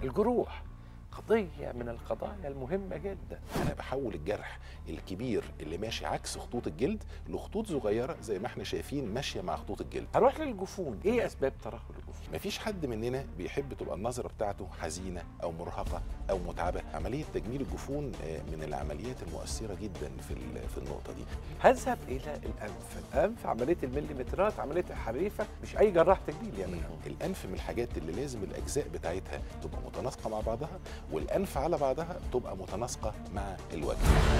الجروح قضية من القضايا المهمة جدا. أنا بحول الجرح الكبير اللي ماشي عكس خطوط الجلد لخطوط صغيرة زي ما احنا شايفين ماشية مع خطوط الجلد. هروح للجفون، ايه أسباب ترهل الجفون؟ مفيش حد مننا بيحب تبقى النظرة بتاعته حزينة أو مرهقة أو متعبة. عملية تجميل الجفون من العمليات المؤثرة جدا في النقطة دي. هذهب إلى الأنف عملية المليمترات، عملية الحريفة، مش أي جراح تجميل يعملها. الأنف من الحاجات اللي لازم الأجزاء بتاعتها تبقى متناسقة مع بعضها، والأنف على بعضها تبقى متناسقة مع الوجه.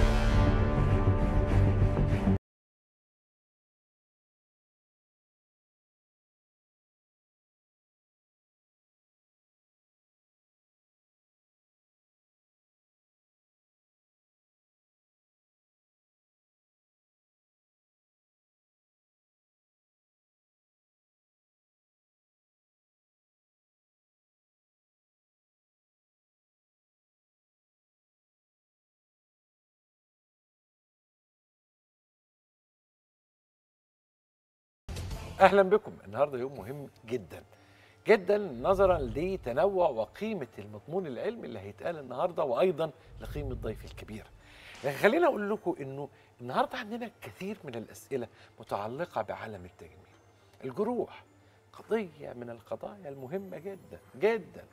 أهلا بكم. النهارده يوم مهم جدا جدا نظرا لتنوع وقيمة المضمون العلمي اللي هيتقال النهارده، وأيضا لقيمة ضيفي الكبير. لكن خليني أقول لكم إنه النهارده عندنا كثير من الأسئلة متعلقة بعالم التجميل. الجروح قضية من القضايا المهمة جدا جدا.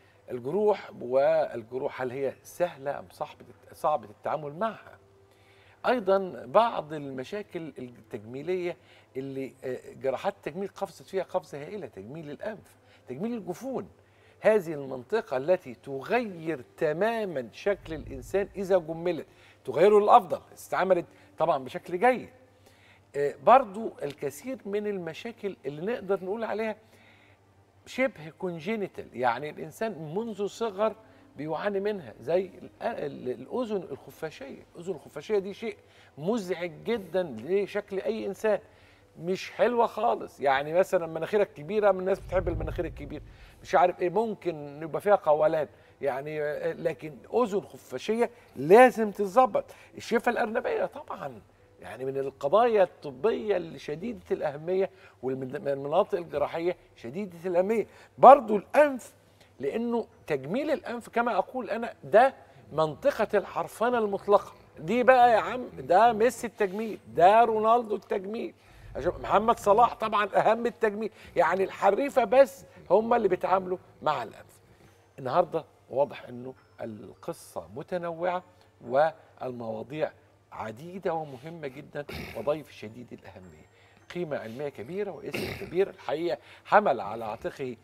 الجروح هل هي سهلة أم صعبة التعامل معها؟ ايضا بعض المشاكل التجميليه اللي جراحات التجميل قفزت فيها قفزه هائله، تجميل الانف، تجميل الجفون، هذه المنطقه التي تغير تماما شكل الانسان اذا جملت، تغيره للافضل، استعملت طبعا بشكل جيد. برضو الكثير من المشاكل اللي نقدر نقول عليها شبه كونجينيتال، يعني الانسان منذ صغر بيعاني منها، زي الاذن الخفاشيه. الاذن الخفاشيه دي شيء مزعج جدا لشكل اي انسان، مش حلوه خالص. يعني مثلا مناخيرك كبيره، من الناس بتحب المناخير الكبير، مش عارف ايه، ممكن يبقى فيها قولان يعني، لكن اذن خفاشيه لازم تتظبط. الشفه الارنبيه طبعا يعني من القضايا الطبيه الشديده الاهميه، ومن المناطق الجراحيه شديده الاهميه. برضو الانف، لانه تجميل الانف كما اقول انا ده منطقه الحرفنه المطلقه. دي بقى يا عم ده ميسي التجميل، ده رونالدو التجميل، محمد صلاح طبعا اهم التجميل. يعني الحريفه بس هم اللي بيتعاملوا مع الانف. النهارده واضح انه القصه متنوعه والمواضيع عديده ومهمه جدا، وضيف شديد الاهميه، قيمه علميه كبيره واسم كبير الحقيقه، حمل على عاتقه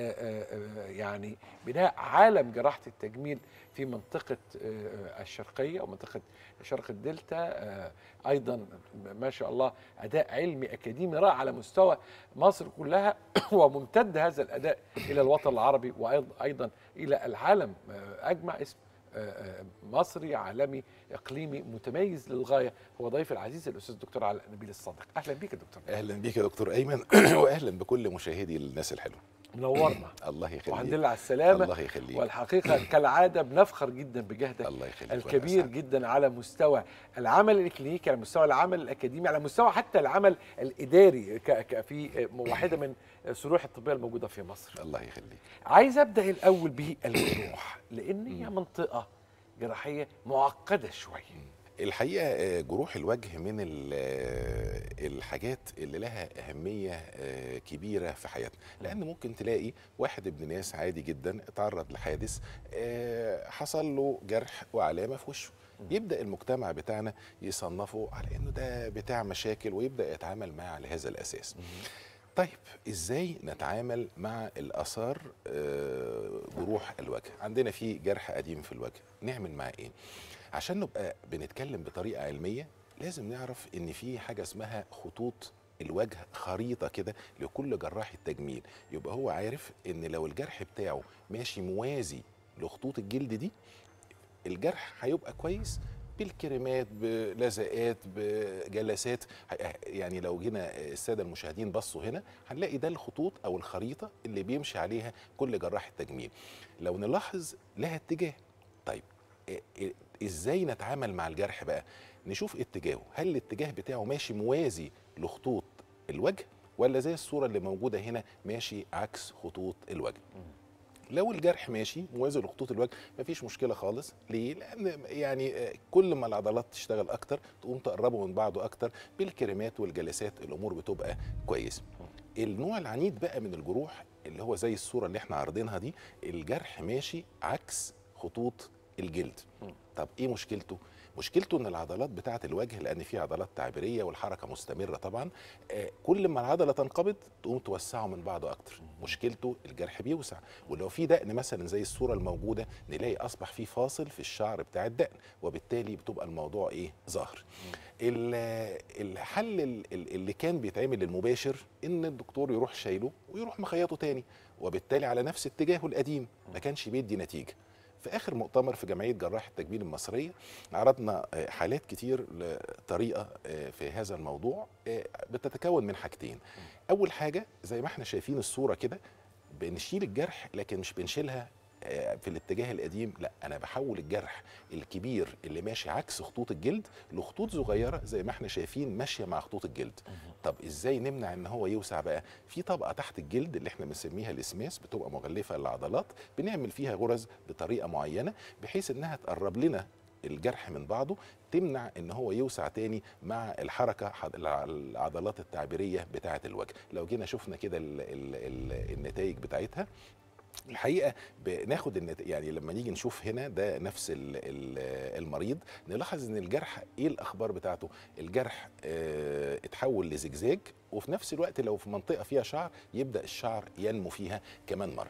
يعني بناء عالم جراحة التجميل في منطقة الشرقية ومنطقة شرق الدلتا. أيضا ما شاء الله أداء علمي أكاديمي رائع على مستوى مصر كلها وممتد هذا الأداء إلى الوطن العربي وأيضا إلى العالم أجمع. اسم مصري عالمي إقليمي متميز للغاية، هو ضيف العزيز الأستاذ الدكتور علاء نبيل الصادق. أهلا بك يا دكتور. أهلا بك يا دكتور أيمن وأهلا بكل مشاهدي الناس الحلوه. منورنا. الله يخليك. والحمد لله على السلامة. الله يخليك. والحقيقة كالعادة بنفخر جدا بجهدك الله يخليك الكبير جدا على مستوى العمل الإكلينيكي، على مستوى العمل الأكاديمي، على مستوى حتى العمل الإداري في واحدة من الصروح الطبية الموجودة في مصر. الله يخليك. عايز أبدأ الأول بالجروح، لأن هي منطقة جراحية معقدة شوية. الحقيقة جروح الوجه من الحاجات اللي لها أهمية كبيرة في حياتنا، لأن ممكن تلاقي واحد ابن ناس عادي جدا اتعرض لحادث، حصل له جرح وعلامة في وشه، يبدأ المجتمع بتاعنا يصنفه على إنه ده بتاع مشاكل ويبدأ يتعامل معاه على هذا الأساس. طيب ازاي نتعامل مع الآثار جروح الوجه؟ عندنا في جرح قديم في الوجه، نعمل معاه ايه؟ عشان نبقى بنتكلم بطريقة علمية لازم نعرف ان في حاجة اسمها خطوط الوجه، خريطة كده لكل جراح التجميل، يبقى هو عارف ان لو الجرح بتاعه ماشي موازي لخطوط الجلد دي الجرح هيبقى كويس بالكريمات، بلزقات، بجلسات. يعني لو جينا الساده المشاهدين بصوا هنا هنلاقي ده الخطوط او الخريطه اللي بيمشي عليها كل جراح التجميل. لو نلاحظ لها اتجاه. طيب ازاي نتعامل مع الجرح بقى؟ نشوف اتجاهه، هل الاتجاه بتاعه ماشي موازي لخطوط الوجه ولا زي الصوره اللي موجوده هنا ماشي عكس خطوط الوجه؟ لو الجرح ماشي موازي لخطوط الوجه مفيش مشكله خالص. ليه؟ لان يعني كل ما العضلات تشتغل اكتر تقوم تقربوا من بعض اكتر بالكريمات والجلسات، الامور بتبقى كويسه. النوع العنيد بقى من الجروح اللي هو زي الصوره اللي احنا عارضينها دي، الجرح ماشي عكس خطوط الجلد. طب ايه مشكلته؟ مشكلته ان العضلات بتاعه الوجه، لان في عضلات تعبيريه والحركه مستمره طبعا، كل ما العضله تنقبض تقوم توسعه من بعضه اكتر. مشكلته الجرح بيوسع، ولو في دقن مثلا زي الصوره الموجوده نلاقي اصبح في فاصل في الشعر بتاع الدقن، وبالتالي بتبقى الموضوع ايه؟ ظاهر. الحل اللي كان بيتعمل المباشر ان الدكتور يروح شايله ويروح مخيطه تاني، وبالتالي على نفس اتجاهه القديم، ما كانش بيدي نتيجه. في اخر مؤتمر في جمعيه جراح التجميل المصريه عرضنا حالات كتير لطريقه في هذا الموضوع بتتكون من حاجتين. اول حاجه زي ما احنا شايفين الصوره كده، بنشيل الجرح لكن مش بنشيلها في الاتجاه القديم، لا انا بحول الجرح الكبير اللي ماشي عكس خطوط الجلد لخطوط صغيره زي ما احنا شايفين ماشيه مع خطوط الجلد. طب ازاي نمنع ان هو يوسع بقى؟ في طبقه تحت الجلد اللي احنا بنسميها الاسماس، بتبقى مغلفه للعضلات، بنعمل فيها غرز بطريقه معينه بحيث انها تقرب لنا الجرح من بعضه، تمنع ان هو يوسع تاني مع الحركه العضلات التعبيريه بتاعه الوجه. لو جينا شفنا كده النتائج بتاعتها، الحقيقه بناخد يعني لما نيجي نشوف هنا ده نفس المريض، نلاحظ ان الجرح ايه الاخبار بتاعته. الجرح اتحول لزجزاج، وفي نفس الوقت لو في منطقه فيها شعر يبدا الشعر ينمو فيها كمان مره.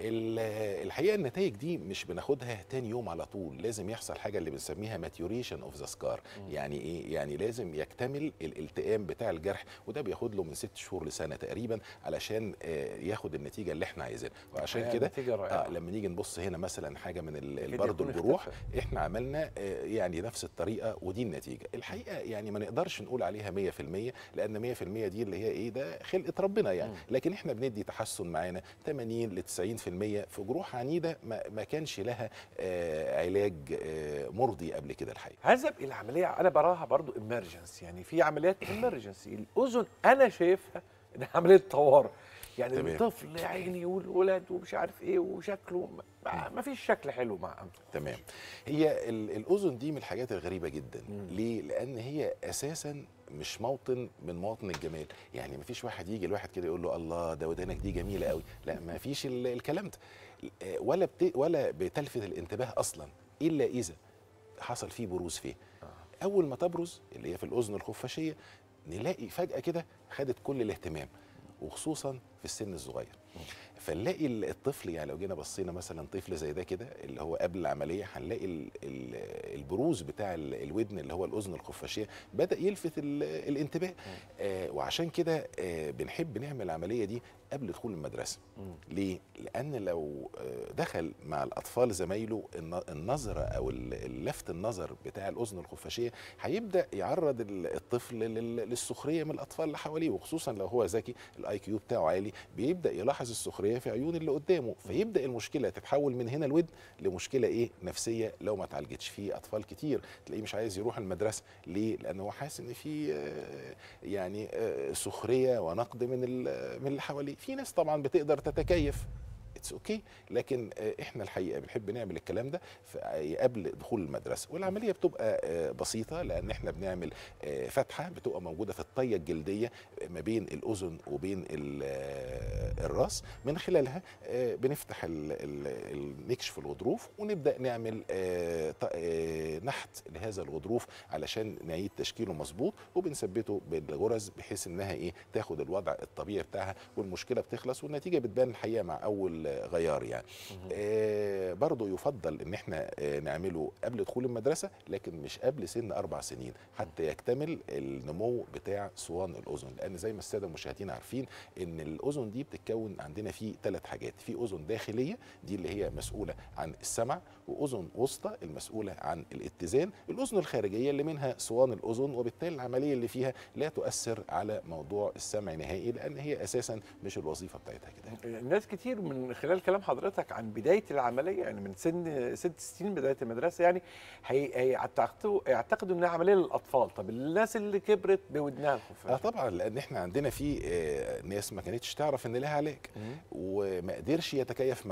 الحقيقه النتائج دي مش بناخدها تاني يوم على طول، لازم يحصل حاجه اللي بنسميها ماتيوريشن اوف ذا سكار. يعني ايه؟ يعني لازم يكتمل الالتئام بتاع الجرح، وده بياخد له من 6 شهور لسنه تقريبا علشان ياخد النتيجه اللي احنا عايزينها. وعشان كده لما نيجي نبص هنا مثلا حاجه من برضه الجروح احنا عملنا يعني نفس الطريقه ودي النتيجه. الحقيقه يعني ما نقدرش نقول عليها 100%، لان 100% دي اللي هي ايه؟ ده خلقه ربنا يعني. لكن احنا بندي تحسن معانا 80 ل 90% في جروح عنيده ما كانش لها علاج مرضي قبل كده. الحقيقه هذا العمليه انا براها برضو امرجنسي، يعني في عمليات امرجنسي. الاذن انا شايفها ان عمليه طوارئ، يعني تمام. الطفل يا عيني والولد ومش عارف ايه وشكله ما فيش شكل حلو مع أمه. تمام. هي الاذن دي من الحاجات الغريبه جدا. ليه؟ لان هي اساسا مش موطن من مواطن الجمال. يعني ما فيش واحد يجي الواحد كده يقول له الله ده ودانك دي جميله قوي، لا ما فيش الكلام ده، ولا بتلفت الانتباه اصلا الا اذا حصل فيه بروز فيه. اول ما تبرز اللي هي في الاذن الخفاشيه نلاقي فجاه كده خدت كل الاهتمام، وخصوصا في السن الصغير. فنلاقي الطفل، يعني لو جينا بصينا مثلا طفل زي ده كده اللي هو قبل العمليه، هنلاقي البروز بتاع الودن اللي هو الاذن الخفاشيه بدا يلفت الانتباه. وعشان كده بنحب نعمل العمليه دي قبل دخول المدرسه. ليه؟ لان لو دخل مع الاطفال زمايله النظره او لفت النظر بتاع الاذن الخفاشيه هيبدا يعرض الطفل للسخريه من الاطفال اللي حواليه، وخصوصا لو هو ذكي الاي كيو بتاعه عالي بيبدا يلاحظ السخريه في عيون اللي قدامه، فيبدا المشكله تتحول من هنا الودن لمشكله ايه؟ نفسيه لو ما اتعالجتش. في اطفال كتير تلاقيه مش عايز يروح المدرسه. ليه؟ لانه هو حاسس ان في يعني سخريه ونقد من اللي حواليه. في ناس طبعا بتقدر تتكيف، اتس اوكي، لكن احنا الحقيقه بنحب نعمل الكلام ده قبل دخول المدرسه. والعمليه بتبقى بسيطه، لان احنا بنعمل فتحه بتبقى موجوده في الطيه الجلديه ما بين الاذن وبين الراس، من خلالها بنفتح نكشف الغضروف ونبدا نعمل نحت لهذا الغضروف علشان نعيد تشكيله مظبوط، وبنثبته بالغرز بحيث انها ايه؟ تاخد الوضع الطبيعي بتاعها، والمشكله بتخلص والنتيجه بتبان الحقيقه مع اول غيار يعني. برضو يفضل ان احنا نعمله قبل دخول المدرسه، لكن مش قبل سن 4 سنين حتى يكتمل النمو بتاع صوان الاذن. لان زي ما الساده المشاهدين عارفين ان الاذن دي بتتكون عندنا في 3 حاجات. في اذن داخليه دي اللي هي مسؤوله عن السمع، واذن وسطى المسؤوله عن الاتزان، الاذن الخارجيه اللي منها صوان الاذن، وبالتالي العمليه اللي فيها لا تؤثر على موضوع السمع نهائي، لان هي اساسا مش الوظيفه بتاعتها كده. ناس كتير من خلال كلام حضرتك عن بدايه العمليه، يعني من سن 6 سنين بدايه المدرسه، يعني يعتقدوا انها عمليه للاطفال. طب الناس اللي كبرت بودنها الخفاش؟ طبعا، لان احنا عندنا في ناس ما كانتش تعرف ان لها علاج وما قدرش يتكيف معاها،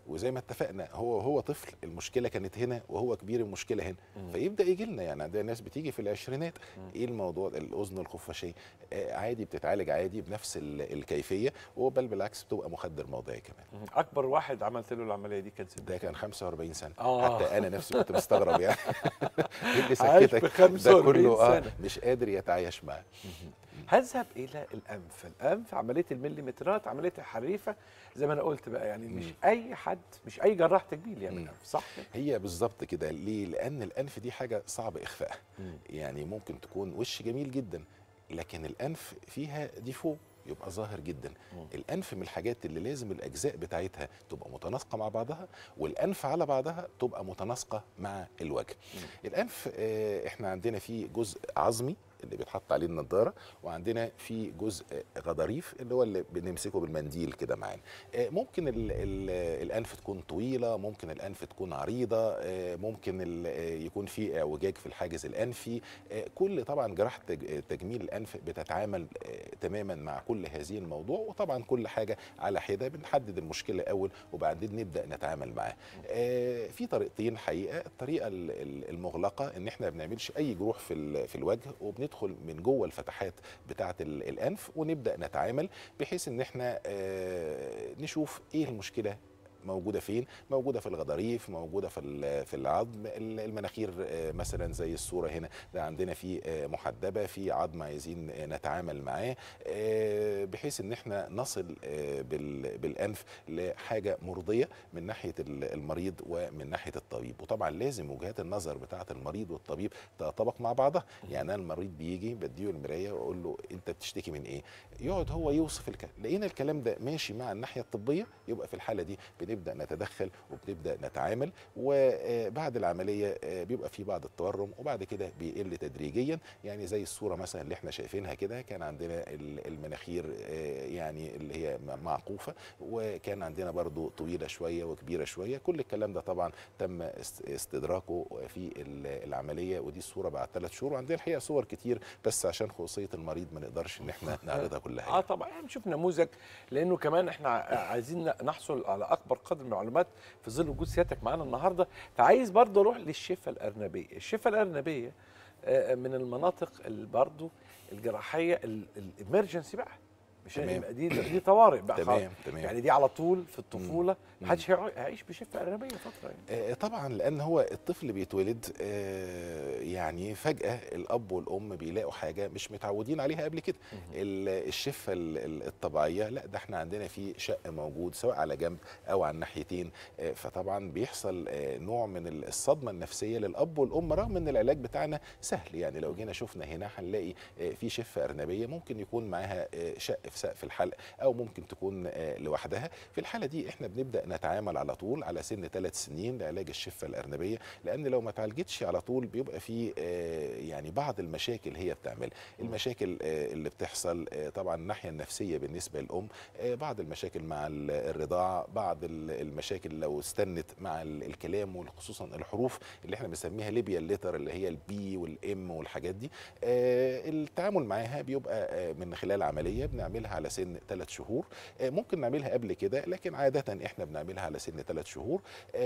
وزي ما اتفقنا هو طفل المشكله كانت هنا، وهو كبير المشكله هنا. فيبدا يجي لنا، يعني عندنا ناس بتيجي في العشرينات، ايه الموضوع الاذن الخفاشيه، عادي بتتعالج عادي بنفس الكيفيه، وبل بالعكس بتبقى مخدر موضعي كمان. اكبر واحد عملت له العمليه دي كان سنه ده كان 45 سنه. آه. حتى انا نفسي كنت مستغرب يعني ايه اللي عايش سكتك ب 45 ده كله سنة. مش قادر يتعايش معاه. هذهب الى الانف، عمليه المليمترات، عمليه الحريفه زي ما انا قلت بقى، يعني مش اي حد، مش اي جراح تجميل يعمل انف، صح كده؟ هي بالظبط كده. ليه؟ لان الانف دي حاجه صعب اخفائها. يعني ممكن تكون وش جميل جدا، لكن الانف فيها ديفو يبقى ظاهر جدا. الانف من الحاجات اللي لازم الاجزاء بتاعتها تبقى متناسقه مع بعضها، والانف على بعضها تبقى متناسقه مع الوجه. الانف احنا عندنا فيه جزء عظمي اللي بيتحط عليه النضاره، وعندنا في جزء غضاريف اللي هو اللي بنمسكه بالمنديل كده معانا. ممكن الانف تكون طويله، ممكن الانف تكون عريضه، ممكن يكون في اعوجاج في الحاجز الانفي. كل طبعا جراحه تجميل الانف بتتعامل تماما مع كل هذه الموضوع، وطبعا كل حاجه على حده بنحدد المشكله اول وبعدين نبدا نتعامل معاها. في طريقتين الحقيقه. الطريقه المغلقه ان احنا ما بنعملش اي جروح في الوجه، وبندخل من جوه الفتحات بتاعه الانف ونبدا نتعامل، بحيث ان احنا نشوف ايه المشكله موجوده فين. موجوده في الغضاريف، موجوده في العظم، المناخير مثلا زي الصوره هنا، ده عندنا في محدبه في عظم عايزين نتعامل معاه، بحيث ان احنا نصل بالانف لحاجه مرضيه من ناحيه المريض ومن ناحيه الطبيب. وطبعا لازم وجهات النظر بتاعه المريض والطبيب تتطابق مع بعضها. يعني انا المريض بيجي بديه المرايه واقول له انت بتشتكي من ايه، يقعد هو يوصف الكلام، لقينا الكلام ده ماشي مع الناحيه الطبيه، يبقى في الحاله دي بنبدا نتدخل وبنبدا نتعامل. وبعد العمليه بيبقى في بعض التورم، وبعد كده بيقل تدريجيا. يعني زي الصوره مثلا اللي احنا شايفينها كده، كان عندنا المناخير يعني اللي هي معقوفه، وكان عندنا برضو طويله شويه وكبيره شويه. كل الكلام ده طبعا تم استدراكه في العمليه، ودي الصوره بعد 3 شهور. وعندنا الحقيقه صور كتير، بس عشان خصوصيه المريض ما نقدرش ان احنا نعرضها كلها. طبعا يعني نشوف نموذج، لانه كمان احنا عايزين نحصل على اكبر قدر من المعلومات في ظل وجود سيادتك معانا النهارده. فعايز برضه اروح للشفه الارنبيه. الشفه الارنبيه من المناطق اللي برضه الجراحيه الامرجنسي بقى، مش دي طوارئ بقى. تمام. يعني دي على طول في الطفوله، محدش هيعيش بشفه ارنبيه فتره يعني. طبعا، لان هو الطفل بيتولد يعني فجاه الاب والام بيلاقوا حاجه مش متعودين عليها قبل كده. الشفه الطبيعيه لا، ده احنا عندنا في شق موجود سواء على جنب او على الناحيتين. فطبعا بيحصل نوع من الصدمه النفسيه للاب والام، رغم ان العلاج بتاعنا سهل. يعني لو جينا شفنا هنا هنلاقي في شفه ارنبيه ممكن يكون معاها شق في سقف الحلق، او ممكن تكون لوحدها. في الحاله دي احنا بنبدا نتعامل على طول على سن 3 سنين لعلاج الشفه الارنبيه، لان لو ما اتعالجتش على طول بيبقى في يعني بعض المشاكل هي بتعمل. المشاكل اللي بتحصل طبعا الناحيه النفسيه بالنسبه للام، بعض المشاكل مع الرضاعه، بعض المشاكل لو استنت مع الكلام، وخصوصا الحروف اللي احنا بنسميها ليبيا الليتر، اللي هي البي والام والحاجات دي. التعامل معاها بيبقى من خلال عمليه بنعملها على سن 3 شهور. ممكن نعملها قبل كده، لكن عاده احنا بنعملها على سن 3 شهور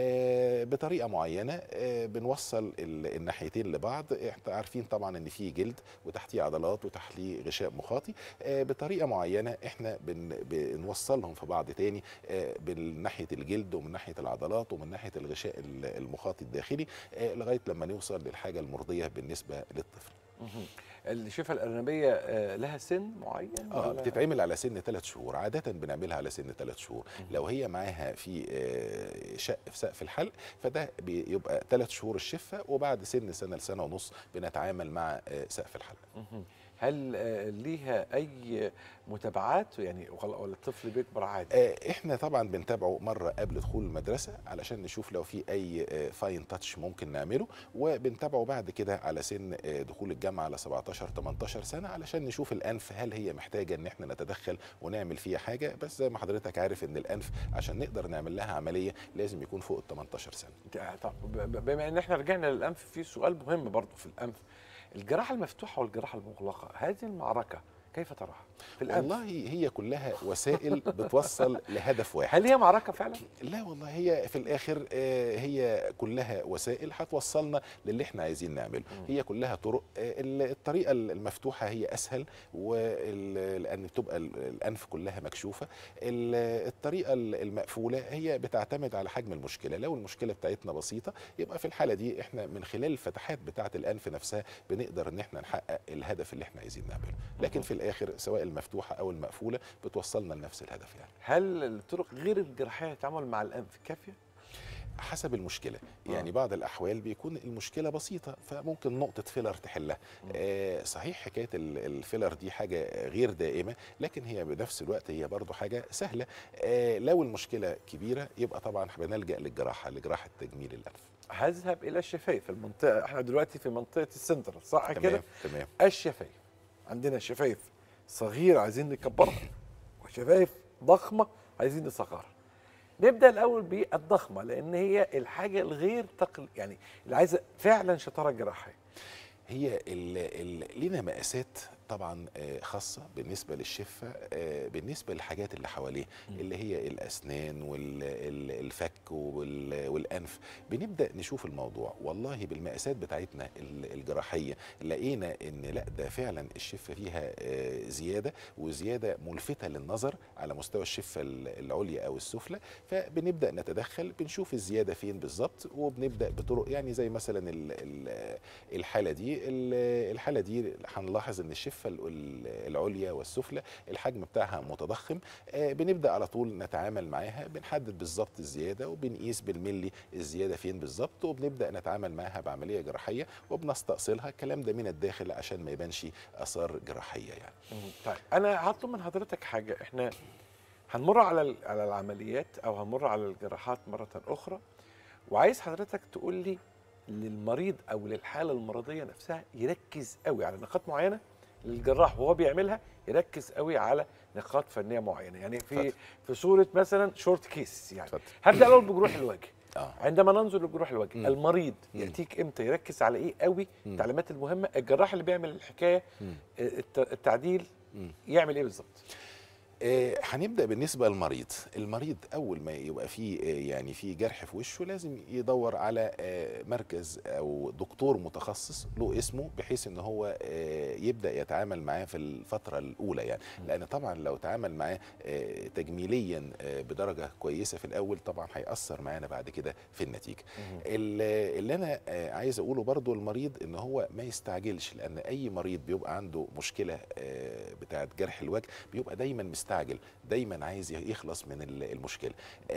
بطريقه معينه. بنوصل الناحيتين لبعض. احنا عارفين طبعا ان في جلد وتحتيه عضلات وتحتيه غشاء مخاطي. بطريقه معينه احنا بنوصلهم في بعض تاني من ناحيه الجلد ومن ناحيه العضلات ومن ناحيه الغشاء المخاطي الداخلي، لغايه لما نوصل للحاجه المرضيه بالنسبه للطفل. الشفه الارنبيه لها سن معين؟ بتتعمل على سن 3 شهور. عاده بنعملها على سن 3 شهور. لو هي معاها في شق في سقف الحلق، فده بيبقى 3 شهور الشفه، وبعد سنه لسنه ونص بنتعامل مع سقف الحلق. هل ليها اي متابعات يعني، ولا الطفل بيكبر عادي؟ احنا طبعا بنتابعه مره قبل دخول المدرسه علشان نشوف لو في اي فاين تاتش ممكن نعمله، وبنتابعه بعد كده على سن دخول الجامعه على 17 18 سنه علشان نشوف الانف هل هي محتاجه ان احنا نتدخل ونعمل فيها حاجه. بس زي ما حضرتك عارف ان الانف عشان نقدر نعمل لها عمليه لازم يكون فوق ال 18 سنه. طب بما ان احنا رجعنا للانف، في سؤال مهم برضه في الانف. الجراحه المفتوحه والجراحه المغلقه، هذه المعركه كيف تراها؟ في الأنف؟ والله هي كلها وسائل بتوصل لهدف واحد. هل هي معركة فعلا؟ لا والله، هي في الاخر هي كلها وسائل هتوصلنا للي احنا عايزين نعمله. هي كلها طرق. الطريقه المفتوحه هي اسهل، لان بتبقى الانف كلها مكشوفه. الطريقه المقفوله هي بتعتمد على حجم المشكله. لو المشكله بتاعتنا بسيطه يبقى في الحاله دي احنا من خلال الفتحات بتاعه الانف نفسها بنقدر ان احنا نحقق الهدف اللي احنا عايزين نعمله. لكن في الاخر سواء المفتوحه او المقفوله بتوصلنا لنفس الهدف يعني. هل الطرق غير الجراحية للتعامل مع الأنف كافية؟ حسب المشكله. يعني بعض الاحوال بيكون المشكله بسيطه فممكن نقطه فيلر تحلها. صحيح حكايه الفيلر دي حاجه غير دائمه، لكن هي بنفس الوقت هي برضو حاجه سهله. لو المشكله كبيره يبقى طبعا بنلجا لجراحه تجميل الانف. هذهب إلى الشفايف. المنطقة احنا دلوقتي في منطقة السنتر، صح كده؟ تمام. الشفايف، عندنا شفايف صغيرة عايزين نكبرها، وشفايف ضخمة عايزين نصغرها. نبدأ الأول بالضخمة، لأن هي الحاجة الغير يعني اللي عايزة فعلا شطارة جراحية. هي لينا مقاسات طبعا خاصة بالنسبة للشفة، بالنسبة للحاجات اللي حواليه اللي هي الأسنان والفك والأنف. بنبدأ نشوف الموضوع والله بالمقاسات بتاعتنا الجراحية، لقينا إن لا ده فعلا الشفة فيها زيادة، وزيادة ملفتة للنظر على مستوى الشفة العليا أو السفلى. فبنبدأ نتدخل، بنشوف الزيادة فين بالظبط، وبنبدأ بطرق يعني زي مثلا الحالة دي هنلاحظ إن الشفة العليا والسفلى الحجم بتاعها متضخم. بنبدا على طول نتعامل معاها، بنحدد بالظبط الزياده وبنقيس بالملي الزياده فين بالظبط، وبنبدا نتعامل معاها بعمليه جراحيه وبنستأصلها. الكلام ده من الداخل عشان ما يبانش اثار جراحيه يعني. طيب انا هطلب من حضرتك حاجه. احنا هنمر على العمليات او هنمر على الجراحات مره اخرى، وعايز حضرتك تقول لي للمريض او للحاله المرضيه نفسها يركز قوي على نقاط معينه، للجراح وهو بيعملها يركز قوي على نقاط فنيه معينه. يعني في صوره مثلا شورت كيس يعني. هبدا الاول بجروح الوجه. عندما ننظر لجروح الوجه المريض ياتيك امتى يركز على ايه قوي؟ التعليمات المهمه. الجراح اللي بيعمل الحكايه التعديل يعمل ايه بالظبط؟ هنبدا بالنسبه للمريض. المريض اول ما يبقى فيه يعني في جرح في وشه لازم يدور على مركز او دكتور متخصص له اسمه، بحيث ان هو يبدا يتعامل معاه في الفتره الاولى يعني. لان طبعا لو تعامل معاه تجميليا بدرجه كويسه في الاول طبعا هيأثر معانا بعد كده في النتيجه. اللي انا عايز اقوله برضو المريض ان هو ما يستعجلش، لان اي مريض بيبقى عنده مشكله بتاعه جرح الوجه بيبقى دايما مستعجل، دايما عايز يخلص من المشكله.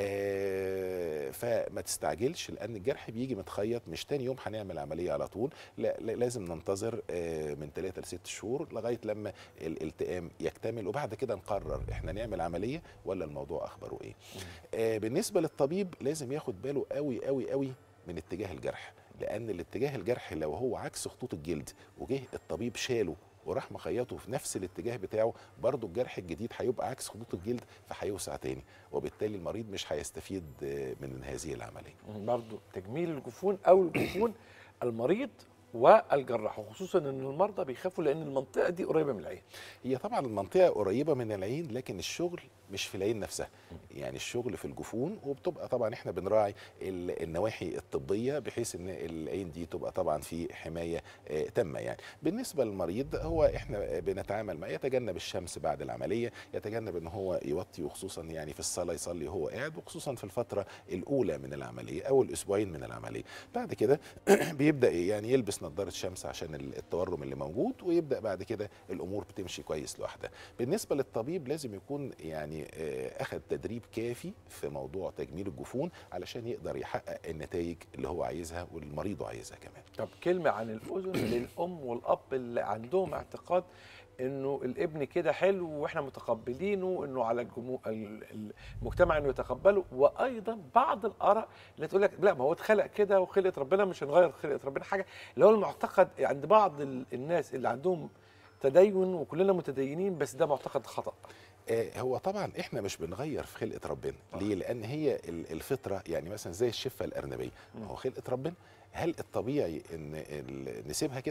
فما تستعجلش، لان الجرح بيجي متخيط، مش تاني يوم هنعمل عمليه على طول. لا لازم ننتظر من 3 ل6 شهور لغايه لما الالتئام يكتمل، وبعد كده نقرر احنا نعمل عمليه ولا الموضوع اخباره ايه. بالنسبه للطبيب لازم ياخد باله قوي قوي قوي من اتجاه الجرح، لان الاتجاه الجرح لو هو عكس خطوط الجلد وجه الطبيب شاله وراح مخيطه في نفس الاتجاه بتاعه، برضه الجرح الجديد هيبقى عكس خطوط الجلد فهيوسع تاني، وبالتالي المريض مش هيستفيد من هذه العمليه. برضه تجميل الجفون او الجفون المريض والجراح، وخصوصا ان المرضى بيخافوا لان المنطقه دي قريبه من العين. هي طبعا المنطقه قريبه من العين، لكن الشغل مش في العين نفسها، يعني الشغل في الجفون. وبتبقى طبعا احنا بنراعي النواحي الطبيه بحيث ان العين دي تبقى طبعا في حمايه تامه يعني. بالنسبه للمريض هو احنا بنتعامل معاه يتجنب الشمس بعد العمليه، يتجنب ان هو يوطي، وخصوصا يعني في الصلاه يصلي وهو قاعد، وخصوصا في الفتره الاولى من العمليه او الاسبوعين من العمليه. بعد كده بيبدا يعني يلبس نظاره شمس عشان التورم اللي موجود، ويبدا بعد كده الامور بتمشي كويس لوحدها. بالنسبه للطبيب لازم يكون يعني اخذ تدريب كافي في موضوع تجميل الجفون علشان يقدر يحقق النتائج اللي هو عايزها والمريض عايزها كمان. طب كلمه عن الاذن للام والاب اللي عندهم اعتقاد انه الابن كده حلو واحنا متقبلينه، انه على المجتمع انه يتقبله، وايضا بعض الاراء اللي تقول لك لا ما هو اتخلق كده وخلقه ربنا مش هنغير خلقه ربنا حاجه، اللي هو المعتقد عند بعض الناس اللي عندهم تدين، وكلنا متدينين بس ده معتقد خطأ. هو طبعا احنا مش بنغير في خلقه ربنا. ليه؟ لان هي الفطره يعني مثلا زي الشفه الارنبيه، ما هو خلقه ربنا. هل الطبيعي ان نسيبها كده؟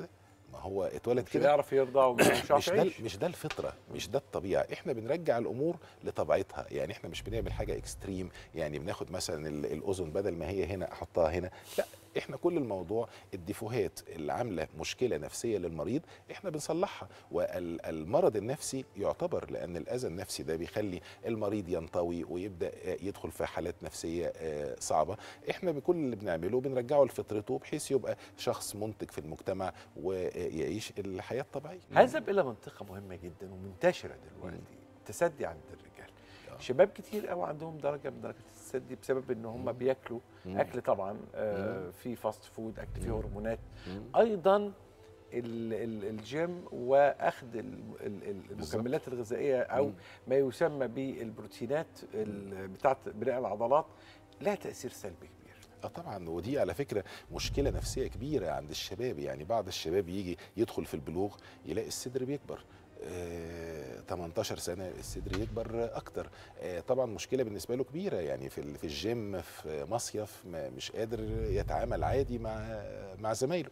ما هو اتولد مش كده. هيعرف يرضع ومش مش عارف ده يعيش. مش ده الفطره، مش ده الطبيعه. احنا بنرجع الامور لطبيعتها، يعني احنا مش بنعمل حاجه اكستريم، يعني بناخد مثلا الاذن بدل ما هي هنا احطها هنا، لا. احنا كل الموضوع الديفوهات اللي عامله مشكله نفسيه للمريض احنا بنصلحها. والمرض النفسي يعتبر، لان الاذى النفسي ده بيخلي المريض ينطوي ويبدا يدخل في حالات نفسيه صعبه. احنا بكل اللي بنعمله بنرجعه لفطرته بحيث يبقى شخص منتج في المجتمع ويعيش الحياه الطبيعيه. هذهب الى منطقه مهمه جدا ومنتشره دلوقتي، التسدي عند الرجال. شباب كتير قوي عندهم درجه من درجات التسدي بسبب ان هم بياكلوا اكل طبعا في فاست فود، اكل فيه هرمونات. ايضا الجيم واخذ المكملات الغذائيه او ما يسمى بالبروتينات بتاعه بناء العضلات لها تاثير سلبي كبير. طبعا، ودي على فكره مشكله نفسيه كبيره عند الشباب. يعني بعض الشباب يجي يدخل في البلوغ يلاقي الصدر بيكبر، 18 سنه الصدر يكبر اكتر. طبعا مشكله بالنسبه له كبيره، يعني في الجيم في مصيف مش قادر يتعامل عادي مع زمايله.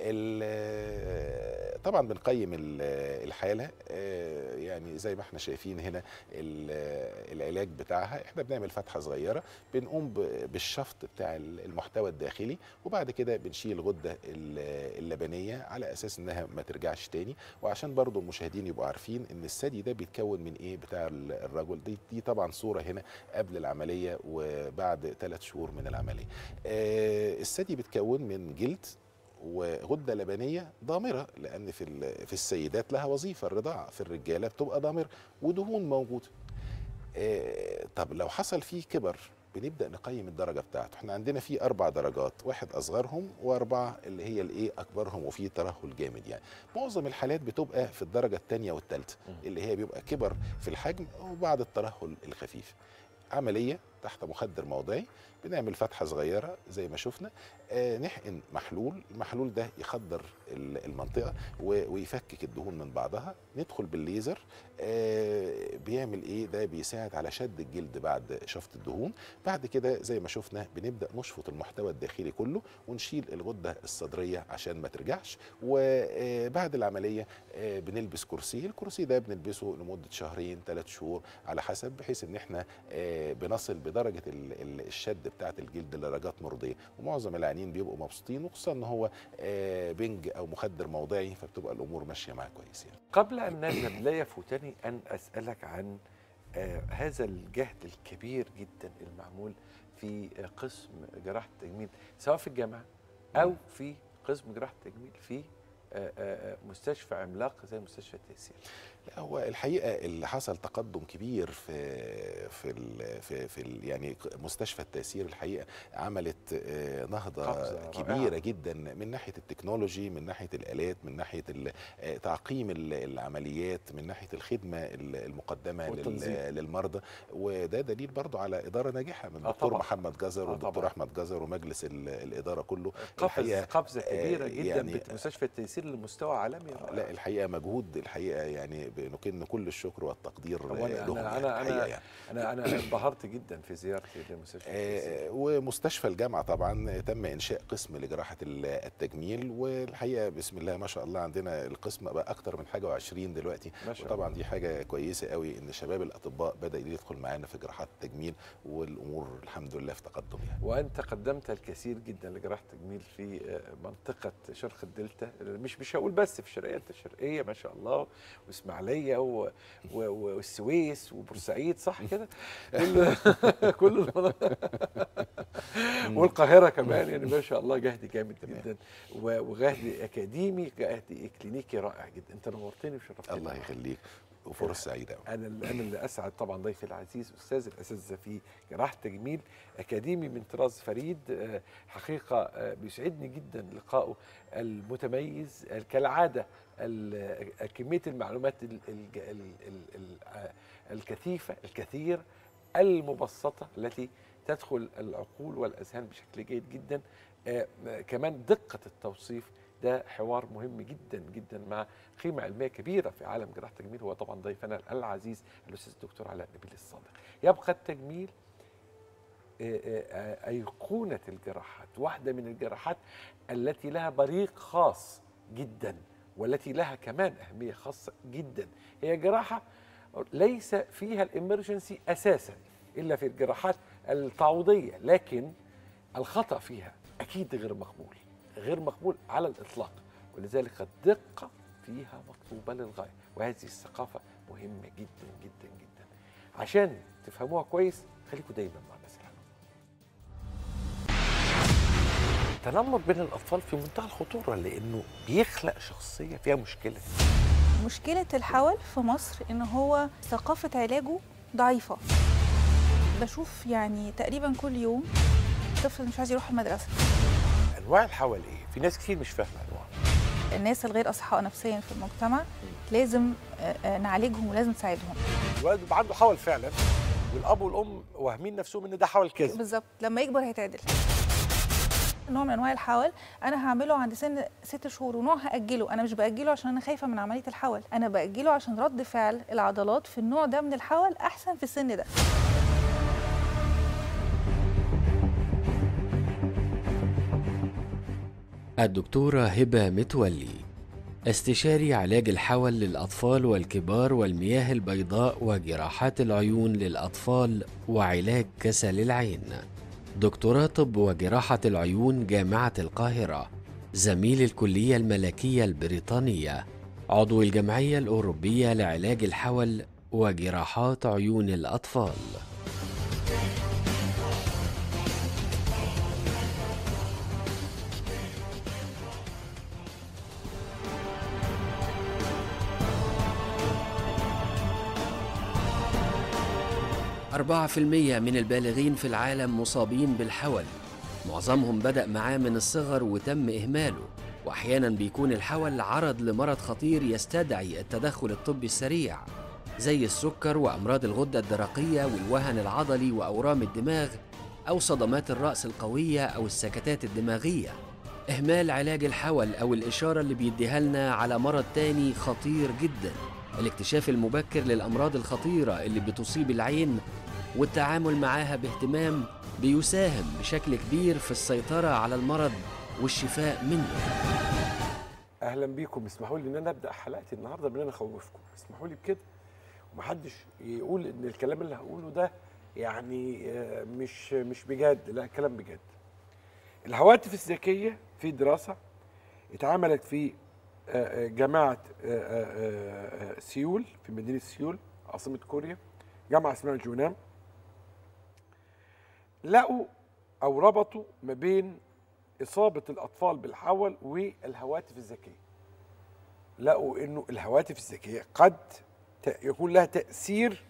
طبعا بنقيم الحاله، يعني زي ما احنا شايفين هنا العلاج بتاعها. احنا بنعمل فتحه صغيره، بنقوم بالشفط بتاع المحتوى الداخلي، وبعد كده بنشيل الغده اللبنيه على اساس انها ما ترجعش تاني. وعشان برضو المشاهدين يبقوا عارفين ان الثدي ده بيتكون من ايه بتاع الرجل. دي طبعا صوره هنا قبل العمليه وبعد 3 شهور من العمليه. الثدي بيتكون من جلد وغده لبنيه ضامره، لان في السيدات لها وظيفه الرضاعه، في الرجاله بتبقى ضامره، ودهون موجوده. طب لو حصل فيه كبر بنبدا نقيم الدرجه بتاعته. احنا عندنا فيه 4 درجات، 1 اصغرهم و4 اللي هي الايه اكبرهم، وفيه ترهل جامد. يعني معظم الحالات بتبقى في الدرجه الثانيه والثالثه، اللي هي بيبقى كبر في الحجم وبعد الترهل الخفيف. عمليه تحت مخدر موضعي، بنعمل فتحه صغيره زي ما شفنا، نحقن محلول. المحلول ده يخدر المنطقه ويفكك الدهون من بعضها. ندخل بالليزر، بيعمل ايه ده؟ بيساعد على شد الجلد بعد شفط الدهون. بعد كده زي ما شفنا بنبدا نشفط المحتوى الداخلي كله ونشيل الغده الصدريه عشان ما ترجعش. وبعد العمليه بنلبس كرسي. الكرسي ده بنلبسه لمده 2 3 شهور على حسب، بحيث ان احنا بنصل بدرجه الشد بتاعه الجلد لدرجات مرضيه. ومعظم العيانين بيبقوا مبسوطين، وخصوصا ان هو بنج او مخدر موضعي، فبتبقى الامور ماشيه معاه كويس يعني. قبل ان نذهب لا يفوتني ان اسالك عن هذا الجهد الكبير جدا المعمول في قسم جراحه التجميل، سواء في الجامعه او في قسم جراحه التجميل في مستشفى عملاق زي مستشفى التيسير. لا، هو الحقيقه اللي حصل تقدم كبير في يعني مستشفى التيسير. الحقيقه عملت نهضه كبيره جدا من ناحيه التكنولوجي، من ناحيه الالات، من ناحيه تعقيم العمليات، من ناحيه الخدمه المقدمه للمرضى. وده دليل برضو على اداره ناجحه من الدكتور محمد جزر والدكتور احمد جزر ومجلس الاداره كله. قفزه كبيره جدا يعني مستشفى التيسير لمستوى عالمي. لا الحقيقه مجهود، الحقيقه يعني بنكن كل الشكر والتقدير لهم. أنا انبهرت جدا في زيارتي لمستشفى التيسير. ومستشفى الجامعه طبعا تم انشاء قسم لجراحه التجميل، والحقيقه بسم الله ما شاء الله عندنا القسم بقى اكتر من حاجه و20 دلوقتي. وطبعا دي حاجه كويسه قوي ان شباب الاطباء بدا يدخل معانا في جراحات التجميل، والامور الحمد لله في تقدم يعني. وانت قدمت الكثير جدا لجراحه التجميل في منطقه شرق الدلتا، مش هقول بس في الشرقيه ما شاء الله، واسماعيليه والسويس وبورسعيد، صح كده؟ كل والقاهره كمان. يعني ما شاء الله جهد جامد جدا وجهد اكاديمي، جهد كلينيكي رائع جدا. انت نورتني وشرفتني. الله يخليك، وفرص سعيده. انا اللي اسعد طبعا ضيفي العزيز استاذ الاساتذه في جراحه التجميل، اكاديمي من طراز فريد. حقيقه بيسعدني جدا لقائه المتميز كالعاده، كميه المعلومات الكثيفه الكثير المبسطه التي تدخل العقول والاذهان بشكل جيد جدا. كمان دقه التوصيف، ده حوار مهم جدا جدا مع قيمه علميه كبيره في عالم جراحه التجميل. هو طبعا ضيفنا العزيز الاستاذ الدكتور علاء نبيل الصادق. يبقى التجميل ايقونه الجراحات، واحده من الجراحات التي لها بريق خاص جدا والتي لها كمان أهمية خاصة جدا، هي جراحة ليس فيها الإمرجنسي أساسا إلا في الجراحات التعويضية، لكن الخطأ فيها أكيد غير مقبول، غير مقبول على الإطلاق، ولذلك الدقة فيها مطلوبة للغاية، وهذه الثقافة مهمة جدا جدا جدا. عشان تفهموها كويس خليكم دايما مع الناس الحلوة. التنمر بين الأطفال في منتهى الخطورة، لأنه بيخلق شخصية فيها مشكلة. مشكلة الحول في مصر إن هو ثقافة علاجه ضعيفة. بشوف يعني تقريبا كل يوم طفل مش عايز يروح المدرسة. أنواع الحول إيه؟ في ناس كتير مش فاهمة أنواع. الناس الغير أصحاء نفسيا في المجتمع لازم نعالجهم ولازم نساعدهم. الولد بيبقى عنده حول فعلا، والأب والأم واهمين نفسهم إن ده حول كذب. بالظبط، لما يكبر هيتعدل. نوع من انواع الحول انا هعمله عند سن 6 شهور، ونوع هاجله. انا مش باجله عشان انا خايفه من عمليه الحول، انا باجله عشان رد فعل العضلات في النوع ده من الحول احسن في السن ده. الدكتورة هبة متولي، استشاري علاج الحول للأطفال والكبار والمياه البيضاء وجراحات العيون للأطفال وعلاج كسل العين، دكتوراه طب وجراحة العيون جامعة القاهرة، زميل الكلية الملكية البريطانية، عضو الجمعية الأوروبية لعلاج الحول وجراحات عيون الأطفال. أربعة في المية من البالغين في العالم مصابين بالحول، معظمهم بدأ معاه من الصغر وتم إهماله، وأحيانا بيكون الحول عرض لمرض خطير يستدعي التدخل الطبي السريع، زي السكر وأمراض الغدة الدرقية والوهن العضلي وأورام الدماغ أو صدمات الرأس القوية أو السكتات الدماغية. إهمال علاج الحول أو الإشارة اللي بيديها لنا على مرض تاني خطير جدا. الاكتشاف المبكر للأمراض الخطيرة اللي بتصيب العين والتعامل معاها باهتمام بيساهم بشكل كبير في السيطرة على المرض والشفاء منه. اهلا بيكم. اسمحوا لي ان انا ابدا حلقتي النهارده بان انا اخوفكم، اسمحوا لي بكده، ومحدش يقول ان الكلام اللي هقوله ده يعني مش بجد، لا كلام بجد. الهواتف الذكيه في دراسه اتعملت في جامعه سيول، في مدينه سيول عاصمه كوريا، جامعه اسمها جونام. لقوا او ربطوا ما بين إصابة الأطفال بالحول والهواتف الذكية. لقوا إنه الهواتف الذكية قد يكون لها تأثير،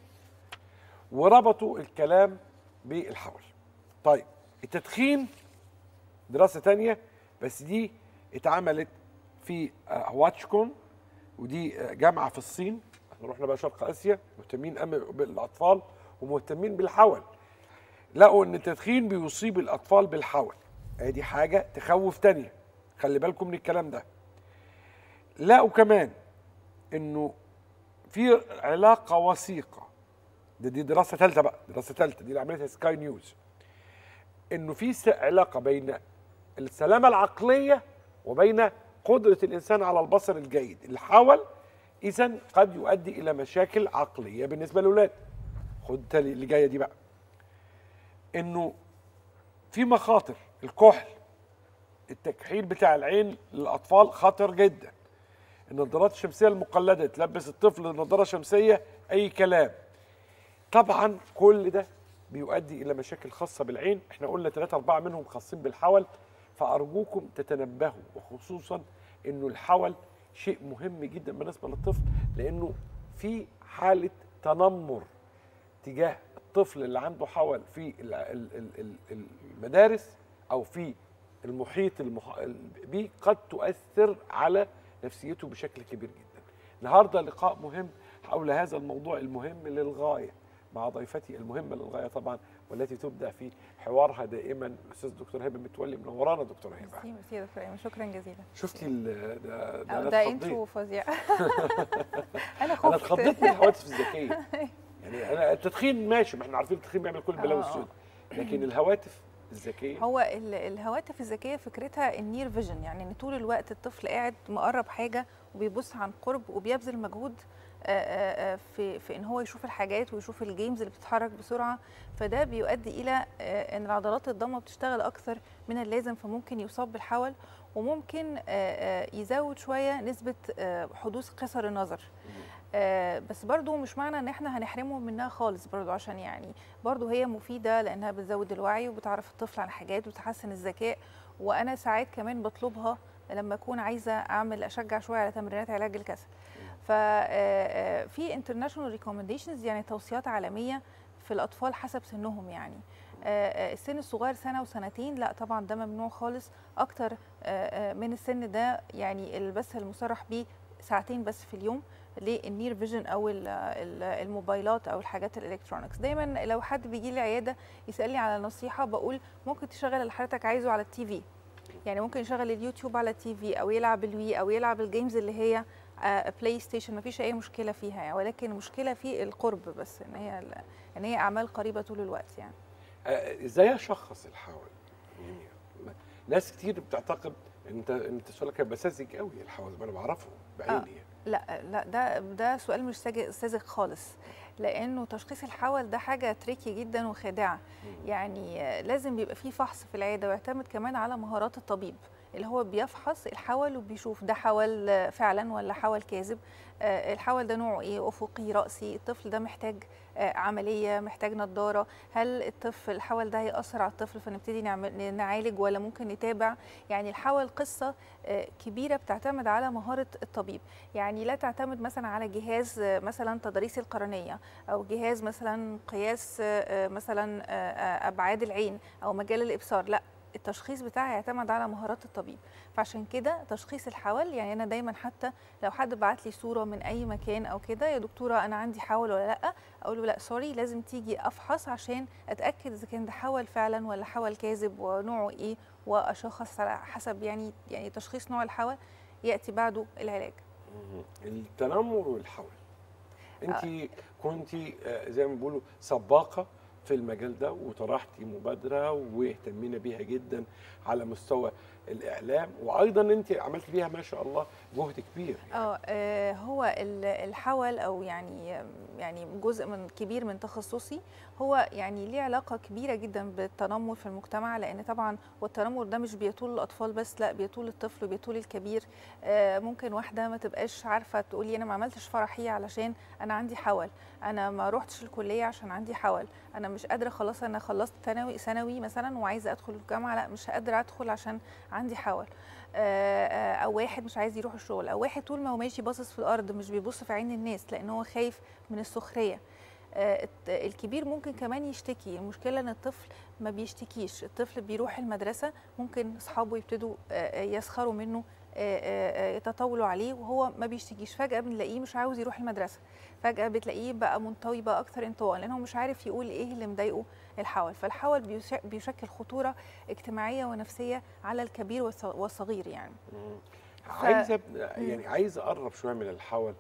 وربطوا الكلام بالحول. طيب التدخين دراسة تانية، بس دي اتعملت في هواتشكون، ودي جامعة في الصين. احنا رحنا بقى شرق آسيا، مهتمين بالأطفال ومهتمين بالحول. لقوا إن التدخين بيصيب الأطفال بالحول. ادي حاجه تخوف تانية، خلي بالكم من الكلام ده. لقوا كمان انه في علاقه وثيقه، دي دراسه ثالثه بقى، دراسه ثالثه دي اللي عملتها سكاي نيوز، انه في علاقه بين السلامه العقليه وبين قدره الانسان على البصر الجيد. الحول اذا قد يؤدي الى مشاكل عقليه بالنسبه للاولاد. خد تالي اللي جايه دي بقى، انه في مخاطر. الكحل، التكحيل بتاع العين للاطفال خطر جدا. النظارات الشمسيه المقلده، تلبس الطفل نظاره شمسيه اي كلام. طبعا كل ده بيؤدي الى مشاكل خاصه بالعين. احنا قلنا 3-4 منهم خاصين بالحول، فارجوكم تتنبهوا، وخصوصا انه الحول شيء مهم جدا بالنسبه للطفل، لانه في حاله تنمر تجاه الطفل اللي عنده حول في المدارس او في المحيط بيه قد تؤثر على نفسيته بشكل كبير جدا. النهارده لقاء مهم حول هذا الموضوع المهم للغايه مع ضيفتي المهمه للغايه طبعا، والتي تبدع في حوارها دائما الاستاذ دكتور هبه متولي. منورانا دكتور هبه. ميرسي يا دكتور ايمن، شكرا جزيلا. شفتي ده انترو فظيع. انا اتخضيت من الهواتف الذكيه. يعني انا التدخين ماشي، ما احنا عارفين التدخين بيعمل كل البلاوي السود، لكن الهواتف الذكيه؟ هو الهواتف الذكيه فكرتها النير فيجن، يعني ان طول الوقت الطفل قاعد مقرب حاجه وبيبص عن قرب وبيبذل مجهود في ان هو يشوف الحاجات ويشوف الجيمز اللي بتتحرك بسرعه، فده بيؤدي الى ان العضلات الضمه بتشتغل اكثر من اللازم، فممكن يصاب بالحول، وممكن يزود شويه نسبه حدوث قصر النظر. بس برضو مش معنى ان احنا هنحرمه منها خالص، برضو عشان يعني برضو هي مفيده لانها بتزود الوعي وبتعرف الطفل عن حاجات وتحسن الذكاء. وانا ساعات كمان بطلبها لما اكون عايزه اشجع شويه على تمرينات علاج الكسل. ففي international recommendations، يعني توصيات عالميه في الاطفال حسب سنهم، يعني السن الصغير سنه وسنتين لا طبعا ده ممنوع خالص، اكتر من السن ده يعني بس المصرح بيه ساعتين بس في اليوم للنير فيجن او الموبايلات او الحاجات الالكترونكس. دايما لو حد بيجي لي العياده يسالني على نصيحه بقول ممكن تشغل اللي حضرتك عايزه على التي في، يعني ممكن يشغل اليوتيوب على التي في او يلعب الوي او يلعب الجيمز اللي هي بلاي ستيشن، مفيش اي مشكله فيها يعني، ولكن المشكله في القرب بس، ان هي اعمال قريبه طول الوقت يعني. ازاي اشخص الحول؟ يعني ناس كتير بتعتقد انت سؤالك هيبقى ساذج قوي، الحول انا بعرفه بعيني. لا ده سؤال مش ساذج خالص، لانه تشخيص الحول ده حاجه تريكي جدا وخادعه، يعني لازم بيبقى فيه فحص في العياده، ويعتمد كمان على مهارات الطبيب اللي هو بيفحص الحول وبيشوف ده حول فعلا ولا حول كاذب، الحول ده نوعه ايه، افقي، راسي، الطفل ده محتاج عمليه، محتاج نظاره، هل الطفل الحول ده هيأثر على الطفل فنبتدي نعالج ولا ممكن نتابع. يعني الحول قصه كبيره بتعتمد على مهاره الطبيب، يعني لا تعتمد مثلا على جهاز مثلا تضاريس القرنيه او جهاز مثلا قياس مثلا ابعاد العين او مجال الابصار، لا التشخيص بتاعي يعتمد على مهارات الطبيب. فعشان كده تشخيص الحول، يعني انا دايما حتى لو حد بعت لي صوره من اي مكان او كده، يا دكتوره انا عندي حول ولا لا، اقول له لا سوري لازم تيجي افحص عشان اتاكد اذا كان ده حول فعلا ولا حول كاذب ونوعه ايه، واشخص على حسب يعني تشخيص نوع الحول ياتي بعده العلاج. التنمر والحول، انت كنت زي ما بيقولوا سباقه في المجال ده، وطرحتي مبادره واهتمينا بيها جدا على مستوى الاعلام، وايضا انت عملت فيها ما شاء الله جهد كبير يعني. هو الحول او يعني جزء كبير من تخصصي، هو يعني ليه علاقه كبيره جدا بالتنمر في المجتمع، لان طبعا والتنمر ده مش بيطول الاطفال بس، لا بيطول الطفل وبيطول الكبير. ممكن واحده ما تبقاش عارفه تقولي انا ما عملتش فرحي علشان انا عندي حول، انا ما روحتش الكليه عشان عندي حول، انا مش قادره خلاص، انا خلصت ثانوي مثلا وعايزه ادخل الجامعه، لا مش قادره ادخل عشان عندي حول. او واحد مش عايز يروح الشغل، او واحد طول ما هو ماشي باصص في الارض مش بيبص في عين الناس لان هو خايف من السخريه. الكبير ممكن كمان يشتكي، المشكله ان الطفل ما بيشتكيش، الطفل بيروح المدرسه ممكن اصحابه يبتدوا يسخروا منه، يتطاولوا عليه وهو ما بيشتكيش، فجاه بنلاقيه مش عاوز يروح المدرسه، فجاه بتلاقيه بقى منطوي، بقى اكثر انطواء لانه مش عارف يقول ايه اللي مضايقه الحول. فالحول بيشكل خطوره اجتماعيه ونفسيه على الكبير والصغير يعني. عايزه يعني عايز اقرب شويه من الحول،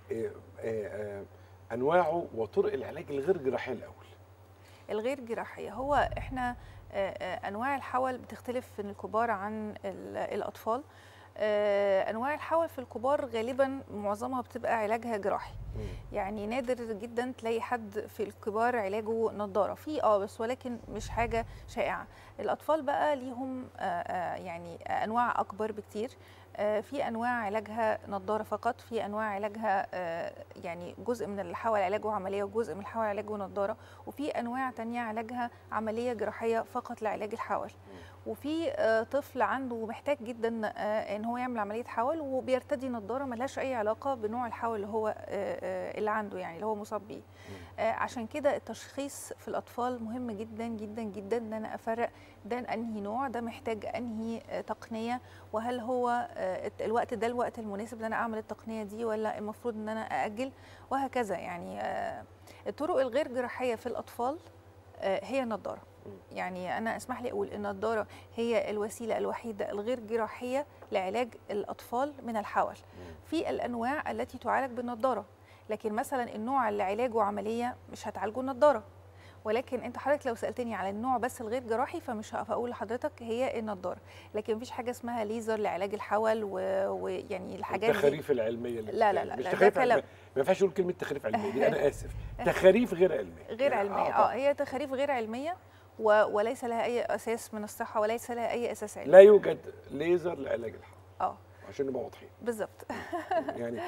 انواعه وطرق العلاج الغير جراحيه الاول. الغير جراحيه، هو احنا انواع الحول بتختلف في الكبار عن الاطفال. انواع الحول في الكبار غالبا معظمها بتبقى علاجها جراحي، يعني نادر جدا تلاقي حد في الكبار علاجه نظاره، في بس ولكن مش حاجه شائعه. الاطفال بقى ليهم يعني انواع اكبر بكتير، في انواع علاجها نظاره فقط، في انواع علاجها يعني جزء من الحول علاجه عمليه وجزء من الحول علاجه نظاره، وفي انواع تانية علاجها عمليه جراحيه فقط لعلاج الحول. وفي طفل عنده محتاج جدا ان هو يعمل عمليه حول وبيرتدي نظاره ملهاش اي علاقه بنوع الحول اللي هو اللي عنده، يعني اللي هو مصاب بيه. عشان كده التشخيص في الاطفال مهم جدا جدا جدا، ان انا افرق ده انهي نوع، ده محتاج انهي تقنيه، وهل هو الوقت ده الوقت المناسب ان انا اعمل التقنيه دي ولا المفروض ان انا ااجل، وهكذا. يعني الطرق الغير جراحيه في الاطفال هي النظاره، يعني انا اسمح لي اقول النظاره هي الوسيله الوحيده الغير جراحيه لعلاج الاطفال من الحول في الانواع التي تعالج بالنظاره. لكن مثلا النوع اللي علاجه عمليه مش هتعالجه النظاره، ولكن انت حضرتك لو سالتني على النوع بس الغير جراحي فمش هقف اقول لحضرتك هي النضاره، لكن مفيش حاجه اسمها ليزر لعلاج الحول ويعني الحاجات دي. التخاريف العلميه اللي لا لا لا مش لا، تخاريف ده كلام. علمية. ما ينفعش اقول كلمه تخاريف علميه دي، انا اسف. تخاريف غير علميه. غير علميه هي تخاريف غير علميه وليس لها اي اساس من الصحه وليس لها اي اساس علمي. لا يوجد ليزر لعلاج الحول. عشان نبقى واضحين. بالظبط. يعني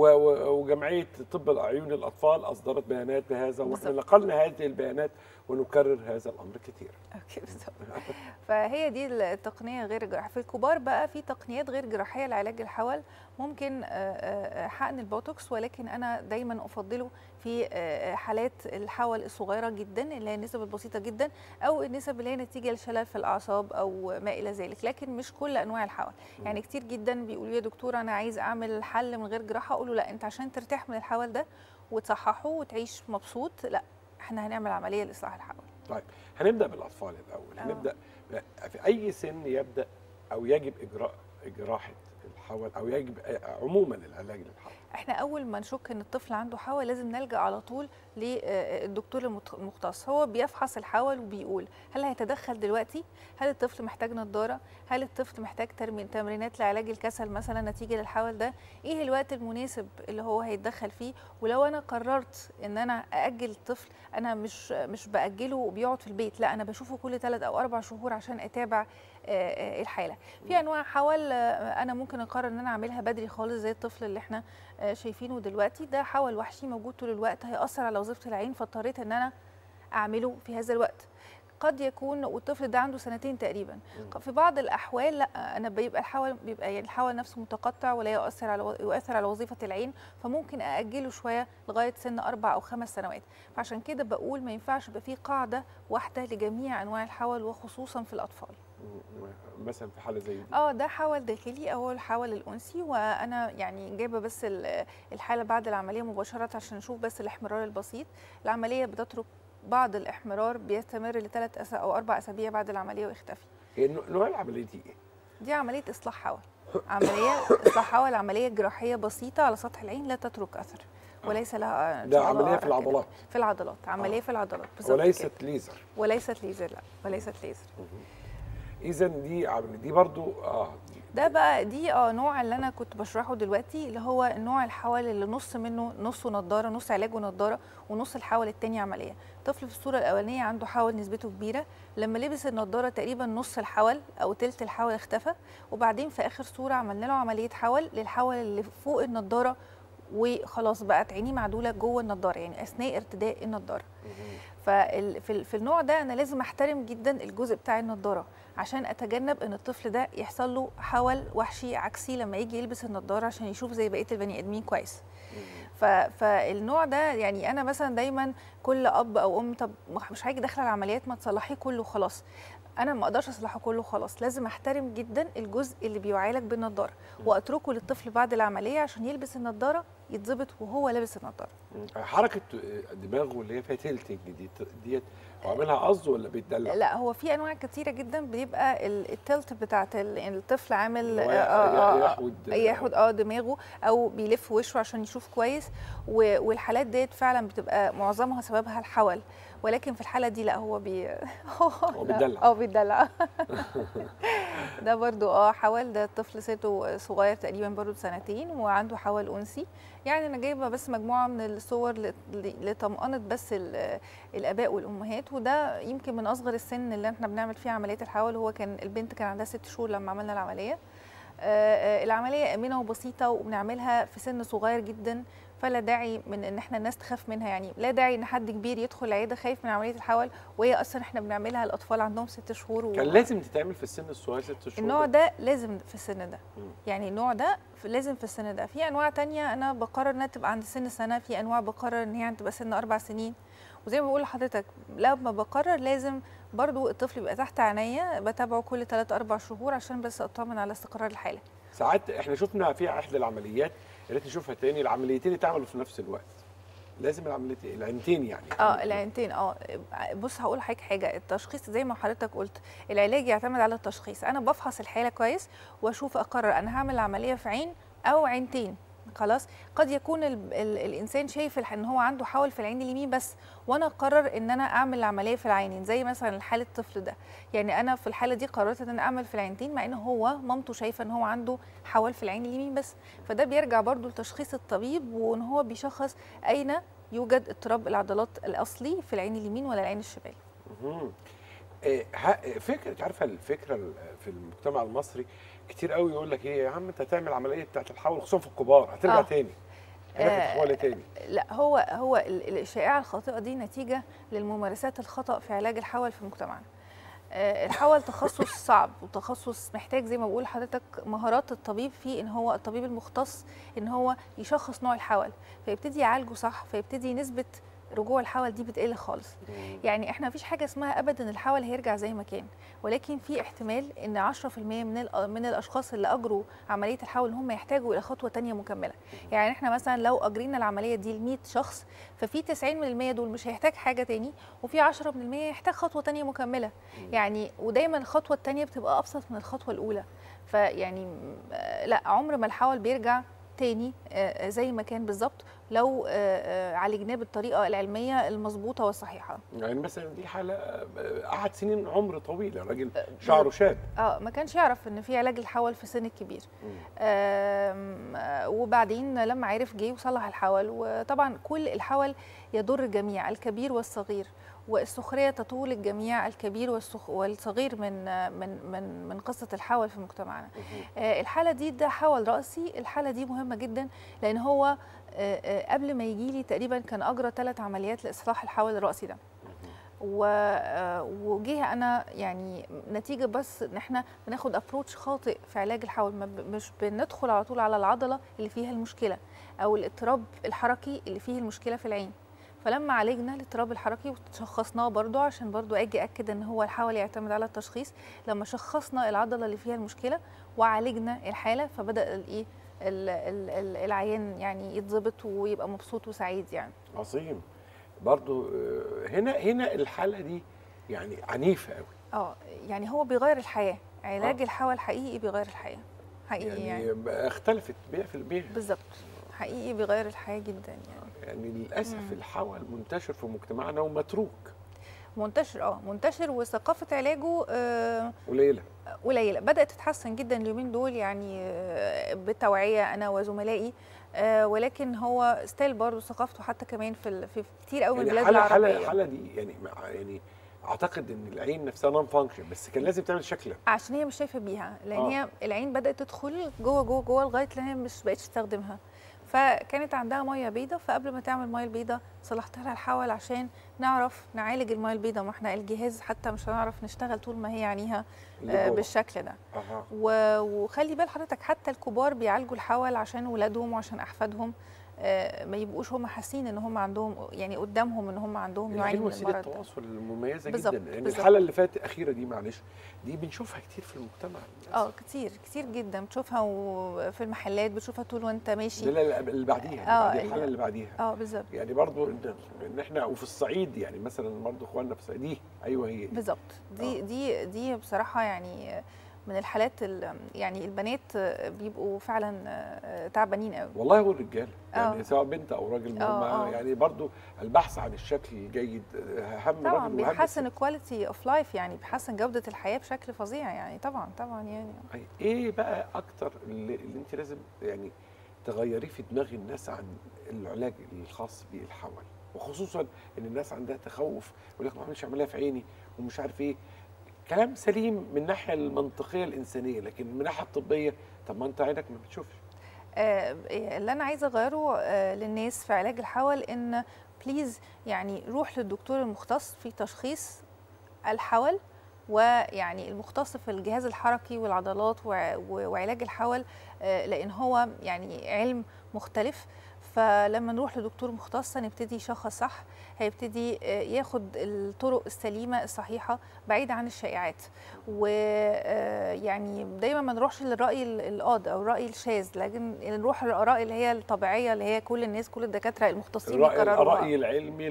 وجمعيه طب عيون الاطفال اصدرت بيانات بهذا، واحنا نقلنا هذه البيانات ونكرر هذا الامر كتير. اوكي بالظبط. فهي دي التقنيه غير الجراحيه. في الكبار بقى في تقنيات غير جراحيه لعلاج الحول، ممكن حقن البوتوكس، ولكن انا دايما افضله في حالات الحول الصغيره جدا اللي هي النسب البسيطه جدا، او النسب اللي هي نتيجه لشلل في الاعصاب او ما الى ذلك، لكن مش كل انواع الحول. يعني كتير جدا بيقولوا يا دكتوره انا عايز اعمل حل من غير جراحه، اقول له لا، انت عشان ترتاح من الحول ده وتصححه وتعيش مبسوط، لا احنا هنعمل عمليه لاصلاح الحول. طيب هنبدا بالاطفال الاول. هنبدا في اي سن يبدا او يجب اجراء جراحه الحول، او يجب عموما العلاج للحول؟ احنا اول ما نشك ان الطفل عنده حول لازم نلجا على طول للدكتور المختص. هو بيفحص الحول وبيقول هل هيتدخل دلوقتي، هل الطفل محتاج نضاره، هل الطفل محتاج تمرينات لعلاج الكسل مثلا نتيجه للحول ده، ايه الوقت المناسب اللي هو هيتدخل فيه. ولو انا قررت ان انا ااجل الطفل، انا مش باجله وبيقعد في البيت، لا انا بشوفه كل 3 أو 4 شهور عشان اتابع الحاله. في انواع حول انا ممكن اقرر ان انا اعملها بدري خالص، زي الطفل اللي احنا شايفينه دلوقتي، ده حول وحشي موجود طول الوقت هيأثر على وظيفه العين، فاضطريت ان انا اعمله في هذا الوقت. قد يكون والطفل ده عنده 2 تقريبا. في بعض الاحوال لا، انا بيبقى يعني الحول نفسه متقطع ولا يؤثر على وظيفه العين، فممكن ااجله شويه لغايه سن 4 أو 5 سنوات. فعشان كده بقول ما ينفعش يبقى في قاعده واحده لجميع انواع الحول وخصوصا في الاطفال. مثلا في حاله زي دي ده حول داخلي او الحول الانسي، وانا يعني جايبه بس الحاله بعد العمليه مباشره عشان نشوف بس الاحمرار البسيط. العمليه بتترك بعض الاحمرار بيستمر ل3 أو 4 أسابيع بعد العمليه ويختفي. نوع العمليه دي ايه؟ دي عمليه اصلاح حول. عمليه اصلاح حول، عمليه جراحيه بسيطه على سطح العين لا تترك اثر وليس لها ده عمليه في العضلات. في العضلات، عمليه في العضلات بالظبط، وليست ليزر. وليست ليزر، لا وليست ليزر. اذا دي برضو ده بقى دي نوع اللي انا كنت بشرحه دلوقتي، اللي هو النوع الحول اللي نص منه نصه نضاره، نص علاج ونضاره، ونص الحول الثاني عمليه. طفل في الصوره الاولانيه عنده حول نسبته كبيره، لما لبس النضاره تقريبا نص الحول او ثلث الحول اختفى، وبعدين في اخر صوره عملنا له عمليه حول للحول اللي فوق النضاره وخلاص بقت عينيه معدوله جوه النضاره، يعني اثناء ارتداء النضاره. في النوع ده انا لازم احترم جدا الجزء بتاع النضاره عشان اتجنب ان الطفل ده يحصل له حول وحشي عكسي لما يجي يلبس النضاره عشان يشوف زي بقيه البني ادمين كويس. فالنوع ده يعني انا مثلا دايما كل اب او ام، طب مش هاجي داخله العمليات ما تصلحيه كله خلاص. انا ما اقدرش اصلحه كله خلاص، لازم احترم جدا الجزء اللي بيعالج بالنضاره واتركه للطفل بعد العمليه عشان يلبس النضاره يتظبط وهو لابس النضاره. حركه دماغه اللي هي فيها تلتنج ديت وعاملها قصد ولا بيتدلع؟ لا، هو في انواع كتيره جدا بيبقى التلت بتاعت الطفل عامل يحود دماغه او بيلف وشه عشان يشوف كويس، والحالات ديت فعلا بتبقى معظمها سببها الحول، ولكن في الحاله دي لا، هو بيتدلع. بيتدلع. ده برضو حول، ده الطفل سنه صغير تقريبا برضو 2 وعنده حول انسي. يعني انا جايبه بس مجموعه من الصور لطمأنة بس الاباء والامهات، وده يمكن من اصغر السن اللي احنا بنعمل فيه عمليه الحول. هو البنت كان عندها 6 شهور لما عملنا العمليه. العمليه امنه وبسيطه وبنعملها في سن صغير جدا، فلا داعي من ان احنا الناس تخاف منها. يعني لا داعي ان حد كبير يدخل العياده خايف من عمليه الحول، وهي اصلا احنا بنعملها الاطفال عندهم 6 شهور. كان لازم تتعمل في السن الصغير 6 شهور؟ النوع ده لازم في السن ده. يعني النوع ده لازم في السن ده. في انواع تانية انا بقرر انها تبقى عند سن سنه، في انواع بقرر ان هي تبقى سن 4 سنين. وزي ما بقول لحضرتك لما بقرر لازم برضو الطفل يبقى تحت عينيا، بتابعه كل 3 4 شهور عشان بس اطمن على استقرار الحاله. ساعات احنا شفنا في احدى العمليات، يا ريت نشوفها تاني، العمليتين اتعملوا في نفس الوقت. لازم العمليتين العينتين يعني. العينتين. بص هقول لحضرتك حاجه، التشخيص زي ما حضرتك قلت العلاج يعتمد على التشخيص. انا بفحص الحاله كويس واشوف اقرر انا هعمل عمليه في عين او عينتين، خلاص. قد يكون الانسان شايف ان هو عنده حول في العين اليمين بس، وانا اقرر ان انا اعمل العمليه في العينين، زي مثلا حاله الطفل ده. يعني انا في الحاله دي قررت ان انا اعمل في العينتين، مع ان هو مامته شايفه ان هو عنده حول في العين اليمين بس. فده بيرجع برضو لتشخيص الطبيب، وان هو بيشخص اين يوجد اضطراب العضلات الاصلي في العين اليمين ولا العين الشمال. فكره، عارفه الفكره في المجتمع المصري كتير قوي يقول لك ايه يا عم انت هتعمل عمليه بتاعت الحول خصوصا في الكبار هترجع تاني هناك تاني. لا، هو الشائعه الخاطئه دي نتيجه للممارسات الخطا في علاج الحول في مجتمعنا. الحول تخصص صعب وتخصص محتاج زي ما بقول لحضرتك مهارات الطبيب فيه، ان هو الطبيب المختص ان هو يشخص نوع الحول فيبتدي يعالجه صح، فيبتدي نسبه رجوع الحول دي بتقل خالص. يعني احنا مفيش حاجه اسمها ابدا الحول هيرجع زي ما كان، ولكن في احتمال ان 10% من الاشخاص اللي اجروا عمليه الحول ان هم يحتاجوا الى خطوه ثانيه مكمله. يعني احنا مثلا لو اجرينا العمليه دي ل 100 شخص، ففي 90% دول مش هيحتاج حاجه ثاني، وفي 10% يحتاج خطوه ثانيه مكمله. يعني ودايما الخطوه الثانيه بتبقى ابسط من الخطوه الاولى. فيعني لا، عمر ما الحول بيرجع تاني زي ما كان بالظبط لو عالجناه بالطريقه العلميه المظبوطه والصحيحه. يعني مثلا دي حاله قعد سنين عمر طويل، الراجل شعره شاب ما كانش يعرف ان في علاج الحول في سن الكبير. وبعدين لما عرف جه وصلح الحول. وطبعا كل الحول يضر الجميع، الكبير والصغير، والسخريه تطول الجميع، الكبير والصغير من قصه الحول في مجتمعنا. الحاله دي ده حول راسي. الحاله دي مهمه جدا لان هو قبل ما يجي لي تقريبا كان اجرى 3 عمليات لاصلاح الحول الراسي ده. وجه انا يعني نتيجه بس ان احنا بناخد ابروتش خاطئ في علاج الحول، مش بندخل على طول على العضله اللي فيها المشكله او الاضطراب الحركي اللي فيه المشكله في العين. فلما عالجنا الاضطراب الحركي وشخصناه برضو عشان برضو اجي اكد ان هو الحول يعتمد على التشخيص، لما شخصنا العضله اللي فيها المشكله وعالجنا الحاله فبدا الايه العيان يعني يتظبط ويبقى مبسوط وسعيد يعني. عظيم. برضو هنا الحاله دي يعني عنيفه قوي. يعني هو بيغير الحياه، علاج الحول حقيقي بيغير الحياه حقيقي يعني اختلفت 100%. بالظبط، حقيقي بيغير الحياه جدا يعني للاسف الحول منتشر في مجتمعنا ومتروك. منتشر وثقافه علاجه قليله. بدات تتحسن جدا اليومين دول يعني بالتوعيه انا وزملائي، ولكن هو ستيل برضه ثقافته حتى كمان في كتير قوي من البلاد العربيه. الحاله دي يعني اعتقد ان العين نفسها نون فانكشن، بس كان لازم تعمل شكلها عشان هي مش شايفه بيها، لان هي العين بدات تدخل جوه جوه جوه لغايه ان هي مش بقتش تستخدمها. فكانت عندها ميه بيضاء، فقبل ما تعمل ميه البيضاء صلحت لها الحول عشان نعرف نعالج الميه البيضاء. ما احنا الجهاز حتى مش هنعرف نشتغل طول ما هي عينيها بالشكل ده. وخلي بال حضرتك حتى الكبار بيعالجوا الحول عشان ولادهم وعشان احفادهم ما يبقوش هم حاسين ان هم عندهم يعني قدامهم ان هم عندهم نوعين من المرض. وسيله التواصل المميزه جدا. يعني بالزبط. الحاله اللي فاتت الاخيره دي معلش دي بنشوفها كتير في المجتمع. كتير جدا بتشوفها وفي المحلات بتشوفها طول وانت ماشي. اللي بعديها الحاله اللي بعديها بالظبط. يعني برضو ان احنا وفي الصعيد يعني مثلا برضو اخواننا في الصعيد دي بالظبط. دي بصراحه يعني من الحالات يعني البنات بيبقوا فعلا تعبانين قوي والله، والرجاله يعني سواء بنت او راجل يعني برضو البحث عن الشكل الجيد اهم طبعا بيحسن الكواليتي اوف لايف، يعني بيحسن جوده الحياه بشكل فظيع يعني. طبعا يعني ايه بقى اكتر اللي انت لازم يعني تغيريه في دماغ الناس عن العلاج الخاص بالحول، وخصوصا ان الناس عندها تخوف يقول لك ما اعملش عمليه في عيني ومش عارف ايه. كلام سليم من الناحيه المنطقيه الانسانيه، لكن من الناحيه الطبيه طب ما انت عينك ما بتشوفش. اللي انا عايزه اغيره للناس في علاج الحول ان بليز يعني روح للدكتور المختص في تشخيص الحول، ويعني المختص في الجهاز الحركي والعضلات وعلاج الحول، لان هو يعني علم مختلف. فلما نروح لدكتور مختص نبتدي يشخص صح، هيبتدي ياخد الطرق السليمه الصحيحه بعيد عن الشائعات. ويعني دايما ما نروحش للراي القاضي او الراي الشاذ، لكن نروح للاراء اللي هي الطبيعيه اللي هي كل الناس كل الدكاتره المختصين يقرروها. الراي العلمي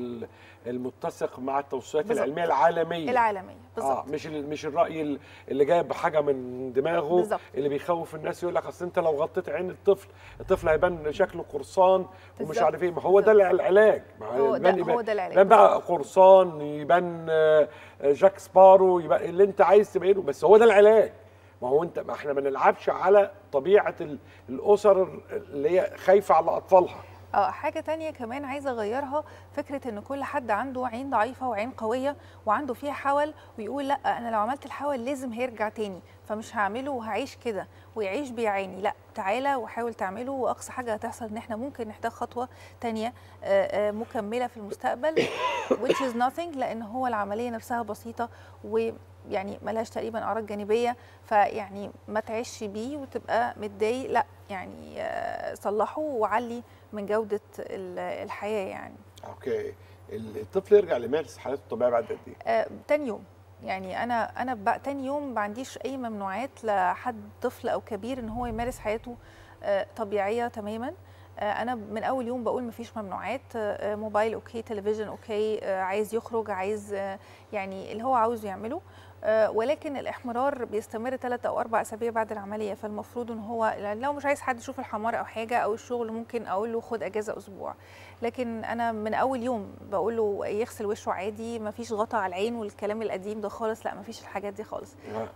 المتسق مع التوصيات العلميه العالميه بالظبط. مش الراي اللي جايب حاجه من دماغه بالزبط. اللي بيخوف الناس، يقول لك اصل انت لو غطيت عين الطفل هيبان شكله قرصان ومش عارف ايه. ما هو ده العلاج، هو ده العلاج. يبان بقى قرصان، يبان جاك سبارو، يبان اللي انت عايز تبينه، بس هو ده العلاج. ما احنا ما نلعبش على طبيعه الاسر اللي هي خايفه على اطفالها. حاجة تانية كمان عايزة أغيرها، فكرة إن كل حد عنده عين ضعيفة وعين قوية وعنده فيها حول، ويقول لأ أنا لو عملت الحول لازم هيرجع تاني فمش هعمله وهعيش كده، ويعيش بيعاني. لأ، تعالى وحاول تعمله، وأقصى حاجة هتحصل إن إحنا ممكن نحتاج خطوة تانية مكملة في المستقبل which is nothing، لأن هو العملية نفسها بسيطة ويعني ملهاش تقريبا أعراض جانبية، فيعني ما تعيش بيه وتبقى متضايق. لأ يعني صلحه وعلي من جودة الحياة يعني. اوكي، الطفل يرجع لمارس حياته الطبيعية بعد قد ايه؟ تاني يوم. يعني انا بقى تاني يوم ما عنديش اي ممنوعات لحد طفل او كبير ان هو يمارس حياته طبيعية تماما. انا من اول يوم بقول مفيش ممنوعات، موبايل اوكي، تلفزيون اوكي، عايز يخرج، عايز يعني اللي هو عاوزه يعمله. ولكن الاحمرار بيستمر 3 أو 4 أسابيع بعد العمليه، فالمفروض ان هو لو مش عايز حد يشوف الحمار او حاجه او الشغل ممكن اقول له خد اجازه اسبوع. لكن انا من اول يوم بقول له يغسل وشه عادي، مفيش غطا على العين والكلام القديم ده خالص، لا مفيش الحاجات دي خالص.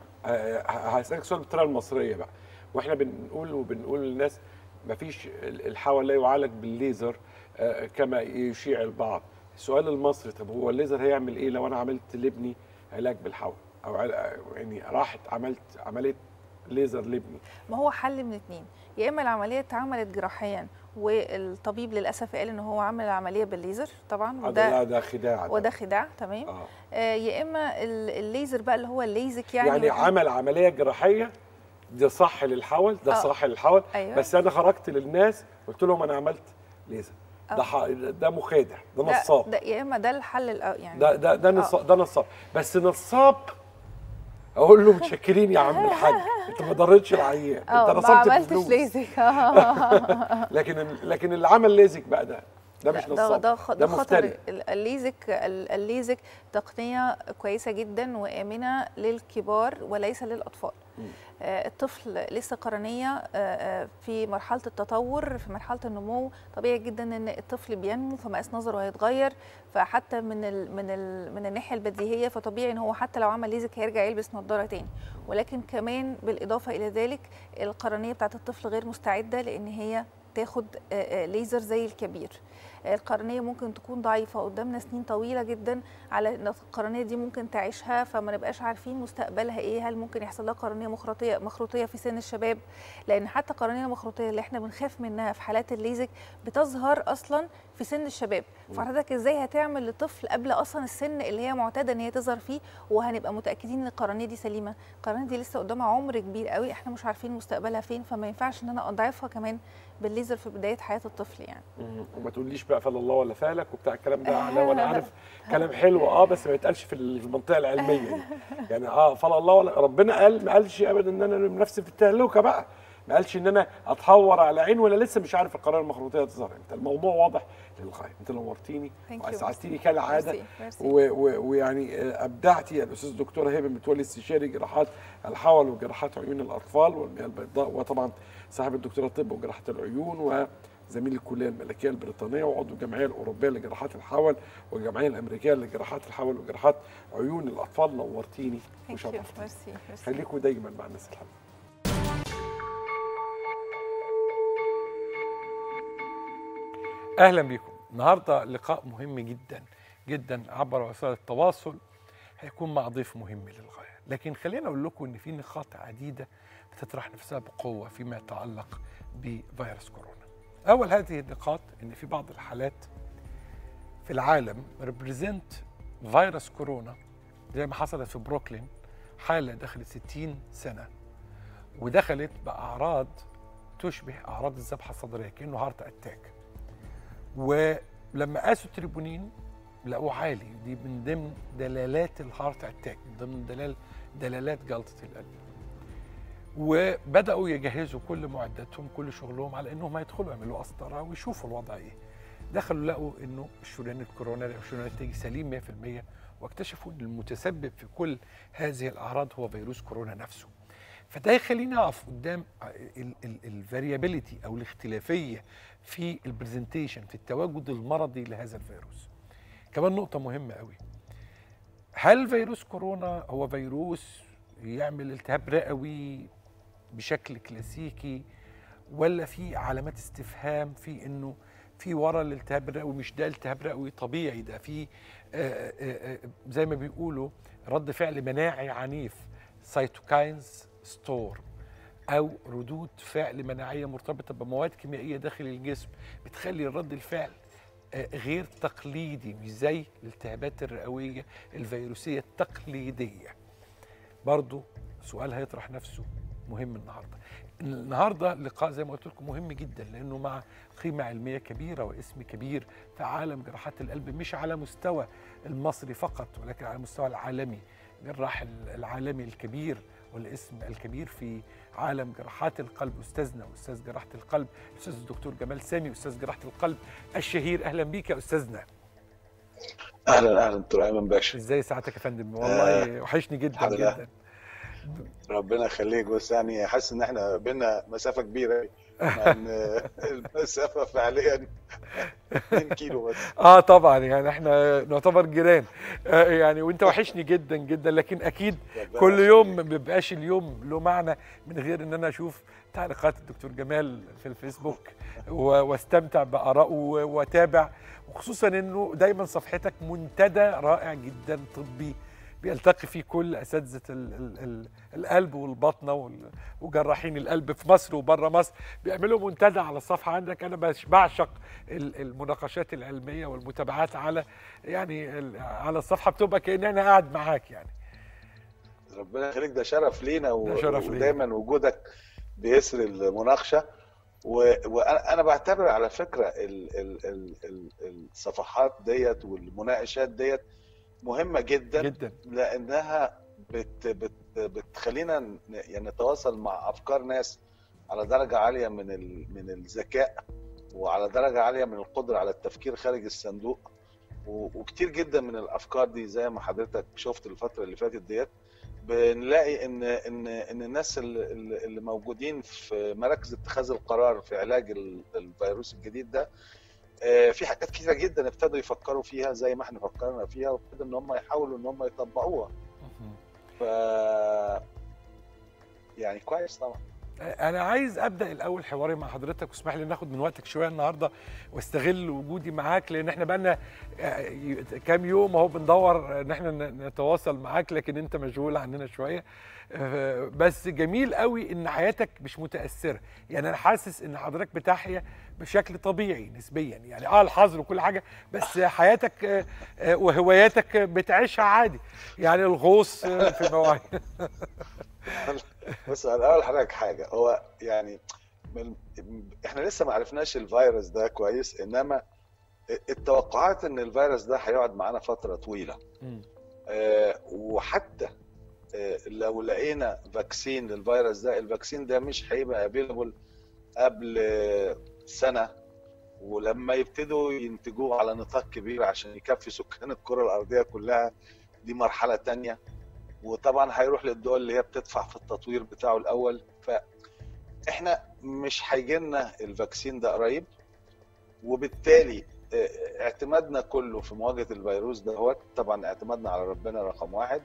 هسألك سؤال بالطريقه المصريه بقى، واحنا بنقول للناس مفيش الحول لا يعالج بالليزر كما يشيع البعض. السؤال المصري، طب هو الليزر هيعمل ايه لو انا عملت لابني علاج بالحول، او يعني راحت عملت عمليه ليزر لابني؟ ما هو حل من اتنين، يا اما العمليه اتعملت جراحيا والطبيب للاسف قال ان هو عمل العمليه بالليزر طبعا، وده خداع، وده خداع تمام. يا اما الليزر بقى اللي هو الليزك، يعني عمل عمليه جراحيه ده صح للحول، ده صح للحول. أيوة. بس انا خرجت للناس قلت لهم انا عملت ليزر، ده مخادع، ده نصاب. ده يا اما ده الحل يعني ده نصاب. بس نصاب اقول له متشكرين يا عم الحاج، انت ما ضرتش العيان، انت نصبت ما عملتش ليزك. لكن اللي عمل ليزك بقى ده مش نصاب، ده خطر. الليزك تقنيه كويسه جدا وامنه للكبار وليس للاطفال. الطفل لسه قرنيه في مرحله التطور، في مرحله النمو، طبيعي جدا ان الطفل بينمو فمقاس نظره هيتغير، فحتى من الناحيه البديهيه فطبيعي ان هو حتى لو عمل ليزك هيرجع يلبس نظاره تاني. ولكن كمان بالاضافه الى ذلك القرنيه بتاعت الطفل غير مستعده لان هي تاخد ليزر زي الكبير. القرنيه ممكن تكون ضعيفه قدامنا سنين طويله جدا على ان القرنيه دي ممكن تعيشها، فما نبقاش عارفين مستقبلها ايه، هل ممكن يحصل لها قرنيه مخروطيه في سن الشباب، لان حتى القرنيه المخروطيه اللي احنا بنخاف منها في حالات الليزك بتظهر اصلا في سن الشباب. فحضرتك ازاي هتعمل لطفل قبل اصلا السن اللي هي معتاده ان هي تظهر فيه وهنبقى متاكدين ان القرنيه دي سليمه؟ القرنيه دي لسه قدامها عمر كبير قوي، احنا مش عارفين مستقبلها فين، فما ينفعش ان انا اضعفها كمان بالليزر في بدايه حياه الطفل يعني. وما تقوليش بقى فلا الله ولا فالك وبتاع الكلام ده، وانا عارف كلام حلو بس ما يتقالش في المنطقه العلميه دي. يعني فلا الله ولا ربنا ما قالش ابدا ان انا نفسي في التهلكه بقى، ما قالش ان انا اتهور على عين ولا لسه مش عارف القرار المخروطيه تظهر امتى. الموضوع واضح للغايه. انت نورتيني واسعدتيني كالعاده، ويعني ابدعتي يا الاستاذ الدكتوره هبه متولي، استشاري جراحات الحول وجراحات عيون الاطفال والمياه البيضاء، وطبعا صاحب الدكتوراه طب وجراحه العيون، وزميل الكليه الملكيه البريطانيه، وعضو الجمعيه الاوروبيه لجراحات الحول والجمعيه الامريكيه لجراحات الحول وجراحات عيون الاطفال. نورتيني وشرفتيني. خليكم دايما مع الناس الحلوه. اهلا بكم. النهارده لقاء مهم جدا جدا عبر وسائل التواصل، هيكون مع ضيف مهم للغايه، لكن خلينا اقول لكم ان في نقاط عديده بتطرح نفسها بقوه فيما يتعلق بفيروس كورونا. اول هذه النقاط ان في بعض الحالات في العالم ريبريزنت فيروس كورونا، زي ما حصلت في بروكلين، حاله دخلت 60 سنه ودخلت باعراض تشبه اعراض الذبحه الصدريه، كانه هارت اتاك. ولما قاسوا التريبونين لقوه عالي، دي من ضمن دلالات الهارت اتاك، من ضمن دلالات جلطه القلب. وبداوا يجهزوا كل معداتهم، كل شغلهم على انهم هيدخلوا يعملوا قسطره ويشوفوا الوضع ايه. دخلوا لقوا انه الشريان الكوروناري او الشريان التاجي سليم 100%، واكتشفوا ان المتسبب في كل هذه الاعراض هو فيروس كورونا نفسه. فده يخلينا نقف قدام الفاريابيليتي او الاختلافيه في البرزنتيشن، في التواجد المرضي لهذا الفيروس. كمان نقطه مهمه قوي، هل فيروس كورونا هو فيروس يعمل التهاب رئوي بشكل كلاسيكي، ولا في علامات استفهام في انه في ورا الالتهاب الرئوي مش ده التهاب رئوي طبيعي، ده في زي ما بيقولوا رد فعل مناعي عنيف، سيتوكاينز ستور، او ردود فعل مناعيه مرتبطه بمواد كيميائيه داخل الجسم بتخلي رد الفعل غير تقليدي، مش زي الالتهابات الرئويه الفيروسيه التقليديه. برضو سؤال هيطرح نفسه مهم النهارده لقاء زي ما قلت لكم مهم جدا، لانه مع قيمه علميه كبيره واسم كبير في عالم جراحات القلب، مش على مستوى المصري فقط ولكن على المستوى العالمي. الجراح العالمي الكبير والاسم الكبير في عالم جراحات القلب، استاذنا واستاذ جراحه القلب الاستاذ الدكتور جمال سامي، استاذ جراحه القلب الشهير. اهلا بيك يا استاذنا. اهلا دكتور ايمن باشا. ازاي سعادتك يا فندم؟ والله وحشني جدا جدا. ربنا يخليك، بس يعني حاسس ان احنا بينا مسافه كبيره، مع ان المسافه فعليا 2 كيلو بس. طبعا يعني احنا نعتبر جيران يعني، وانت وحشني جدا جدا، لكن اكيد كل يوم ما بيبقاش اليوم له معنى من غير ان انا اشوف تعليقات الدكتور جمال في الفيسبوك واستمتع بآرائه واتابع، وخصوصا انه دايما صفحتك منتدى رائع جدا طبي بيلتقي فيه كل اساتذه القلب والبطنه وجراحين القلب في مصر وبره مصر، بيعملوا منتدى على الصفحه عندك. انا بعشق المناقشات العلميه والمتابعات على على الصفحه، بتبقى كأن انا قاعد معاك يعني. ربنا يخليك، ده شرف لينا ودايما لينا. وجودك بيسر المناقشه. وانا بعتبر على فكره الصفحات ديت والمناقشات ديت مهمه جدا جدا، لانها بتخلينا يعني نتواصل مع افكار ناس على درجه عاليه من الذكاء، وعلى درجه عاليه من القدره على التفكير خارج الصندوق. وكتير جدا من الافكار دي زي ما حضرتك شفت الفتره اللي فاتت ديت، بنلاقي ان الناس اللي موجودين في مراكز اتخاذ القرار في علاج الفيروس الجديد ده، في حاجات كتيره جدا ابتدوا يفكروا فيها زي ما احنا فكرنا فيها، وابتدوا ان هم يحاولوا ان هم يطبقوها. ف يعني كويس طبعا. انا عايز ابدا الاول حواري مع حضرتك، واسمح لي ناخد من وقتك شويه النهارده واستغل وجودي معاك، لان احنا بقالنا كام يوم اهو بندور ان احنا نتواصل معاك، لكن انت مشغول عننا شويه. بس جميل قوي ان حياتك مش متاثره، يعني انا حاسس ان حضرتك بتحيا بشكل طبيعي نسبيا، يعني الحظر وكل حاجه، بس حياتك وهواياتك بتعيشها عادي، يعني الغوص في مواعيد. بص، انا اقول لحضرتك حاجه، هو يعني احنا لسه ما عرفناش الفيروس ده كويس، انما التوقعات ان الفيروس ده هيقعد معانا فتره طويله. وحتى لو لقينا فاكسين للفيروس ده، الفاكسين ده مش هيبقى افيلبل قبل سنه، ولما يبتدوا ينتجوه على نطاق كبير عشان يكفي سكان الكره الارضيه كلها، دي مرحله تانية. وطبعا هيروح للدول اللي هي بتدفع في التطوير بتاعه الاول. فاحنا مش هيجي لنا الفاكسين ده قريب، وبالتالي اعتمادنا كله في مواجهه الفيروس ده هو طبعا اعتمادنا على ربنا رقم 1.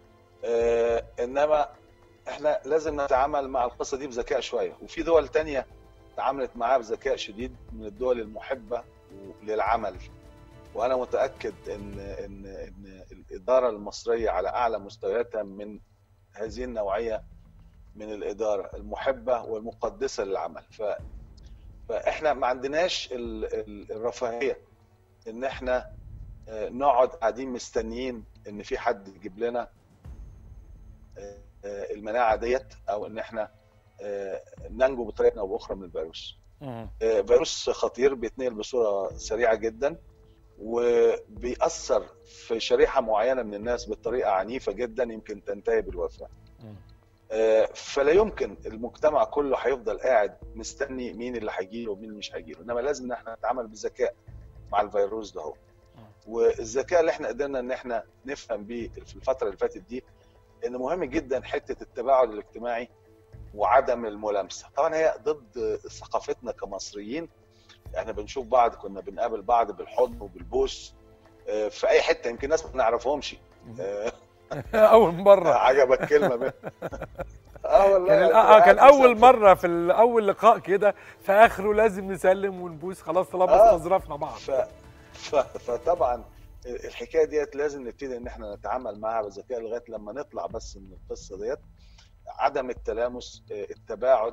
انما احنا لازم نتعامل مع القصه دي بذكاء شويه، وفي دول تانية تعاملت معاها بذكاء شديد من الدول المحبه للعمل. وانا متاكد ان الاداره المصريه على اعلى مستوياتها من هذه النوعيه من الاداره المحبه والمقدسه للعمل. فاحنا ما عندناش الرفاهيه ان احنا نقعد قاعدين مستنيين ان في حد يجيب لنا المناعه ديت، او ان احنا ننجو بطريقه او باخرى من الفيروس. فيروس خطير بيتنقل بصوره سريعه جدا، وبيأثر في شريحه معينه من الناس بطريقه عنيفه جدا يمكن تنتهي بالوفاه. فلا يمكن المجتمع كله هيفضل قاعد مستني مين اللي هيجيله ومين اللي مش هيجيله، انما لازم ان احنا نتعامل بذكاء مع الفيروس ده. والذكاء اللي احنا قدرنا ان احنا نفهم بيه في الفتره اللي فاتت دي ان مهم جدا حته التباعد الاجتماعي وعدم الملامسه. طبعا هي ضد ثقافتنا كمصريين، احنا بنشوف بعض، كنا بنقابل بعض بالحضن وبالبوس في اي حته، يمكن ناس ما نعرفهمش اول مره عجبك كلمه منها. والله كان اول مره في اول لقاء كده، في اخره لازم نسلم ونبوس، خلاص طالما استظرفنا بعض. فطبعا الحكايه ديت لازم نبتدي ان احنا نتعامل معها بذكاء لغايه لما نطلع بس من القصه ديت. عدم التلامس، التباعد،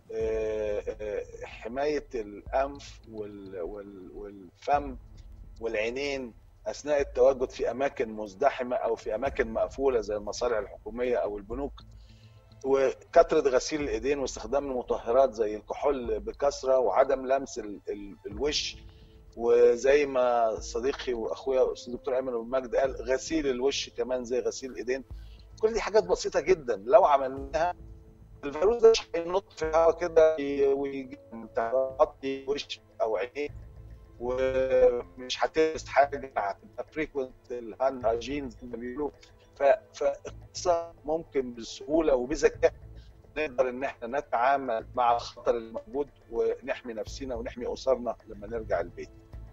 حمايه الانف والفم والعينين اثناء التواجد في اماكن مزدحمه او في اماكن مقفوله زي المصالح الحكوميه او البنوك، وكثره غسيل الايدين واستخدام المطهرات زي الكحول بكثره، وعدم لمس الوش، وزي ما صديقي واخويا الاستاذ الدكتور ايمن ابو المجد قال غسيل الوش كمان زي غسيل الايدين. كل دي حاجات بسيطه جدا لو عملناها الفيروس ده مش هينط في الهواء كده ويجي تغطي وش او عينيه، ومش هتلبس حاجه، هتبقى فريكونت الهاند هايجين زي ما بيقولوا. فالقصه ممكن بسهوله وبذكاء نقدر ان احنا نتعامل مع الخطر الموجود ونحمي نفسنا ونحمي اسرنا لما نرجع البيت.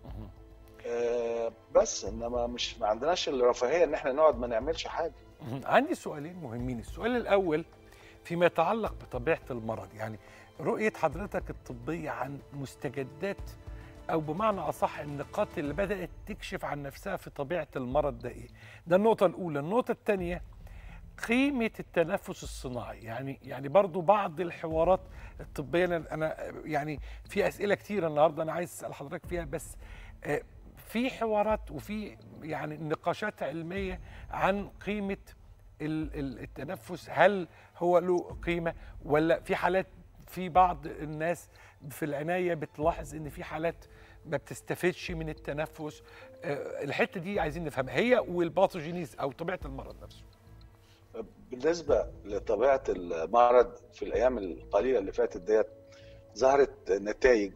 بس انما ما عندناش الرفاهيه ان احنا نقعد ما نعملش حاجه. عندي سؤالين مهمين. السؤال الاول فيما يتعلق بطبيعه المرض، يعني رؤيه حضرتك الطبيه عن مستجدات او بمعنى اصح النقاط اللي بدات تكشف عن نفسها في طبيعه المرض ده ايه؟ ده النقطه الاولى. النقطه الثانيه قيمه التنفس الصناعي، يعني برضو بعض الحوارات الطبيه، انا يعني في اسئله كتيره النهارده انا عايز اسال حضرتك فيها، بس في حوارات وفي يعني نقاشات علميه عن قيمه التنفس، هل هو له قيمه ولا في حالات، في بعض الناس في العنايه بتلاحظ ان في حالات ما بتستفدش من التنفس. الحته دي عايزين نفهمها، هي والباثوجينيز او طبيعه المرض نفسه. بالنسبه لطبيعه المرض في الايام القليله اللي فاتت ديت ظهرت نتائج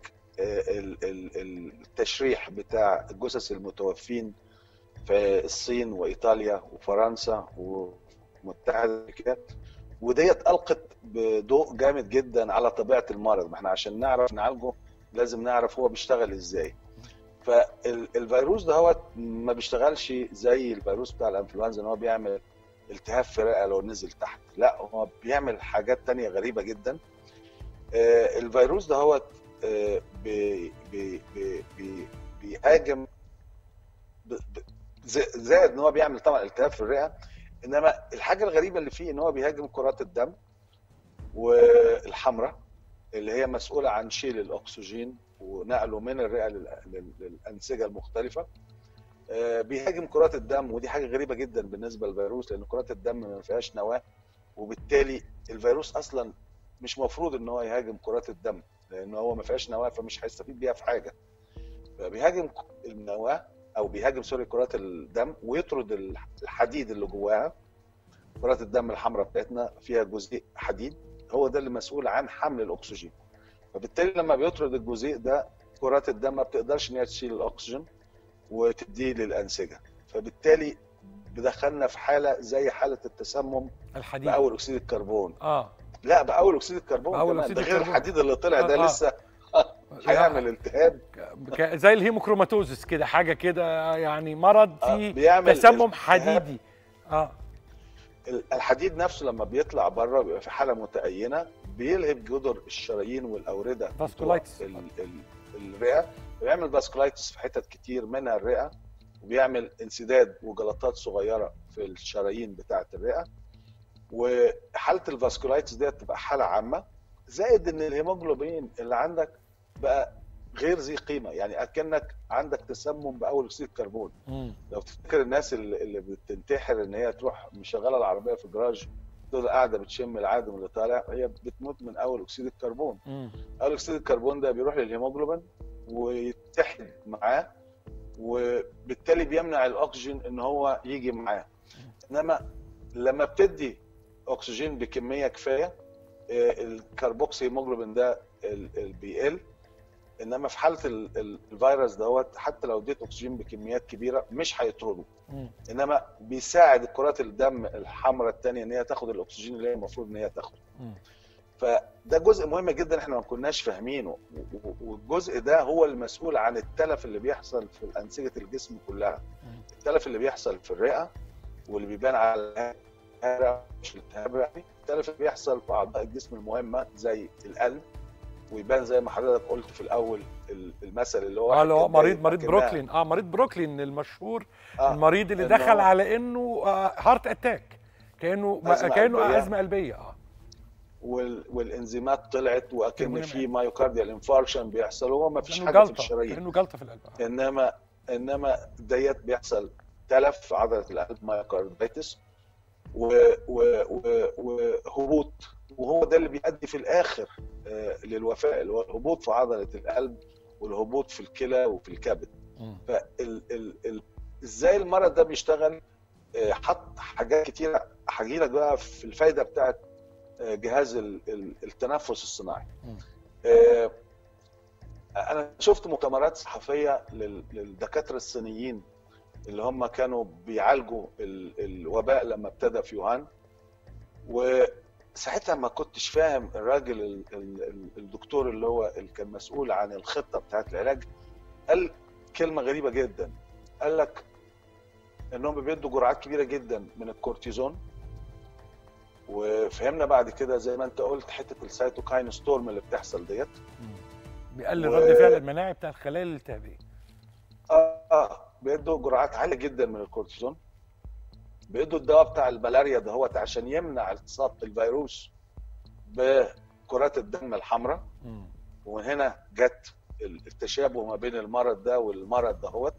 التشريح بتاع جثث المتوفين في الصين وايطاليا وفرنسا ومتحده كده، وديت القت بضوء جامد جدا على طبيعه المرض. ما احنا عشان نعرف نعالجه لازم نعرف هو بيشتغل ازاي. فالفيروس ده هو ما بيشتغلش زي الفيروس بتاع الانفلونزا ان هو بيعمل التهاب في الرئه لو نزل تحت، لا هو بيعمل حاجات تانية غريبه جدا. الفيروس ده هو بيهاجم، زائد ان هو بيعمل طبعا التهاب في الرئه، انما الحاجه الغريبه اللي فيه ان هو بيهاجم كرات الدم والحمراء اللي هي مسؤوله عن شيل الاكسجين ونقله من الرئه للانسجه المختلفه. بيهاجم كرات الدم، ودي حاجه غريبه جدا بالنسبه للفيروس لان كرات الدم ما فيهاش نواه، وبالتالي الفيروس اصلا مش مفروض ان هو يهاجم كرات الدم لان هو ما فيهاش نواه فمش هيستفيد بيها في حاجه. فبيهاجم النواه او بيهاجم كرات الدم ويطرد الحديد اللي جواها. كرات الدم الحمراء بتاعتنا فيها جزيء حديد هو ده اللي مسؤول عن حمل الاكسجين، فبالتالي لما بيطرد الجزيء ده كرات الدم ما بتقدرش ان هي تشيل الاكسجين وتديه للانسجه، فبالتالي بدخلنا في حاله زي حاله التسمم الحديد باول اكسيد الكربون. لا باول اكسيد الكربون كمان، ده غير الحديد اللي طلع ده لسه هيعمل التهاب زي الهيموكروماتوزس كده، حاجه كده يعني مرض فيه تسمم حديدي. الحديد نفسه لما بيطلع بره بيبقى في حاله متأينه بيلهب جدر الشرايين والاورده فاسكولايتس الرئه، بيعمل فاسكولايتس في حتت كتير منها الرئه، وبيعمل انسداد وجلطات صغيره في الشرايين بتاعه الرئه. وحاله الفاسكولايتس ديت تبقى حاله عامه، زائد ان الهيموجلوبين اللي عندك بقى غير ذي قيمه، يعني اكنك عندك تسمم باول اكسيد الكربون. لو تفتكر الناس اللي بتنتحر ان هي تروح مشغله العربيه في جراج تفضل قاعده بتشم العادم اللي طالع، هي بتموت من اول اكسيد الكربون. اول اكسيد الكربون ده بيروح للهيموجلوبين ويتحد معاه، وبالتالي بيمنع الاكسجين ان هو يجي معاه. انما لما بتدي اكسجين بكميه كفايه، الكربوكسي هيموجلوبين ده بيقل. انما في حاله الفيروس دوت حتى لو اديت اكسجين بكميات كبيره مش هيطرده، انما بيساعد كرات الدم الحمراء الثانيه ان هي تاخد الاكسجين اللي هي المفروض ان هي تاخده. فده جزء مهم جدا احنا ما كناش فاهمينه، والجزء ده هو المسؤول عن التلف اللي بيحصل في انسجه الجسم كلها. التلف اللي بيحصل في الرئه واللي بيبان على الهرم، مش الالتهاب يعني، التلف اللي بيحصل في اعضاء الجسم المهمه زي القلب، ويبان زي ما حضرتك قلت في الاول المثل اللي هو مريض بروكلين. مريض بروكلين المشهور، المريض اللي دخل على انه هارت اتاك، كانه ازمه قلبيه. والانزيمات طلعت واكن في مايوكارديال انفاركشن بيحصل، وهو ما فيش حاجه في الشرايين، كانه جلطه في القلب. انما ديت بيحصل تلف في عضله القلب، مايوكارديتس وهبوط، وهو ده اللي بيؤدي في الاخر للوفاه، اللي هو الهبوط في عضله القلب والهبوط في الكلى وفي الكبد. ازاي المرض ده بيشتغل؟ حط حاجات كتيره هجي لك بقى في الفايده بتاعت جهاز التنفس الصناعي. انا شفت مؤتمرات صحفيه للدكاتره الصينيين اللي هم كانوا بيعالجوا الوباء لما ابتدى في يوهان، وساعتها ما كنتش فاهم الراجل الدكتور اللي هو اللي كان مسؤول عن الخطه بتاعت العلاج قال كلمه غريبه جدا. قال لك انهم بيدوا جرعات كبيره جدا من الكورتيزون، وفهمنا بعد كده زي ما انت قلت حته السيتوكاين ستورم اللي بتحصل ديت بيقلل رد فعل المناعي بتاع الخلايا الالتهابيه. بيدوا جرعات عاليه جدا من الكورتيزون. بيدوا الدواء بتاع الملاريا دهوت عشان يمنع التصاق الفيروس بكرات الدم الحمراء، ومن هنا جت التشابه ما بين المرض ده والمرض دهوت.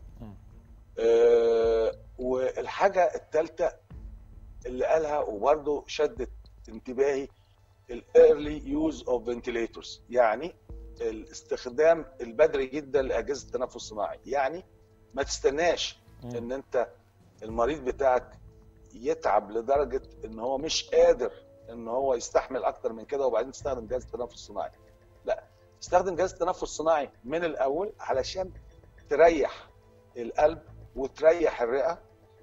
والحاجه الثالثه اللي قالها وبرضه شدت انتباهي، الايرلي يوز اوف فنتيليتورز، يعني الاستخدام البدري جدا لاجهزه التنفس الصناعي. يعني ما تستناش ان انت المريض بتاعك يتعب لدرجه ان هو مش قادر ان هو يستحمل اكتر من كده وبعدين تستخدم جهاز التنفس الصناعي. لا، استخدم جهاز التنفس الصناعي من الاول علشان تريح القلب وتريح الرئه،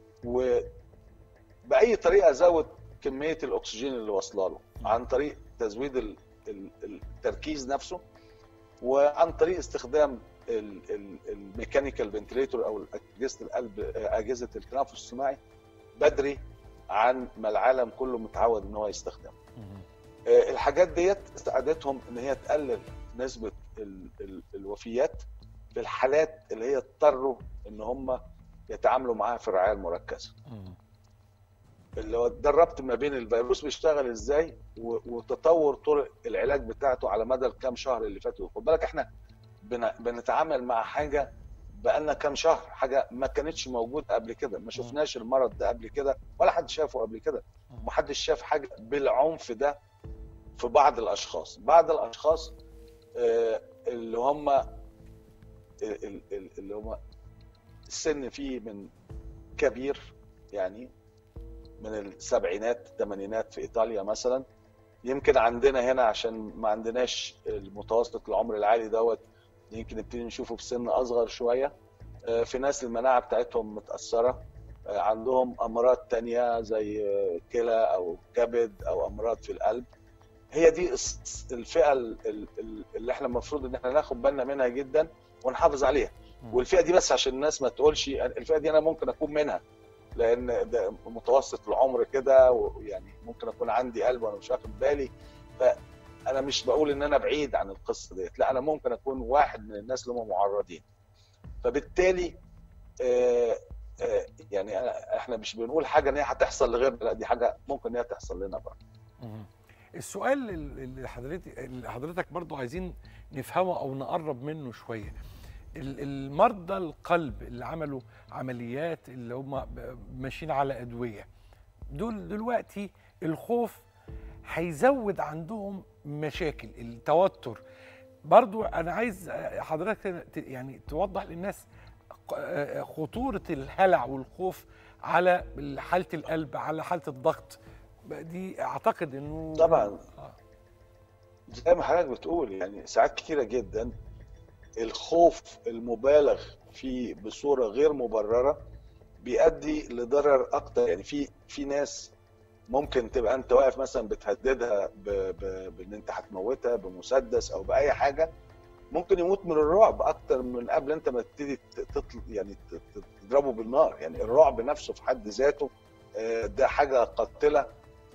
وباي طريقه زود كميه الاكسجين اللي واصله له عن طريق تزويد التركيز نفسه، وعن طريق استخدام الميكانيكال فنتيليتور او اجهزه القلب، اجهزه التنفس الصناعي بدري عن ما العالم كله متعود ان هو يستخدمه. الحاجات ديت ساعدتهم ان هي تقلل نسبه الوفيات في الحالات اللي هي اضطروا ان هم يتعاملوا معاها في الرعايه المركزه. اللي هو ده الربط ما بين الفيروس بيشتغل ازاي وتطور طرق العلاج بتاعته على مدى الكام شهر اللي فاتوا. خد بالك احنا بنتعامل مع حاجه بقالنا كام شهر، حاجه ما كانتش موجوده قبل كده، ما شفناش المرض ده قبل كده ولا حد شافه قبل كده، ومحدش شاف حاجه بالعنف ده في بعض الاشخاص. بعض الاشخاص اللي هم السن فيه من كبير، يعني من السبعينات الثمانينات في ايطاليا مثلا. يمكن عندنا هنا عشان ما عندناش المتوسط العمر العالي دوت، يمكن نبتدي نشوفه في سن اصغر شويه. في ناس المناعه بتاعتهم متاثره، عندهم امراض تانية زي كلى او كبد او امراض في القلب. هي دي الفئه اللي احنا المفروض ان احنا ناخد بالنا منها جدا ونحافظ عليها. والفئه دي بس عشان الناس ما تقولش الفئه دي انا ممكن اكون منها، لان ده متوسط العمر كده، ويعني ممكن اكون عندي قلب وانا مش واخد بالي. فانا مش بقول ان انا بعيد عن القصه ديت، لا، انا ممكن اكون واحد من الناس اللي هم معرضين. فبالتالي يعني احنا مش بنقول حاجه ان هي هتحصل لغيرنا، لا، دي حاجه ممكن ان هي تحصل لنا برضه. السؤال اللي حضرتك برضه عايزين نفهمه او نقرب منه شويه، المرضى القلب اللي عملوا عمليات اللي هم ماشيين على ادويه دول دلوقتي الخوف هيزود عندهم مشاكل التوتر. برضو انا عايز حضرتك يعني توضح للناس خطورة الهلع والخوف على حالة القلب، على حالة الضغط دي. اعتقد انه طبعا زي ما حضرتك بتقول، يعني ساعات كتيرة جدا الخوف المبالغ فيه بصورة غير مبررة بيؤدي لضرر اكتر. يعني في ناس ممكن تبقى انت واقف مثلا بتهددها بان انت هتموتها بمسدس او باي حاجه، ممكن يموت من الرعب اكتر من قبل انت ما تبتدي يعني تضربه بالنار. يعني الرعب نفسه في حد ذاته ده حاجه قاتله،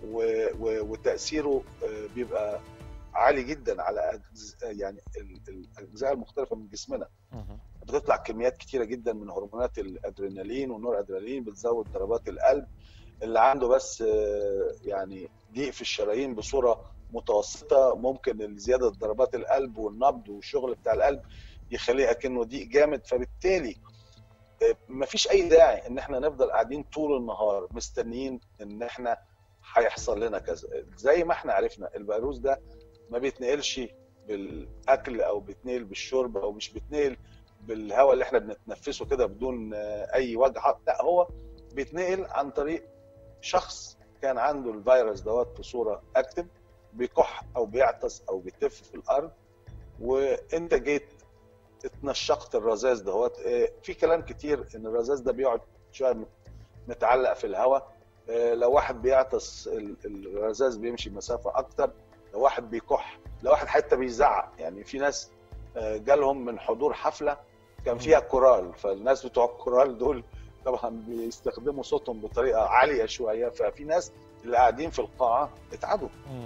وتاثيره بيبقى عالي جدا على يعني الاجزاء المختلفه من جسمنا. بتطلع كميات كتيره جدا من هرمونات الادرينالين والنور ادرينالين بتزود ضربات القلب. اللي عنده بس يعني ضيق في الشرايين بصوره متوسطه، ممكن زياده ضربات القلب والنبض والشغل بتاع القلب يخليه اكنه ضيق جامد. فبالتالي مفيش اي داعي ان احنا نفضل قاعدين طول النهار مستنيين ان احنا هيحصل لنا كذا. زي ما احنا عرفنا الفيروس ده ما بيتنقلش بالاكل او بيتنقل بالشرب او مش بيتنقل بالهواء اللي احنا بنتنفسه كده بدون اي وجع، لا هو بيتنقل عن طريق شخص كان عنده الفيروس دوت في صوره اكتف، بيكح او بيعطس او بيتف في الارض، وانت جيت اتنشقت الرذاذ دوت. في كلام كتير ان الرذاذ ده بيقعد شويه متعلق في الهواء. لو واحد بيعطس الرذاذ بيمشي مسافه اكتر، لو واحد بيكح، لو واحد حتى بيزعق. يعني في ناس جالهم من حضور حفله كان فيها كورال، فالناس بتوع الكورال دول طبعا بيستخدموا صوتهم بطريقه عاليه شويه، ففي ناس اللي قاعدين في القاعه اتعبوا.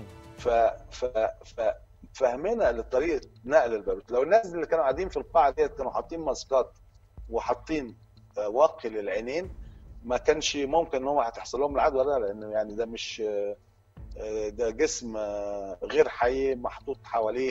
فهمنا لطريقه نقل الفيروس. لو الناس اللي كانوا قاعدين في القاعه ديت كانوا حاطين ماسكات وحاطين واقي للعينين، ما كانش ممكن ان هو هتحصل لهم العدوى ده، لان يعني ده مش ده جسم غير حي محطوط حواليه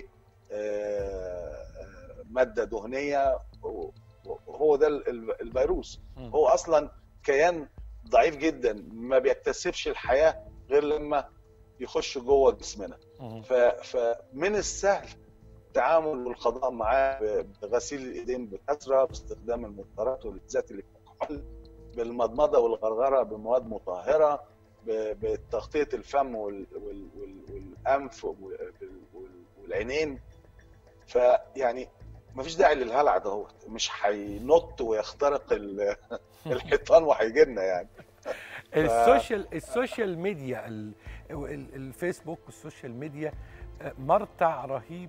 ماده دهنيه، هو ده الفيروس. هو اصلا كيان ضعيف جدا ما بيكتسبش الحياه غير لما يخش جوه جسمنا. فمن السهل التعامل والقضاء معاه بغسيل الايدين بكثره، باستخدام المطهرات والذات الكحول، بالمضمضه والغرغره بمواد مطهره، بتغطيه الفم والانف والعينين. فيعني مفيش داعي للهلع ده، مش هينط ويخترق الحيطان وهيجي لنا يعني. السوشيال ميديا، الفيسبوك والسوشيال ميديا مرتع رهيب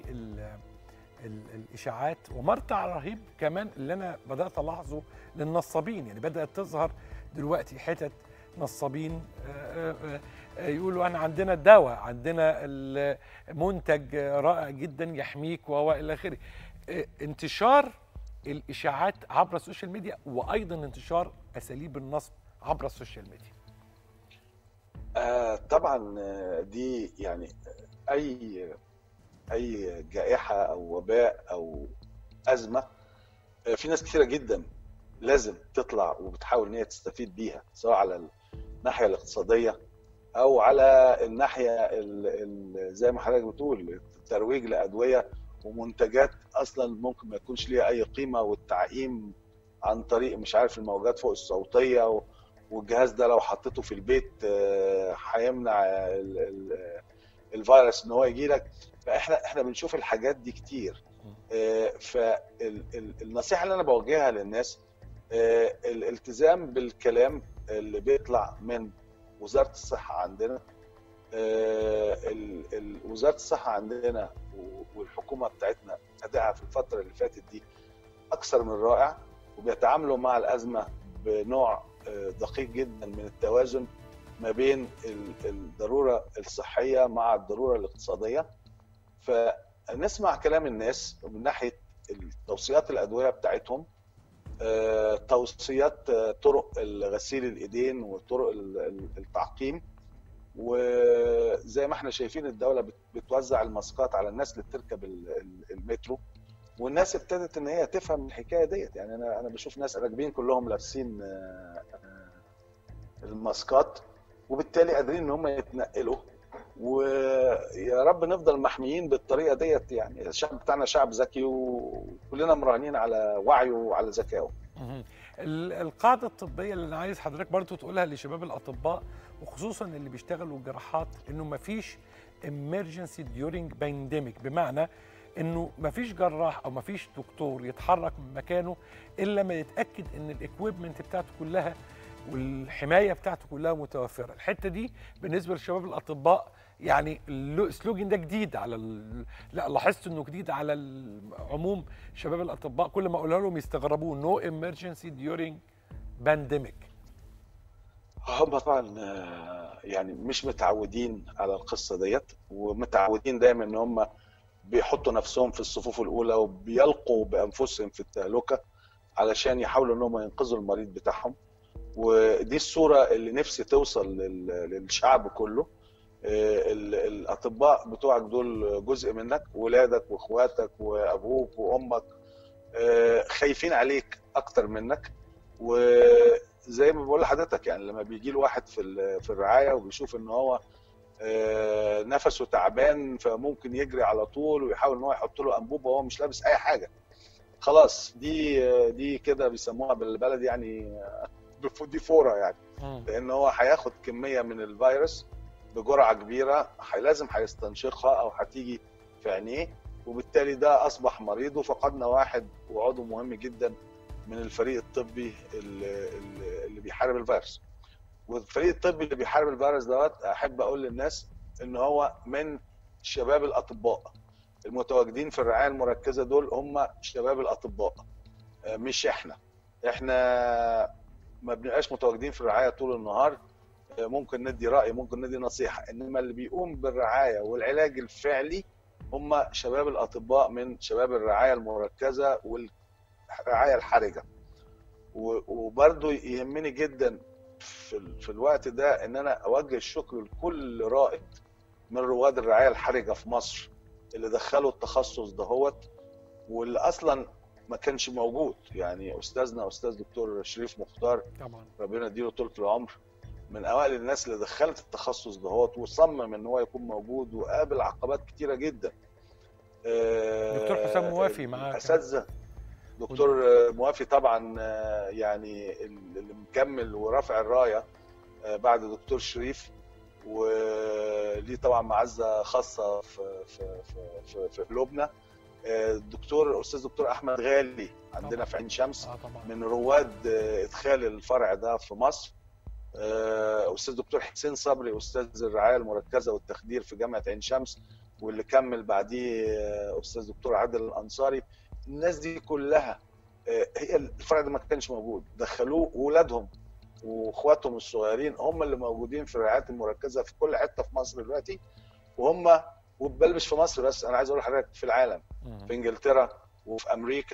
للإشاعات، ومرتع رهيب كمان اللي أنا بدأت ألاحظه للنصابين. يعني بدأت تظهر دلوقتي حتت نصابين يقولوا أنا عندنا الدواء، عندنا منتج رائع جدا يحميك وإلى آخره. انتشار الإشاعات عبر السوشيال ميديا، وأيضا انتشار أساليب النصب عبر السوشيال ميديا. طبعا دي يعني اي جائحه او وباء او ازمه، في ناس كثيره جدا لازم تطلع وبتحاول ان هي تستفيد بيها، سواء على الناحيه الاقتصاديه او على الناحيه زي ما حضرتك بتقول الترويج لادويه ومنتجات اصلا ممكن ما يكونش ليها اي قيمه، والتعقيم عن طريق مش عارف الموجات فوق الصوتيه، والجهاز ده لو حطيته في البيت هيمنع الفيروس ان هو يجي لك. فاحنا بنشوف الحاجات دي كتير. فالنصيحه اللي انا بوجهها للناس الالتزام بالكلام اللي بيطلع من وزاره الصحه عندنا. وزاره الصحه عندنا والحكومه بتاعتنا ادائها في الفتره اللي فاتت دي اكثر من رائع، وبيتعاملوا مع الازمه بنوع دقيق جدا من التوازن ما بين الضروره الصحيه مع الضروره الاقتصاديه. فنسمع كلام الناس من ناحيه توصيات الادويه بتاعتهم، توصيات طرق غسيل الايدين وطرق التعقيم. وزي ما احنا شايفين الدوله بتوزع الماسكات على الناس اللي بتركب المترو، والناس ابتدت ان هي تفهم الحكايه ديت. يعني انا بشوف ناس راكبين كلهم لابسين الماسكات، وبالتالي قادرين ان هم يتنقلوا. ويا رب نفضل محميين بالطريقه ديت. يعني الشعب بتاعنا شعب ذكي وكلنا مراهنين على وعيه وعلى ذكائه. القاعده الطبيه اللي انا عايز حضرتك برضو تقولها لشباب الاطباء وخصوصا اللي بيشتغلوا جراحات، انه مفيش emergency during pandemic، بمعنى انه مفيش جراح او مفيش دكتور يتحرك من مكانه الا ما يتاكد ان الاكويبمنت بتاعته كلها والحمايه بتاعته كلها متوفره. الحته دي بالنسبه لشباب الاطباء يعني السلوجن ده جديد على لا لاحظت انه جديد على عموم شباب الاطباء، كل ما اقولها لهم يستغربوه، نو emergency during pandemic. هم طبعا يعني مش متعودين على القصه ديت، ومتعودين دايما ان هم بيحطوا نفسهم في الصفوف الاولى وبيلقوا بانفسهم في التهلكه علشان يحاولوا ان هم ينقذوا المريض بتاعهم. ودي الصوره اللي نفسي توصل للشعب كله. الاطباء بتوعك دول جزء منك، ولادك واخواتك وابوك وامك خايفين عليك اكتر منك. وزي ما بقول لحضرتك يعني لما بيجي له واحد في الرعايه وبيشوف ان هو نفسه تعبان فممكن يجري على طول ويحاول ان هو يحط له انبوبه وهو مش لابس اي حاجه، خلاص دي كده بيسموها بالبلد يعني دي فوره يعني. لان هو هياخد كميه من الفيروس بجرعه كبيره لازم هيستنشقها او هتيجي في عينيه، وبالتالي ده اصبح مريض. وفقدنا واحد وعضو مهم جدا من الفريق الطبي اللي بيحارب الفيروس. والفريق الطبي اللي بيحارب الفيروس دوت احب اقول للناس ان هو من شباب الاطباء المتواجدين في الرعايه المركزه. دول هم شباب الاطباء مش احنا ما بنبقاش متواجدين في الرعايه طول النهار، ممكن ندي راي ممكن ندي نصيحه، انما اللي بيقوم بالرعايه والعلاج الفعلي هم شباب الاطباء من شباب الرعايه المركزه والرعايه الحرجه. وبرضه يهمني جدا في الوقت ده ان انا اوجه الشكر لكل رائد من رواد الرعايه الحرجه في مصر اللي دخلوا التخصص دهوت واللي اصلا ما كانش موجود. يعني استاذنا استاذ دكتور شريف مختار طبعا ربنا يديله طولة العمر من اوائل الناس اللي دخلت التخصص دهوت وصمم ان هو يكون موجود وقابل عقبات كتيره جدا. دكتور حسام موافي معاك، اساتذه دكتور موافي طبعا يعني اللي مكمل ورافع الرايه بعد دكتور شريف، وليه طبعا معزه خاصه في قلوبنا. استاذ دكتور احمد غالي عندنا طبعا في عين شمس من رواد ادخال الفرع ده في مصر. استاذ دكتور حسين صبري استاذ الرعايه المركزه والتخدير في جامعه عين شمس، واللي كمل بعديه استاذ دكتور عادل الانصاري. الناس دي كلها هي الفرع ده ما كانش موجود، دخلوه واولادهم واخواتهم الصغيرين هم اللي موجودين في الرعايات المركزه في كل حته في مصر دلوقتي. وهم وبل مش في مصر بس، انا عايز اقول لحضرتك في العالم، في انجلترا وفي امريكا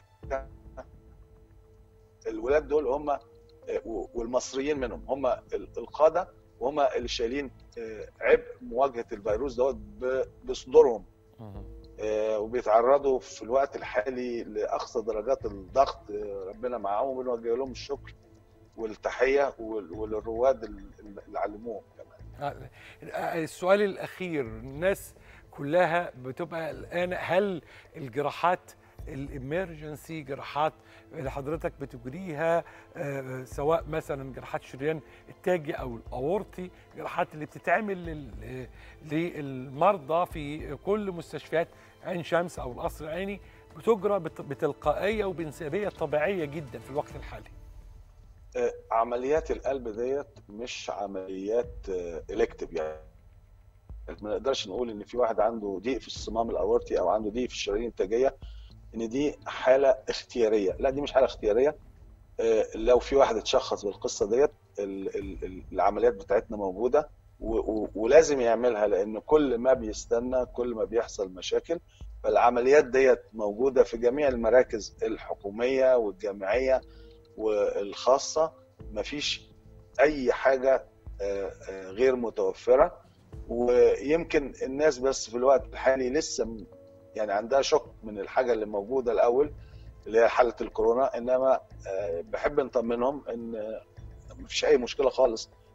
الولاد دول هم والمصريين منهم هم القاده، وهم اللي شايلين عبء مواجهه الفيروس دوت بصدورهم. وبيتعرضوا في الوقت الحالي لاقصى درجات الضغط، ربنا معاهم وبنوجه لهم الشكر والتحيه وللرواد اللي علموهم كمان. السؤال الاخير، الناس كلها بتبقى الان هل الجراحات الامرجنسي جراحات اللي حضرتك بتجريها سواء مثلا جراحات شريان التاجي او الاورطي، جراحات اللي بتتعمل للمرضى في كل مستشفيات عين شمس او القصر العيني بتجرى بتلقائيه وبانسيابيه طبيعيه جدا في الوقت الحالي؟ عمليات القلب ديت مش عمليات الكتيف، يعني ما نقدرش نقول ان في واحد عنده ضيق في الصمام الاورطي او عنده ضيق في الشرايين التاجيه ان دي حاله اختياريه. لا، دي مش حاله اختياريه. لو في واحد اتشخص بالقصه ديت العمليات بتاعتنا موجوده ولازم يعملها، لان كل ما بيستنى كل ما بيحصل مشاكل. فالعمليات ديت موجوده في جميع المراكز الحكوميه والجامعيه والخاصه، مفيش اي حاجه غير متوفره. ويمكن الناس بس في الوقت الحالي لسه يعني عندها شك من الحاجه اللي موجوده الاول اللي هي حاله الكورونا، انما بحب نطمنهم ان مفيش اي مشكله خالص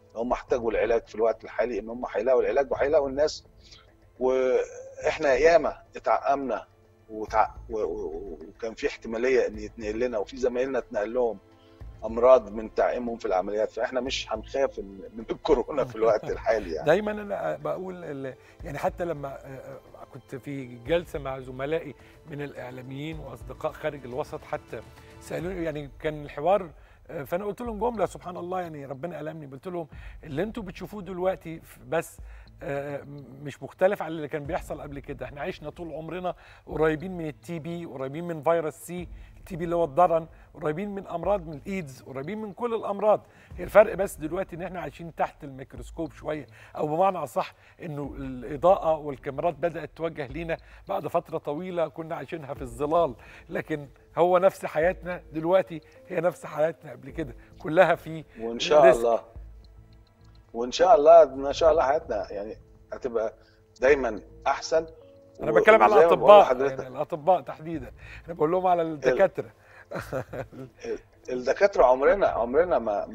هم احتاجوا العلاج في الوقت الحالي، ان هم هيلاقوا العلاج وهيلاقوا الناس. واحنا ياما اتعقمنا وكان في احتماليه ان يتنقل لنا، وفي زمايلنا اتنقل لهم امراض من تعقيمهم في العمليات، فاحنا مش هنخاف من الكورونا في الوقت الحالي يعني. دايما انا بقول يعني حتى لما كنت في جلسه مع زملائي من الاعلاميين واصدقاء خارج الوسط، حتى سالوني يعني كان الحوار، فانا قلت لهم جمله سبحان الله يعني ربنا ألمني، قلت لهم اللي انتم بتشوفوه دلوقتي بس مش مختلف عن اللي كان بيحصل قبل كده. احنا عشنا طول عمرنا قريبين من التي بي، قريبين من فيروس سي، التي بي اللي هو الضرن، قريبين من امراض من الايدز، قريبين من كل الامراض. هي الفرق بس دلوقتي ان احنا عايشين تحت الميكروسكوب شويه، او بمعنى اصح انه الاضاءه والكاميرات بدات توجه لينا بعد فتره طويله كنا عايشينها في الظلال، لكن هو نفس حياتنا دلوقتي هي نفس حياتنا قبل كده، كلها في وان شاء الله وان شاء الله ان شاء الله حياتنا يعني هتبقى دايما احسن. انا بتكلم على الاطباء، يعني الاطباء تحديدا، انا بقول لهم على الدكاتره. الدكاتره عمرنا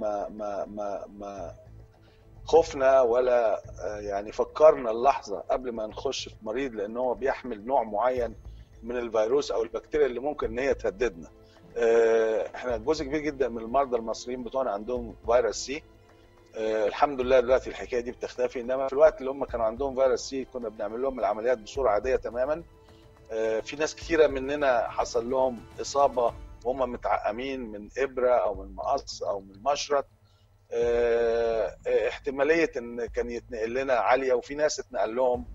ما خفنا ولا يعني فكرنا اللحظه قبل ما نخش في مريض، لان هو بيحمل نوع معين من الفيروس او البكتيريا اللي ممكن ان هي تهددنا. احنا جزء كبير جدا من المرضى المصريين بتوعنا عندهم فيروس سي. الحمد لله دلوقتي الحكايه دي بتختفي، انما في الوقت اللي هم كانوا عندهم فيروس سي كنا بنعمل لهم العمليات بصوره عاديه تماما. في ناس كثيره مننا حصل لهم اصابه وهم متعقمين من ابره او من مقص او من مشرط. احتماليه ان كان يتنقل لنا عاليه، وفي ناس اتنقل لهم.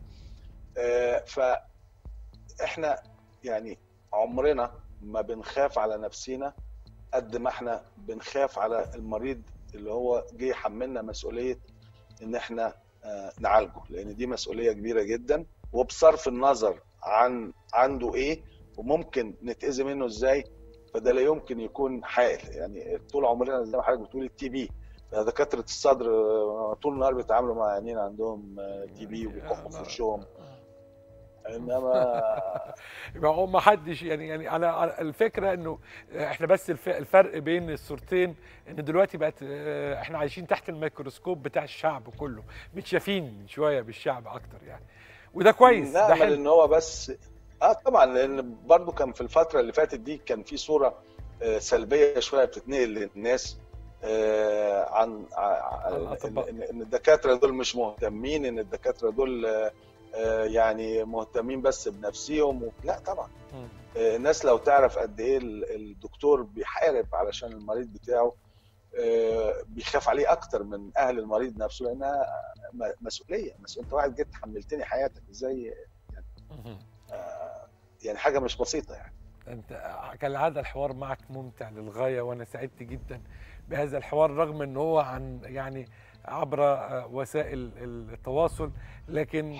فاحنا يعني عمرنا ما بنخاف على نفسينا قد ما احنا بنخاف على المريض اللي هو جه يحملنا مسؤوليه ان احنا نعالجه، لان دي مسؤوليه كبيره جدا، وبصرف النظر عن عنده ايه وممكن نتاذي منه ازاي، فده لا يمكن يكون حائل. يعني طول عمرنا زي ما حضرتك بتقول التي بي، دكاتره الصدر طول النهار بيتعاملوا مع عيانين عندهم تي بي وبيكحوا في وشهم. انما يبقى هو ما حدش يعني على الفكره انه احنا بس الفرق بين الصورتين ان دلوقتي بقت احنا عايشين تحت الميكروسكوب بتاع الشعب كله، متشافين من شويه بالشعب اكتر يعني، وده كويس. ده حلو ان هو بس طبعا، لان برضو كان في الفتره اللي فاتت دي كان في صوره سلبيه شويه بتتنقل للناس عن ان الدكاتره دول مش مهتمين، ان الدكاتره دول يعني مهتمين بس بنفسهم. لا طبعا، الناس لو تعرف قد ايه الدكتور بيحارب علشان المريض بتاعه، بيخاف عليه اكتر من اهل المريض نفسه، لانها مسؤوليه. انت واحد جيت حملتني حياتك ازاي يعني؟ يعني حاجه مش بسيطه يعني. انت كالعاده الحوار معك ممتع للغايه، وانا سعدت جدا بهذا الحوار رغم ان هو عن يعني عبر وسائل التواصل، لكن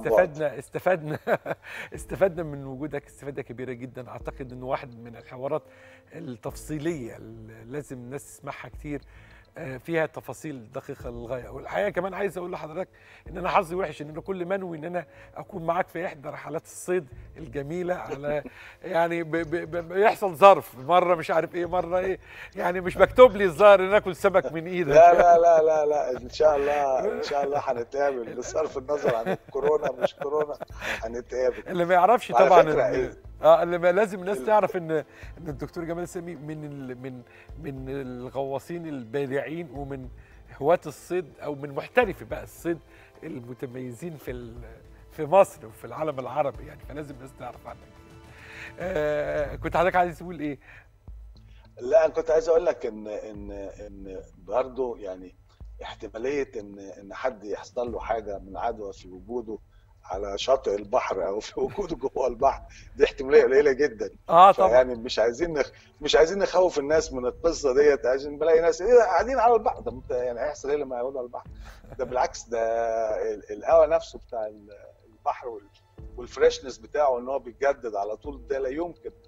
استفدنا من وجودك استفاده كبيره جدا. اعتقد انه واحد من الحوارات التفصيليه اللي لازم الناس تسمعها كتير، فيها تفاصيل دقيقه للغايه. والحقيقه كمان عايز اقول لحضرتك ان انا حظي وحش ان انا كل منوي ان انا اكون معاك في احدى رحلات الصيد الجميله، على يعني بيحصل ظرف مره مش عارف ايه مره ايه، يعني مش مكتوب لي الظاهر ان اكل سمك من ايدك. لا لا لا لا لا، ان شاء الله هنتقابل بصرف النظر عن الكورونا مش كورونا، هنتقابل. اللي ما يعرفش طبعا اللي لازم الناس تعرف ان الدكتور جمال سامي من الغواصين البارعين ومن هواة الصيد او من محترفي بقى الصيد المتميزين في مصر وفي العالم العربي يعني، فلازم الناس تعرف عنك. كنت حضرتك عايز تقول ايه؟ لا انا كنت عايز اقول لك ان برضه يعني احتماليه ان حد يحصل له حاجه من عدوى في وجوده على شاطئ البحر او في وجوده جوه البحر، دي احتماليه قليله جدا. طبعا يعني مش عايزين نخوف الناس من القصه ديت، عشان بلاقي ناس قاعدين على البحر. طب يعني هيحصل ايه لما يقعدوا على البحر؟ ده بالعكس، ده الهواء نفسه بتاع البحر والفريشنس بتاعه ان هو بيتجدد على طول، ده لا يمكن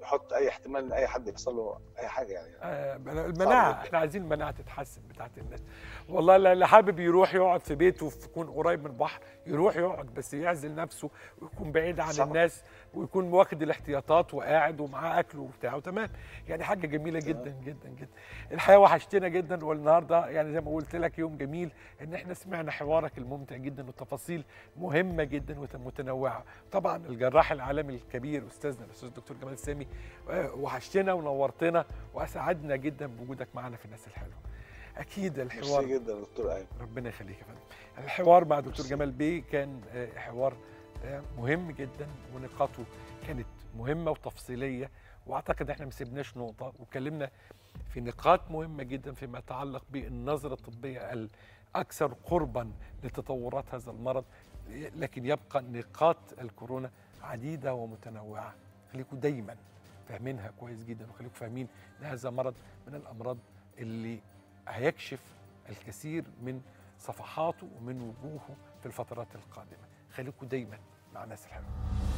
بيحط اي احتمال ان اي حد يحصل له اي حاجه يعني. المناعه، احنا عايزين المناعه تتحسن بتاعت الناس. والله اللي حابب يروح يقعد في بيته يكون قريب من البحر يروح يقعد، بس يعزل نفسه ويكون بعيد عن الناس ويكون واخد الاحتياطات وقاعد ومعاه اكله وبتاعه تمام. يعني حاجه جميله جدا جدا جدا. الحقيقه وحشتنا جدا، والنهارده يعني زي ما قلت لك يوم جميل ان احنا سمعنا حوارك الممتع جدا والتفاصيل مهمه جدا ومتنوعه. طبعا الجراح العالمي الكبير استاذنا الاستاذ الدكتور جمال السامي، وحشتنا ونورتنا واسعدنا جدا بوجودك معنا في الناس الحلوه. اكيد الحوار ميرسي جدا دكتور ايمن، ربنا يخليك يا فندم. الحوار مع دكتور جمال بيه كان حوار مهم جدا، ونقاطه كانت مهمه وتفصيليه، واعتقد احنا ما سيبناش نقطه، واتكلمنا في نقاط مهمه جدا فيما يتعلق بالنظره الطبيه الاكثر قربا لتطورات هذا المرض. لكن يبقى نقاط الكورونا عديده ومتنوعه. خليكم دايما فاهمينها كويس جدا، وخليكم فاهمين ان هذا مرض من الامراض اللي هيكشف الكثير من صفحاته ومن وجوهه في الفترات القادمه. خليكم دايما مع الناس الحلوه.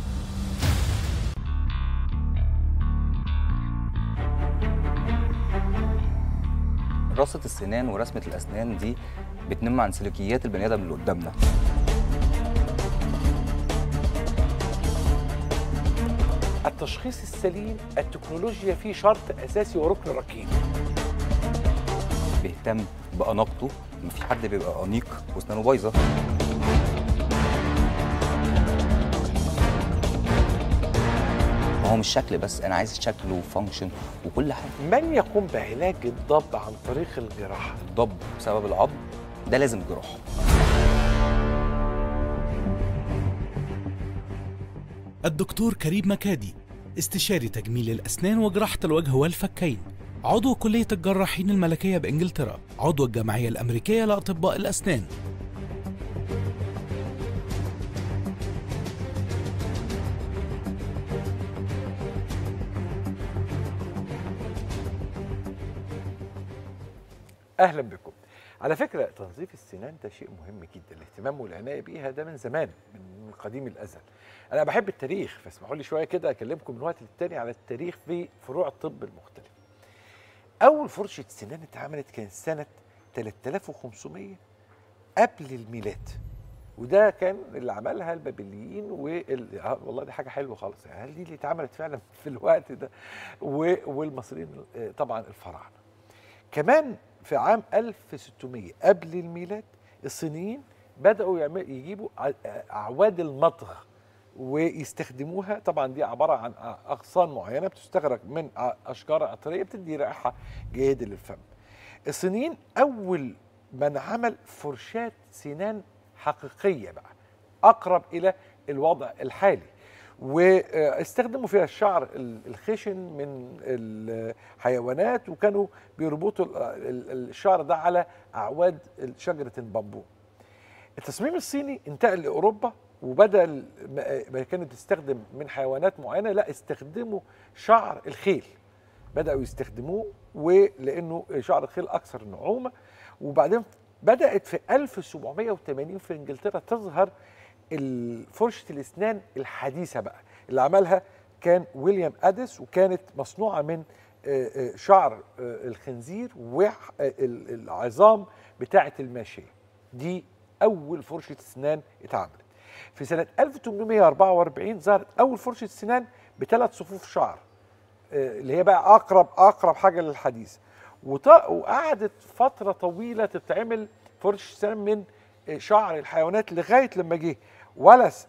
رصة السنان ورسمة الأسنان دي بتنم عن سلوكيات البني آدم اللي قدامنا. التشخيص السليم، التكنولوجيا فيه شرط أساسي وركن ركين. بيهتم بأناقته، مفيش حد بيبقى أنيق وأسنانه بايظة. ما هو مش شكل بس، أنا عايز شكل وفانكشن وكل حاجة. من يقوم بعلاج الضب عن طريق الجراحة؟ الضب بسبب العض ده لازم جراحة. الدكتور كريم مكادي، استشاري تجميل الأسنان وجراحة الوجه والفكين، عضو كلية الجراحين الملكية بإنجلترا، عضو الجمعية الأمريكية لأطباء الأسنان. أهلا بكم. على فكرة تنظيف السنان ده شيء مهم جدا، الاهتمام والعناية بيها ده من زمان، من قديم الأزل. أنا بحب التاريخ، فاسمحوا لي شوية كده أكلمكم من وقت للتاني على التاريخ في فروع الطب المختلفة. أول فرشة سنان اتعملت كانت سنة 3500 قبل الميلاد، وده كان اللي عملها البابليين والله دي حاجة حلوة خالص، يعني هل دي اللي اتعملت فعلا في الوقت ده؟ والمصريين طبعا الفراعنة. كمان في عام 1600 قبل الميلاد الصينيين بدأوا يجيبوا أعواد المضغ ويستخدموها. طبعا دي عبارة عن أغصان معينة بتستخرج من أشجار عطرية بتدي رائحة جيدة للفم. الصينيين أول من عمل فرشاة سنان حقيقية بقى أقرب إلى الوضع الحالي، واستخدموا فيها الشعر الخشن من الحيوانات، وكانوا بيربطوا الشعر ده على أعواد شجرة البامبو. التصميم الصيني انتقل لأوروبا، وبدأ ما كانت تستخدم من حيوانات معينة لا استخدموا شعر الخيل، بدأوا يستخدموه ولأنه شعر الخيل أكثر نعومة. وبعدين بدأت في 1780 في إنجلترا تظهر فرشة الأسنان الحديثة بقى، اللي عملها كان ويليام أديس، وكانت مصنوعة من شعر الخنزير والعظام بتاعة الماشية. دي أول فرشة أسنان اتعملت. في سنة 1844 ظهرت أول فرشة سنان ب3 صفوف شعر، اللي هي بقى أقرب حاجة للحديث. وقعدت فترة طويلة تتعمل فرشة سنان من شعر الحيوانات لغاية لما جه ولس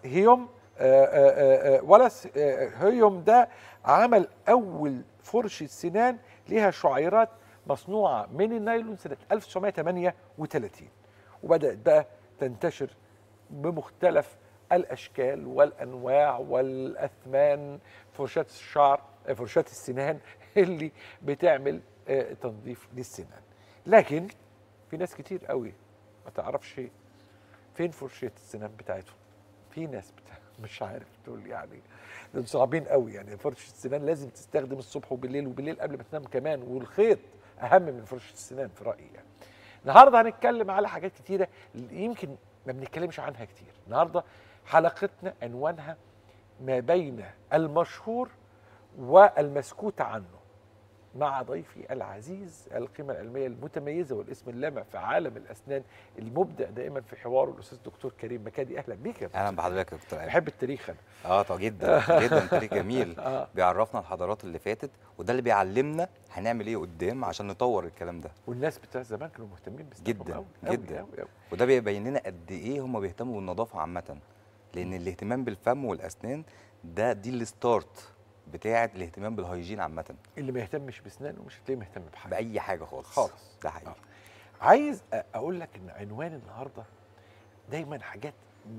هيوم ده عمل أول فرشة سنان ليها شعيرات مصنوعة من النايلون سنة 1938، وبدأت بقى تنتشر بمختلف الأشكال والأنواع والأثمان فرشات السنان اللي بتعمل تنظيف للسنان. لكن في ناس كتير قوي ما تعرفش فين فرشة السنان بتاعتهم. في ناس مش عارف تقول يعني دول صعبين قوي، يعني فرشة السنان لازم تستخدم الصبح وبالليل قبل ما تنام كمان، والخيط أهم من فرشة السنان في رأيي يعني. النهارده هنتكلم على حاجات كتيرة يمكن ما بنتكلمش عنها كتير. النهارده حلقتنا عنوانها ما بين المشهور والمسكوت عنه مع ضيفي العزيز القيمة العلمية المتميزة والاسم اللامع في عالم الأسنان المبدع دائما في حواره الأستاذ دكتور كريم مكادي. أهلا بيك يا دكتور. اهلا بحضرتك يا دكتور ايمن. بحب التاريخ أنا. طبعا جدا جدا، تاريخ جميل بيعرفنا الحضارات اللي فاتت، وده اللي بيعلمنا هنعمل ايه قدام عشان نطور الكلام ده. والناس بتوع زمان كانوا مهتمين بأسنانهم جدا أوي أوي جدا أوي أوي. وده بيبين لنا قد ايه هم بيهتموا بالنظافه عامه، لان الاهتمام بالفم والاسنان دي الستارت بتاعه الاهتمام بالهيجين عامه. اللي ما يهتمش بأسنانه مش هتلاقيه مهتم بحاجة باي حاجه خالص خالص. ده حقيقي. عايز أقول لك إن عنوان النهاردة دايما حاجات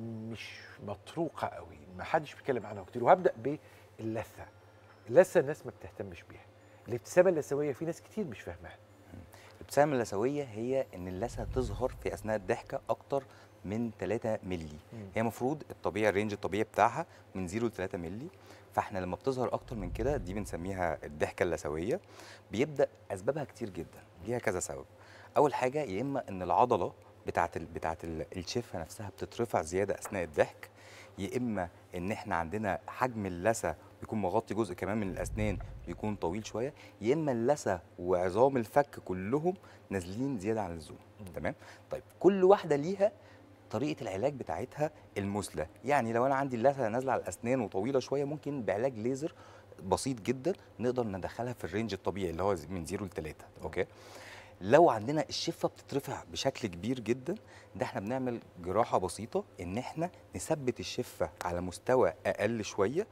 مش مطروقة قوي، ما حدش بيتكلم عنها كتير، وهبدأ باللثة. اللثة الناس ما بتهتمش بيها. الابتسامة اللثوية في ناس كتير مش فاهماها. الابتسامه اللثويه هي ان اللثه تظهر في اثناء الضحكه اكتر من 3 مللي. هي المفروض الطبيعي، الرينج الطبيعي بتاعها من 0 ل 3 مللي، فاحنا لما بتظهر اكتر من كده دي بنسميها الضحكه اللثويه. بيبدا اسبابها كتير جدا، ليها كذا سبب. اول حاجه يا اما ان العضله بتاعه الشفه نفسها بتترفع زياده اثناء الضحك، يا اما ان احنا عندنا حجم اللثه بيكون مغطي جزء كمان من الاسنان بيكون طويل شويه، يا اما اللثه وعظام الفك كلهم نازلين زياده عن اللزوم. تمام؟ طيب كل واحده ليها طريقه العلاج بتاعتها المثلى. يعني لو انا عندي اللثه نازله على الاسنان وطويله شويه، ممكن بعلاج ليزر بسيط جدا نقدر ندخلها في الرينج الطبيعي اللي هو من 0 ل 3. اوكي؟ لو عندنا الشفه بتترفع بشكل كبير جدا، ده احنا بنعمل جراحه بسيطه ان احنا نثبت الشفه على مستوى اقل شويه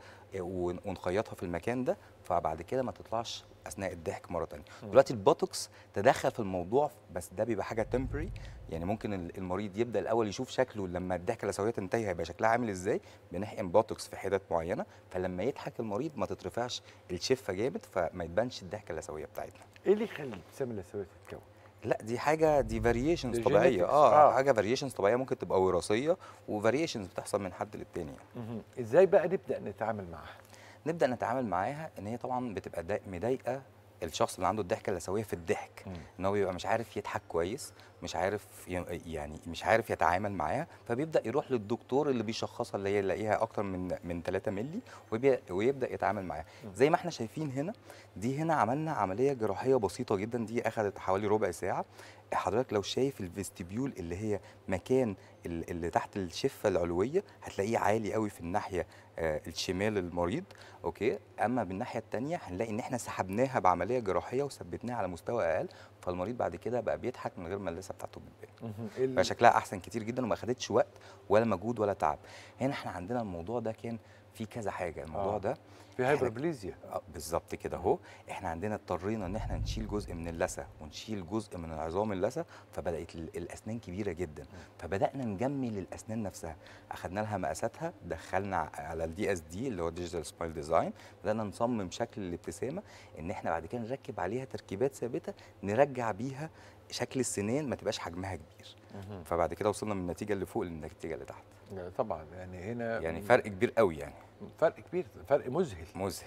ونخيطها في المكان ده، فبعد كده ما تطلعش اثناء الضحك مره ثانيه. دلوقتي البوتوكس تدخل في الموضوع، بس ده بيبقى حاجه تمبري، يعني ممكن المريض يبدا الاول يشوف شكله لما الضحكه اللثويه تنتهي هيبقى شكلها عامل ازاي، بنحقن بوتوكس في حتت معينه، فلما يضحك المريض ما تترفعش الشفه جامد فما يبانش الضحكه اللثويه بتاعتنا. ايه اللي يخلي الابتسامة اللثوية تتكون؟ لا دي فاريشنز دي طبيعيه. genetics. حاجه فاريشنز طبيعيه ممكن تبقى وراثيه، وفاريشنز بتحصل من حد للتاني يعني. ازاي بقى نبدأ نتعامل معاها؟ نبدا نتعامل معاها ان هي طبعا بتبقى مضايقه الشخص اللي عنده الضحكه اللثويه في الضحك، ان هو بيبقى مش عارف يضحك كويس، مش عارف يعني مش عارف يتعامل معاها، فبيبدا يروح للدكتور اللي بيشخصها اللي هي يلاقيها اكتر من 3 مللي ويبدا يتعامل معاها. زي ما احنا شايفين هنا، دي هنا عملنا عمليه جراحيه بسيطه جدا، دي اخذت حوالي ربع ساعه. حضرتك لو شايف الفيستيبيول اللي هي مكان اللي تحت الشفه العلويه هتلاقيه عالي قوي في الناحيه الشمال المريض. اوكي؟ اما بالناحيه الثانيه هنلاقي ان احنا سحبناها بعمليه جراحيه وثبتناها على مستوى اقل، فالمريض بعد كده بقى بيضحك من غير ما اللثه بتاعته بتبان. فشكلها احسن كتير جدا وما اخدتش وقت ولا مجهود ولا تعب. هنا احنا عندنا الموضوع ده كان في كذا حاجه. الموضوع ده في هايبربليزيا. بالظبط كده اهو. احنا عندنا اضطرينا ان احنا نشيل جزء من اللثه ونشيل جزء من عظام اللثه، فبدات الاسنان كبيره جدا، فبدانا نجمل الاسنان نفسها. اخذنا لها مقاساتها، دخلنا على الدي اس دي اللي هو ديجيتال سمايل ديزاين، بدانا نصمم شكل الابتسامه ان احنا بعد كده نركب عليها تركيبات ثابته نرجع بيها شكل السنان ما تبقاش حجمها كبير. فبعد كده وصلنا من النتيجه اللي فوق للنتيجه اللي تحت. طبعا يعني هنا يعني فرق كبير قوي، يعني فرق كبير، فرق مذهل.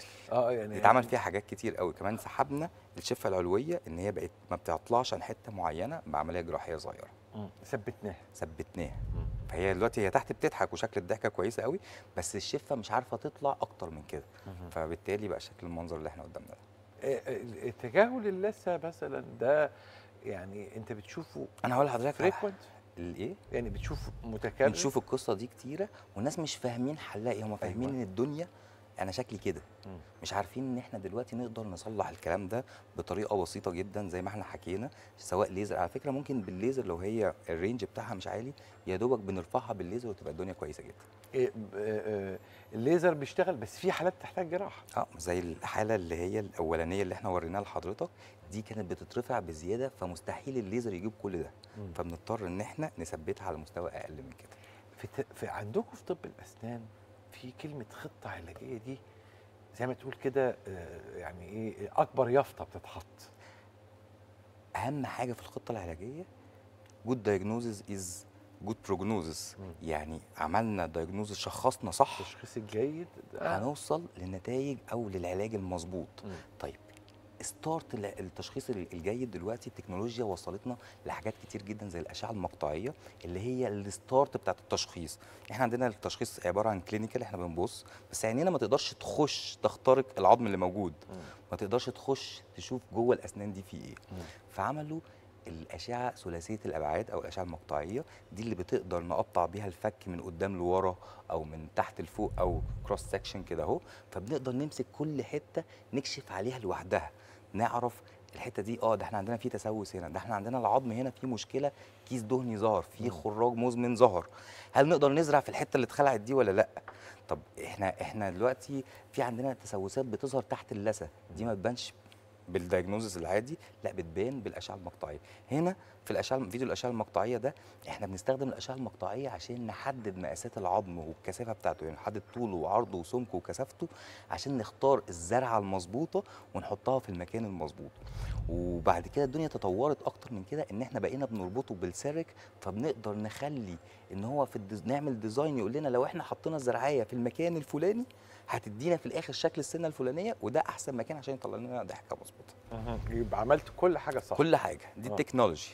يعني اتعمل فيها حاجات كتير قوي. كمان سحبنا الشفه العلويه ان هي بقت ما بتطلعش عن حته معينه بعمليه جراحيه صغيره. ثبتناها. فهي دلوقتي هي تحت بتضحك وشكل الضحكه كويسه قوي، بس الشفه مش عارفه تطلع اكتر من كده، فبالتالي بقى شكل المنظر اللي احنا قدامنا ده. تجاهل اللثه مثلا ده يعني انت بتشوفه؟ انا هقول لحضرتك فريكوينت الايه؟ يعني بتشوف متكرر؟ بنشوف القصه دي كتيره والناس مش فاهمين حلها ايه. هم فاهمين ان الدنيا انا شكلي كده، مش عارفين ان احنا دلوقتي نقدر نصلح الكلام ده بطريقه بسيطه جدا زي ما احنا حكينا، سواء ليزر. على فكره ممكن بالليزر لو هي الرينج بتاعها مش عالي، يا دوبك بنرفعها بالليزر وتبقى الدنيا كويسه جدا. الليزر بيشتغل، بس في حالات تحتاج جراحه. زي الحاله اللي هي الاولانيه اللي احنا وريناها لحضرتك دي، كانت بتترفع بزياده، فمستحيل الليزر يجيب كل ده، فبنضطر ان احنا نثبتها على مستوى اقل من كده. في عندكم في طب الاسنان في كلمه خطه علاجيه دي زي ما تقول كده، يعني ايه اكبر يافطه بتتحط؟ اهم حاجه في الخطه العلاجيه جود دايجنوزز از جود بروجنوزس. يعني عملنا دايجنوزس، شخصنا صح، التشخيص الجيد هنوصل للنتائج او للعلاج المظبوط. طيب ستارت التشخيص الجيد دلوقتي التكنولوجيا وصلتنا لحاجات كتير جدا زي الاشعه المقطعيه اللي هي الستارت بتاعت التشخيص. احنا عندنا التشخيص عباره عن كلينيكال، احنا بنبص بس عينينا ما تقدرش تخش تخترق العظم اللي موجود، ما تقدرش تخش تشوف جوه الاسنان دي في ايه. فعملوا الاشعه ثلاثيه الابعاد او الاشعه المقطعيه دي اللي بتقدر نقطع بيها الفك من قدام لورا او من تحت لفوق او كروس سكشن كده اهو، فبنقدر نمسك كل حته نكشف عليها لوحدها، نعرف الحته دي ده احنا عندنا في تسوس هنا، ده احنا عندنا العظم هنا في مشكله، كيس دهني ظهر، في خراج مزمن ظهر، هل نقدر نزرع في الحته اللي اتخلعت دي ولا لا؟ طب احنا دلوقتي في عندنا تسوسات بتظهر تحت اللثه، دي ما تبانش بالدايجنوزس العادي، لا بتبان بالاشعه المقطعيه. هنا في فيديو الاشعه المقطعيه ده احنا بنستخدم الاشعه المقطعيه عشان نحدد مقاسات العظم والكثافه بتاعته، يعني نحدد طوله وعرضه وسمكه وكثافته عشان نختار الزرعه المظبوطه ونحطها في المكان المظبوط. وبعد كده الدنيا تطورت اكتر من كده ان احنا بقينا بنربطه بالسيرك، فبنقدر نخلي ان هو نعمل ديزاين يقول لنا لو احنا حطينا الزرعيه في المكان الفلاني هتدينا في الاخر شكل السنه الفلانيه، وده احسن مكان عشان يطلع لنا ضحكه مظبوطه. يبقى عملت كل حاجه صح. كل حاجه دي التكنولوجي.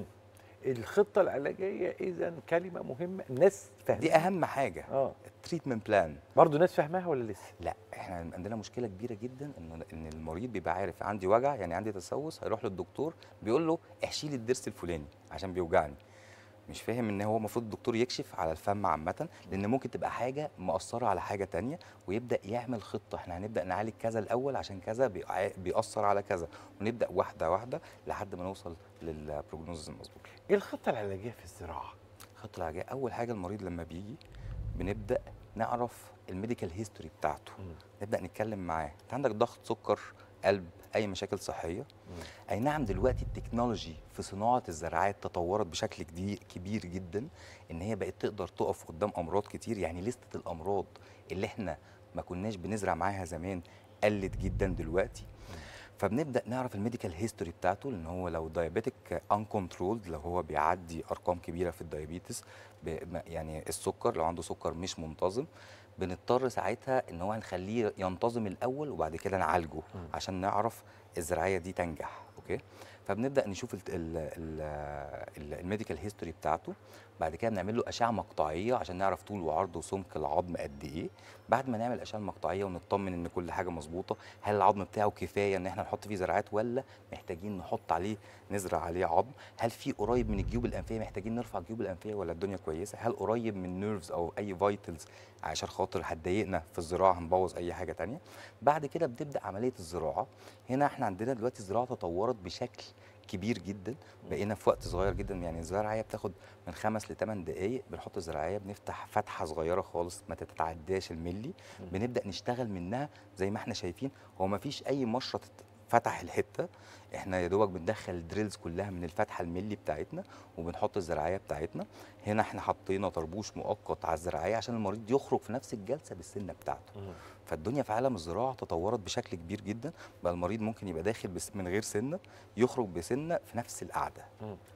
الخطه العلاجيه اذا كلمه مهمه، الناس فاهمه دي اهم حاجه. التريتمنت بلان برضه الناس فاهماها ولا لسه؟ لا، احنا عندنا مشكله كبيره جدا ان المريض بيبقى عارف عندي وجع، يعني عندي تسوس، هيروح للدكتور بيقول له احشي لي الضرس الفلاني عشان بيوجعني، مش فاهم ان هو المفروض الدكتور يكشف على الفم عامه، لان ممكن تبقى حاجه مأثره على حاجه تانية، ويبدا يعمل خطه، احنا هنبدا نعالج كذا الاول عشان كذا بيأثر على كذا، ونبدا واحده واحده لحد ما نوصل للبروجنوز المظبوط. ايه الخطه العلاجيه في الزراعه؟ الخطه العلاجيه اول حاجه المريض لما بيجي بنبدا نعرف الميديكال هيستوري بتاعته، نبدا نتكلم معاه، انت عندك ضغط، سكر، قلب، اي مشاكل صحيه؟ اي نعم. دلوقتي التكنولوجي في صناعه الزراعات تطورت بشكل كبير جدا، ان هي بقت تقدر تقف قدام امراض كتير، يعني لستة الامراض اللي احنا ما كناش بنزرع معاها زمان قلت جدا دلوقتي. فبنبدا نعرف الميديكال هيستوري بتاعته، لان هو لو دايابيتك ان كنترولد، لو هو بيعدي ارقام كبيره في الدايابيتس، يعني السكر، لو عنده سكر مش منتظم، بنضطر ساعتها ان هو هنخليه ينتظم الاول وبعد كده نعالجه عشان نعرف الزراعيه دي تنجح. اوكي، فبنبدا نشوف الميديكال هيستوري بتاعته، بعد كده بنعمل له اشعه مقطعيه عشان نعرف طول وعرض وسمك العظم قد ايه. بعد ما نعمل الاشعه المقطعيه ونطمن ان كل حاجه مظبوطه، هل العظم بتاعه كفايه ان احنا نحط فيه زراعات ولا محتاجين نحط عليه نزرع عليه عظم؟ هل في قريب من الجيوب الانفيه محتاجين نرفع الجيوب الانفيه ولا الدنيا كويسه؟ هل قريب من نيرفز او اي فايتلز عشان خاطر هتضايقنا في الزراعه هنبوظ اي حاجه ثانيه؟ بعد كده بتبدا عمليه الزراعه. هنا احنا عندنا دلوقتي الزراعه تطورت بشكل كبير جدا، بقينا في وقت صغير جدا، يعني الزراعيه بتاخد من 5 ل 8 دقائق، بنحط الزراعيه، بنفتح فتحه صغيره خالص ما تتعداش الملي، بنبدا نشتغل منها زي ما احنا شايفين. هو ما فيش اي مشرط فتح الحته، احنا يا دوبك بندخل الدريلز كلها من الفتحه الملي بتاعتنا وبنحط الزراعيه بتاعتنا. هنا احنا حطينا طربوش مؤقت على الزراعيه عشان المريض يخرج في نفس الجلسه بالسنه بتاعته. فالدنيا في عالم الزراعه تطورت بشكل كبير جدا، بقى المريض ممكن يبقى داخل من غير سنه، يخرج بسنه في نفس القعده،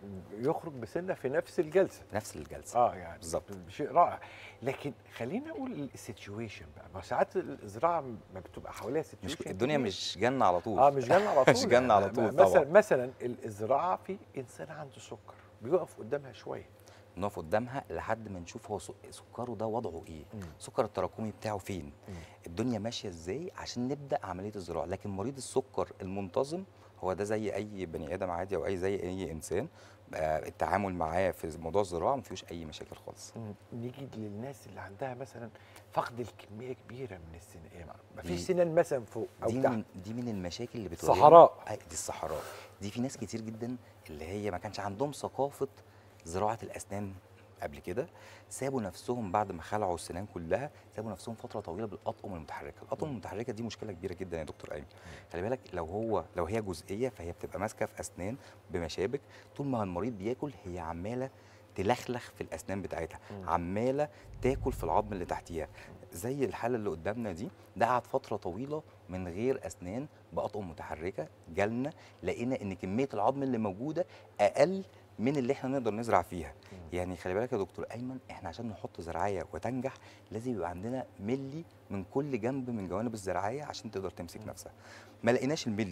يخرج بسنه في نفس الجلسه، في نفس الجلسه. يعني بالظبط، شيء رائع. لكن خلينا نقول السيتويشن بقى، ما ساعات الزراعه ما بتبقى حواليها سيتويشن، الدنيا مش جنه على طول. مش جنه على طول مش جنه على طول طبعا. مثلا الزراعه، في انسان عنده سكر بيقف قدامها شويه، نقف قدامها لحد ما نشوف هو سكره ده وضعه ايه، السكر التراكمي بتاعه فين، الدنيا ماشيه ازاي عشان نبدا عمليه الزراعه. لكن مريض السكر المنتظم هو ده زي اي بني ادم عادي او زي اي انسان، التعامل معاه في موضوع الزراعه ما فيهوش اي مشاكل خالص. نيجي للناس اللي عندها مثلا فقد الكميه كبيره من السنان، يعني ما فيش سنان مثلا فوق او تحت، دي من المشاكل اللي بتواجهنا. صحراء، دي الصحراء دي في ناس كتير جدا اللي هي ما كانش عندهم ثقافه زراعه الاسنان قبل كده، سابوا نفسهم بعد ما خلعوا السنان كلها، سابوا نفسهم فتره طويله بالاطقم المتحركه. الاطقم المتحركه دي مشكله كبيره جدا يا دكتور ايمن. خلي بالك، لو هي جزئيه فهي بتبقى ماسكه في اسنان بمشابك، طول ما المريض بياكل هي عماله تلخلخ في الاسنان بتاعتها، عماله تاكل في العظم اللي تحتيها. زي الحاله اللي قدامنا دي، ده قعد فتره طويله من غير اسنان باطقم متحركه، جالنا لقينا ان كميه العظم اللي موجوده اقل من اللي احنا نقدر نزرع فيها. يعني خلي بالك يا دكتور ايمن، احنا عشان نحط زراعيه وتنجح لازم يبقى عندنا ملي من كل جنب من جوانب الزراعيه عشان تقدر تمسك نفسها. ما لقيناش الملي،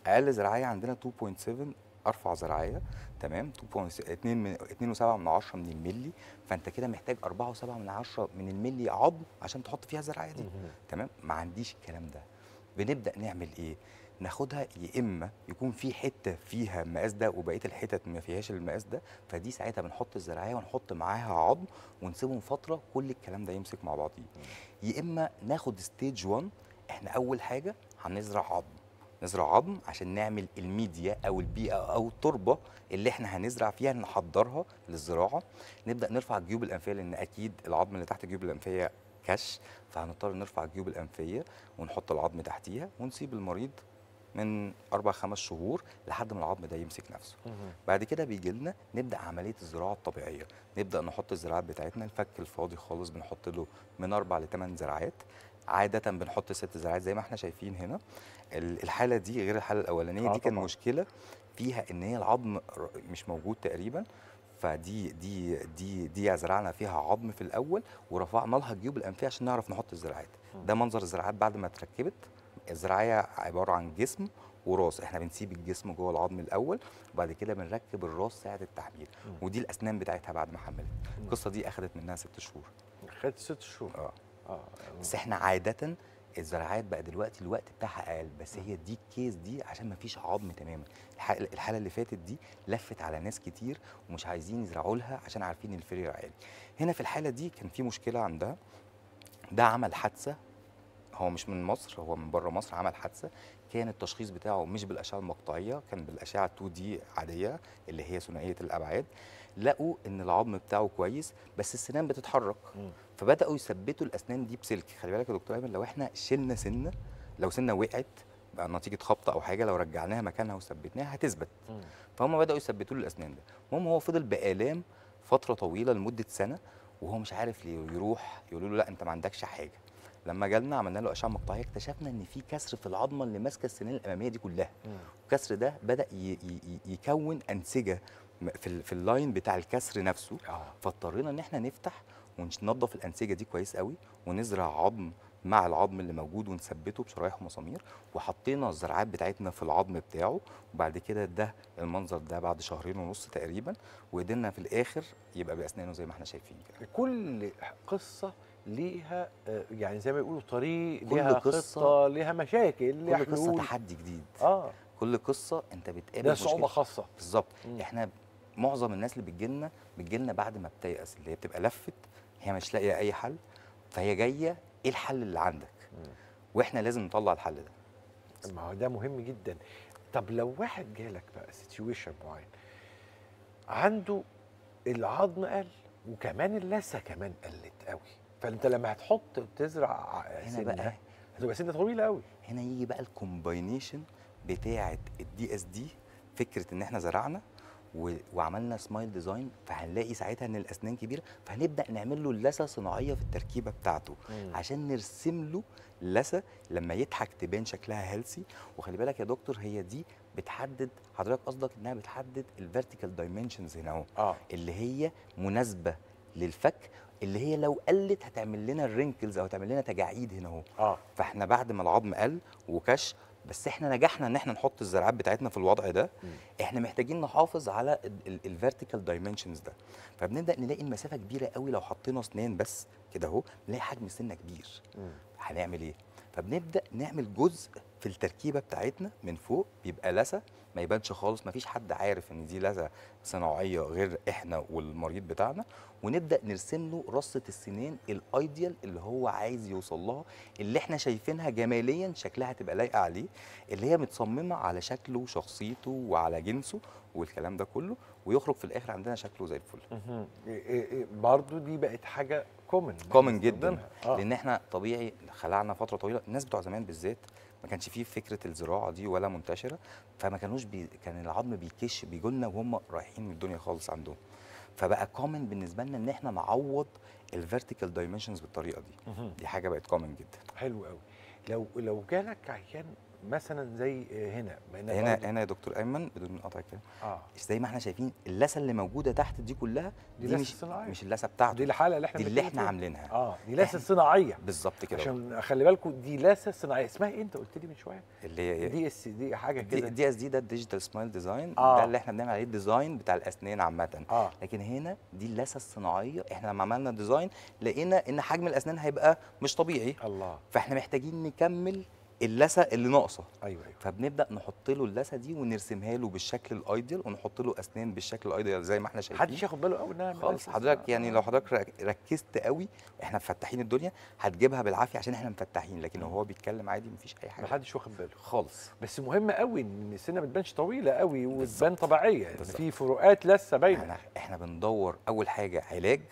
اقل زراعيه عندنا 2.7 ارفع زراعيه، تمام، 2.7 من الملي. فانت كده محتاج 4.7 من الملي عظم عشان تحط فيها الزراعيه دي، تمام. ما عنديش الكلام ده. بنبدا نعمل ايه؟ ناخدها يا اما يكون في حته فيها المقاس ده وبقيه الحتت ما فيهاش المقاس ده، فدي ساعتها بنحط الزراعيه ونحط معاها عظم ونسيبهم فتره كل الكلام ده يمسك مع بعضيه. يا اما ناخد ستيج 1، احنا اول حاجه هنزرع عظم، نزرع عظم عشان نعمل الميديا او البيئه او التربه اللي احنا هنزرع فيها، نحضرها للزراعه. نبدا نرفع الجيوب الانفيه، لان اكيد العظم اللي تحت الجيوب الانفيه كش، فهنضطر نرفع الجيوب الانفيه ونحط العظم تحتيها ونسيب المريض من 4-5 شهور لحد ما العظم ده يمسك نفسه. بعد كده بيجي لنا نبدا عمليه الزراعه الطبيعيه، نبدا نحط الزراعات بتاعتنا. الفك الفاضي خالص بنحط له من 4 ل8 زراعات، عاده بنحط 6 زراعات زي ما احنا شايفين هنا. الحاله دي غير الحاله الاولانيه، دي كان مشكله فيها ان هي العظم مش موجود تقريبا، فدي زرعنا فيها عظم في الاول ورفعنا لها الجيوب الانفيه عشان نعرف نحط الزراعات. ده منظر الزراعات بعد ما اتركبت. الزراعيه عباره عن جسم وراس، احنا بنسيب الجسم جوه العظم الاول وبعد كده بنركب الراس ساعه التحميل، ودي الاسنان بتاعتها بعد ما حملت. القصه دي اخذت منها 6 شهور. خدت 6 شهور. بس احنا عاده الزراعات بقى دلوقتي الوقت بتاعها اقل، بس هي دي الكيس دي عشان ما فيش عظم تماما. الحاله اللي فاتت دي لفت على ناس كتير ومش عايزين يزرعوا لها عشان عارفين الفيلير عالي. هنا في الحاله دي كان في مشكله عندها، ده عمل حادثه، هو مش من مصر، هو من بره مصر، عمل حادثه. كان التشخيص بتاعه مش بالاشعه المقطعيه، كان بالاشعه 2 دي عاديه اللي هي ثنائيه الابعاد. لقوا ان العظم بتاعه كويس بس السنان بتتحرك، فبداوا يثبتوا الاسنان دي بسلك. خلي بالك يا دكتور ايمن، لو احنا شلنا سنه، لو سنه وقعت بقى نتيجه خبطه او حاجه، لو رجعناها مكانها وثبتناها هتثبت. فهم بداوا يثبتوا له الاسنان ده. المهم هو فضل بآلام فتره طويله لمده سنه وهو مش عارف ليه، يروح يقولوا له لا انت ما عندكش حاجه. لما جالنا عملنا له اشعه مقطعيه اكتشفنا ان في كسر في العظمه اللي ماسكه السنان الاماميه دي كلها. الكسر ده بدا يكون انسجه في اللاين بتاع الكسر نفسه. فاضطرينا ان احنا نفتح وننظف الانسجه دي كويس قوي ونزرع عظم مع العظم اللي موجود ونثبته بشرايح ومسامير، وحطينا الزرعات بتاعتنا في العظم بتاعه. وبعد كده ده المنظر ده بعد 2.5 شهور تقريبا، وقدرنا في الاخر يبقى باسنانه زي ما احنا شايفين كده. كل قصه ليها يعني زي ما يقولوا طريق، كل ليها قصة خطه، ليها مشاكل، ليها كل قصه حلول. تحدي جديد. كل قصه انت بتقابل ده صعوبه خاصه بالظبط. احنا معظم الناس اللي بتجيلنا بعد ما بتيأس، اللي هي بتبقى لفت، هي مش لاقيه اي حل، فهي جايه ايه الحل اللي عندك؟ واحنا لازم نطلع الحل ده. ما هو ده مهم جدا. طب لو واحد جالك بقى سيتويشن معين، عنده العظم قل وكمان اللثه كمان قلت قوي، فانت لما هتحط تزرع هنا بقى هتبقى سنه طويله قوي. هنا يجي بقى الكومباينيشن بتاعه الدي اس دي، فكره ان احنا زرعنا وعملنا سمايل ديزاين، فهنلاقي ساعتها ان الاسنان كبيره، فهنبدا نعمل له اللثه صناعيه في التركيبه بتاعته عشان نرسم له اللثه لما يضحك تبان شكلها هيلسي. وخلي بالك يا دكتور، هي دي بتحدد، حضرتك قصدك انها بتحدد الفيرتيكال دايمنشنز هنا اهو، اللي هي مناسبه للفك، اللي هي لو قلت هتعمل لنا الرينكلز او هتعمل لنا تجاعيد هنا اهو. فاحنا بعد ما العظم قل وكش، بس احنا نجحنا ان احنا نحط الزراعات بتاعتنا في الوضع ده، احنا محتاجين نحافظ على الفيرتيكال دايمنشنز ده. فبنبدا نلاقي المسافه كبيره قوي لو حطينا اسنان بس كده اهو، نلاقي حجم السنه كبير. هنعمل ايه؟ فبنبدا نعمل جزء في التركيبه بتاعتنا من فوق بيبقى لثه ما يبانش خالص، ما فيش حد عارف ان دي لثه صناعيه غير احنا والمريض بتاعنا، ونبدا نرسم له رصه السنان الايديال اللي هو عايز يوصل لها، اللي احنا شايفينها جماليا شكلها تبقى لايقه عليه، اللي هي متصممه على شكله وشخصيته وعلى جنسه والكلام ده كله، ويخرج في الاخر عندنا شكله زي الفل. برضو دي بقت حاجه كومن جدا، لان احنا طبيعي خلعنا فتره طويله. الناس بتوع زمان بالذات ما كانش فيه فكره الزراعه دي ولا منتشره، فما كانوش كان العظم بيكش بيجولنا وهم رايحين من الدنيا خالص عندهم، فبقى كومن بالنسبه لنا ان احنا نعوض الفيرتيكال دايمنشنز بالطريقه دي. دي حاجه بقت كومن جدا. حلو قوي. لو جالك عيان مثلا زي هنا هنا يا دكتور ايمن بدون قطع الكلام، زي ما احنا شايفين اللثه اللي موجوده تحت دي كلها دي مش اللثه بتاعته، دي الحاله اللي احنا دي اللي احنا عاملينها. دي لثه صناعيه بالظبط كده، عشان خلي بالكم دي لثه صناعيه. اسمها ايه انت قلت لي من شويه؟ اللي هي دي اس دي حاجه كده. دي اس دي ده الديجيتال سمايل ديزاين، ده اللي احنا بنعمل عليه الديزاين بتاع الاسنان عامه. لكن هنا دي اللثه الصناعيه، احنا لما عملنا ديزاين لقينا ان حجم الاسنان هيبقى مش طبيعي، فاحنا محتاجين نكمل اللثه اللي ناقصه. ايوه. فبنبدا نحط له اللثه دي ونرسمها له بالشكل الايديال، ونحط له اسنان بالشكل الايديال زي ما احنا شايفين. محدش ياخد باله قوي انها خالص. حضرتك يعني لو حضرتك ركزت قوي، احنا مفتحين الدنيا، هتجيبها بالعافيه عشان احنا مفتحين، لكن لو هو بيتكلم عادي مفيش اي حاجه، محدش واخد باله خالص. بس مهم قوي ان السنه ما تبانش طويله قوي وتبان طبيعيه، يعني في فروقات لسه باينه. احنا بندور اول حاجه علاج،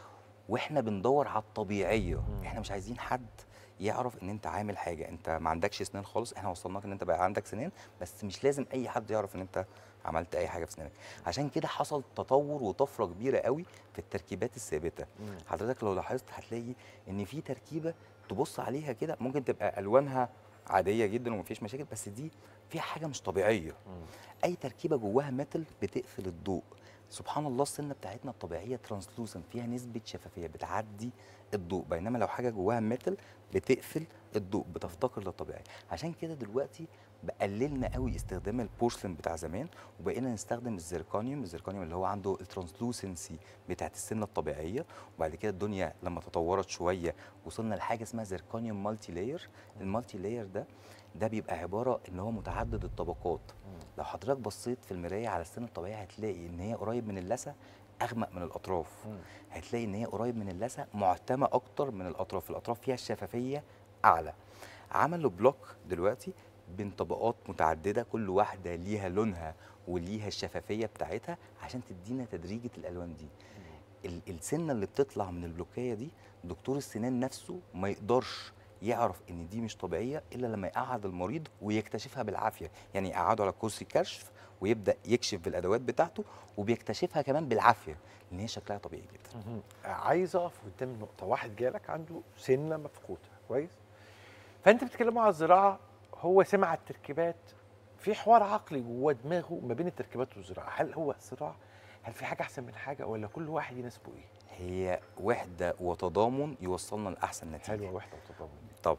واحنا بندور على الطبيعيه. احنا مش عايزين حد يعرف ان انت عامل حاجه، انت ما عندكش اسنان خالص، احنا وصلناك ان انت بقى عندك سنان، بس مش لازم اي حد يعرف ان انت عملت اي حاجه في سنانك. عشان كده حصل تطور وطفره كبيره قوي في التركيبات الثابته. حضرتك لو لاحظت هتلاقي ان في تركيبه تبص عليها كده ممكن تبقى الوانها عاديه جدا ومفيش مشاكل، بس دي فيها حاجه مش طبيعيه. اي تركيبه جواها ميتال بتقفل الضوء. سبحان الله السنه بتاعتنا الطبيعيه ترانسلوسنت، فيها نسبه شفافيه بتعدي الضوء، بينما لو حاجه جواها ميتال بتقفل الضوء، بتفتقر للطبيعي. عشان كده دلوقتي بقللنا قوي استخدام البورسلين بتاع زمان، وبقينا نستخدم الزيركونيوم اللي هو عنده الترانسلوسنسي بتاعت السنه الطبيعيه. وبعد كده الدنيا لما تطورت شويه وصلنا لحاجه اسمها زيركونيوم مالتي لاير. المالتي لاير ده بيبقى عباره ان هو متعدد الطبقات. لو حضرتك بصيت في المرايه على السنه الطبيعيه هتلاقي ان هي قريب من اللثه اغمق من الاطراف، هتلاقي ان هي قريب من اللثه معتمه اكتر من الاطراف فيها الشفافيه اعلى. عملوا بلوك دلوقتي بين طبقات متعدده، كل واحده ليها لونها وليها الشفافيه بتاعتها عشان تدينا تدريجه الالوان دي. السنه اللي بتطلع من البلوكيه دي دكتور السنان نفسه ما يقدرش يعرف ان دي مش طبيعيه الا لما يقعد المريض ويكتشفها بالعافيه، يعني يقعده على كرسي كشف ويبدا يكشف بالادوات بتاعته، وبيكتشفها كمان بالعافيه لان هي شكلها طبيعي جدا. عايز اقف قدام نقطه. واحد جالك عنده سنه مفقوده كويس، فانت بتتكلموا على الزراعه، هو سمع التركيبات، في حوار عقلي جوه دماغه ما بين التركيبات والزراعه. هل هو الزراعه، هل في حاجه احسن من حاجه ولا كل واحد يناسبه ايه؟ هي وحده وتضامن يوصلنا لاحسن نتيجه. حلوه وحده وتضامن طبعا.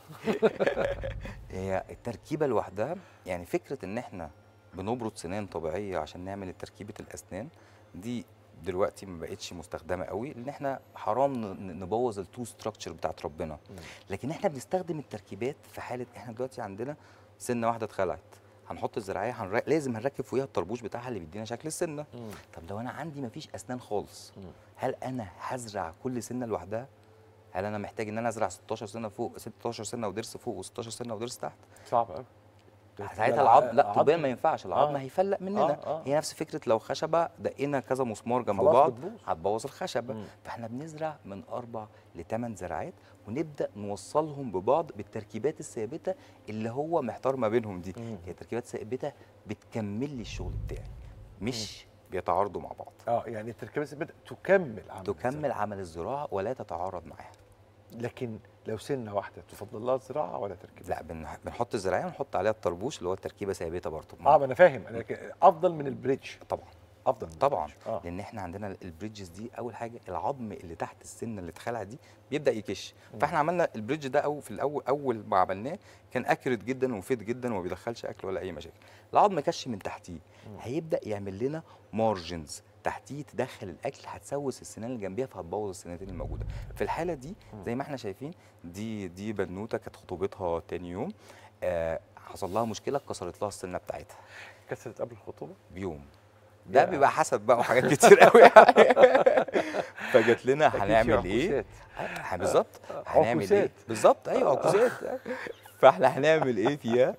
هي التركيبه لوحدها، يعني فكره ان احنا بنبرد سنان طبيعيه عشان نعمل تركيبه الاسنان دي دلوقتي ما بقتش مستخدمه قوي، لان احنا حرام نبوظ التو ستراكشر بتاعت ربنا. لكن احنا بنستخدم التركيبات في حاله احنا دلوقتي عندنا سنه واحده اتخلعت، هنحط الزراعيه لازم هنركب فوقيها الطربوش بتاعها اللي بيدينا شكل السنه. طب لو انا عندي ما فيش اسنان خالص، هل انا هزرع كل سنه لوحدها؟ هل انا محتاج ان انا ازرع 16 سنه فوق 16 سنه وضرس فوق و16 سنه وضرس تحت؟ صعب قوي. ساعتها العظم لا طبيا ما ينفعش، العظم هيفلق مننا. هي نفس فكره لو خشبه دقينا كذا مسمار جنب بعض هتبوظ الخشبه. فاحنا بنزرع من 4 ل 8 زراعات ونبدا نوصلهم ببعض بالتركيبات الثابته اللي هو محتار ما بينهم دي. هي تركيبات ثابته بتكمل لي الشغل بتاعي، مش بيتعارضوا مع بعض. يعني التركيبات الثابته تكمل عمل الزراعه ولا تتعارض معاها. لكن لو سنه واحده تفضل لها الزراعه ولا تركيبه؟ لا بنحط الزراعه ونحط عليها الطربوش اللي هو التركيبه ثابته برضه. ما انا فاهم، افضل من البريدج طبعا. افضل من طبعا. لان احنا عندنا البريدجز دي اول حاجه العظم اللي تحت السنه اللي اتخلع دي بيبدا يكش. فاحنا عملنا البريدج ده في اول ما عملناه كان اكيوريت جدا ومفيد جدا وما بيدخلش اكل ولا اي مشاكل. العظم كش من تحتيه، هيبدا يعمل لنا مارجنز تحتيه تدخل الاكل، هتسوس السنان اللي جنبيها فهتبوظ السنتين الموجوده. في الحاله دي زي ما احنا شايفين دي بنوته كانت خطوبتها تاني يوم، حصل لها مشكله اتكسرت لها السنه بتاعتها. كسرت قبل الخطوبه بيوم؟ ده بيبقى حسب بقى وحاجات كتير قوي يعني. فجت لنا هنعمل ايه؟ بالظبط هنعمل ايه؟ بالظبط ايوه عكوزات. فاحنا هنعمل ايه فيها؟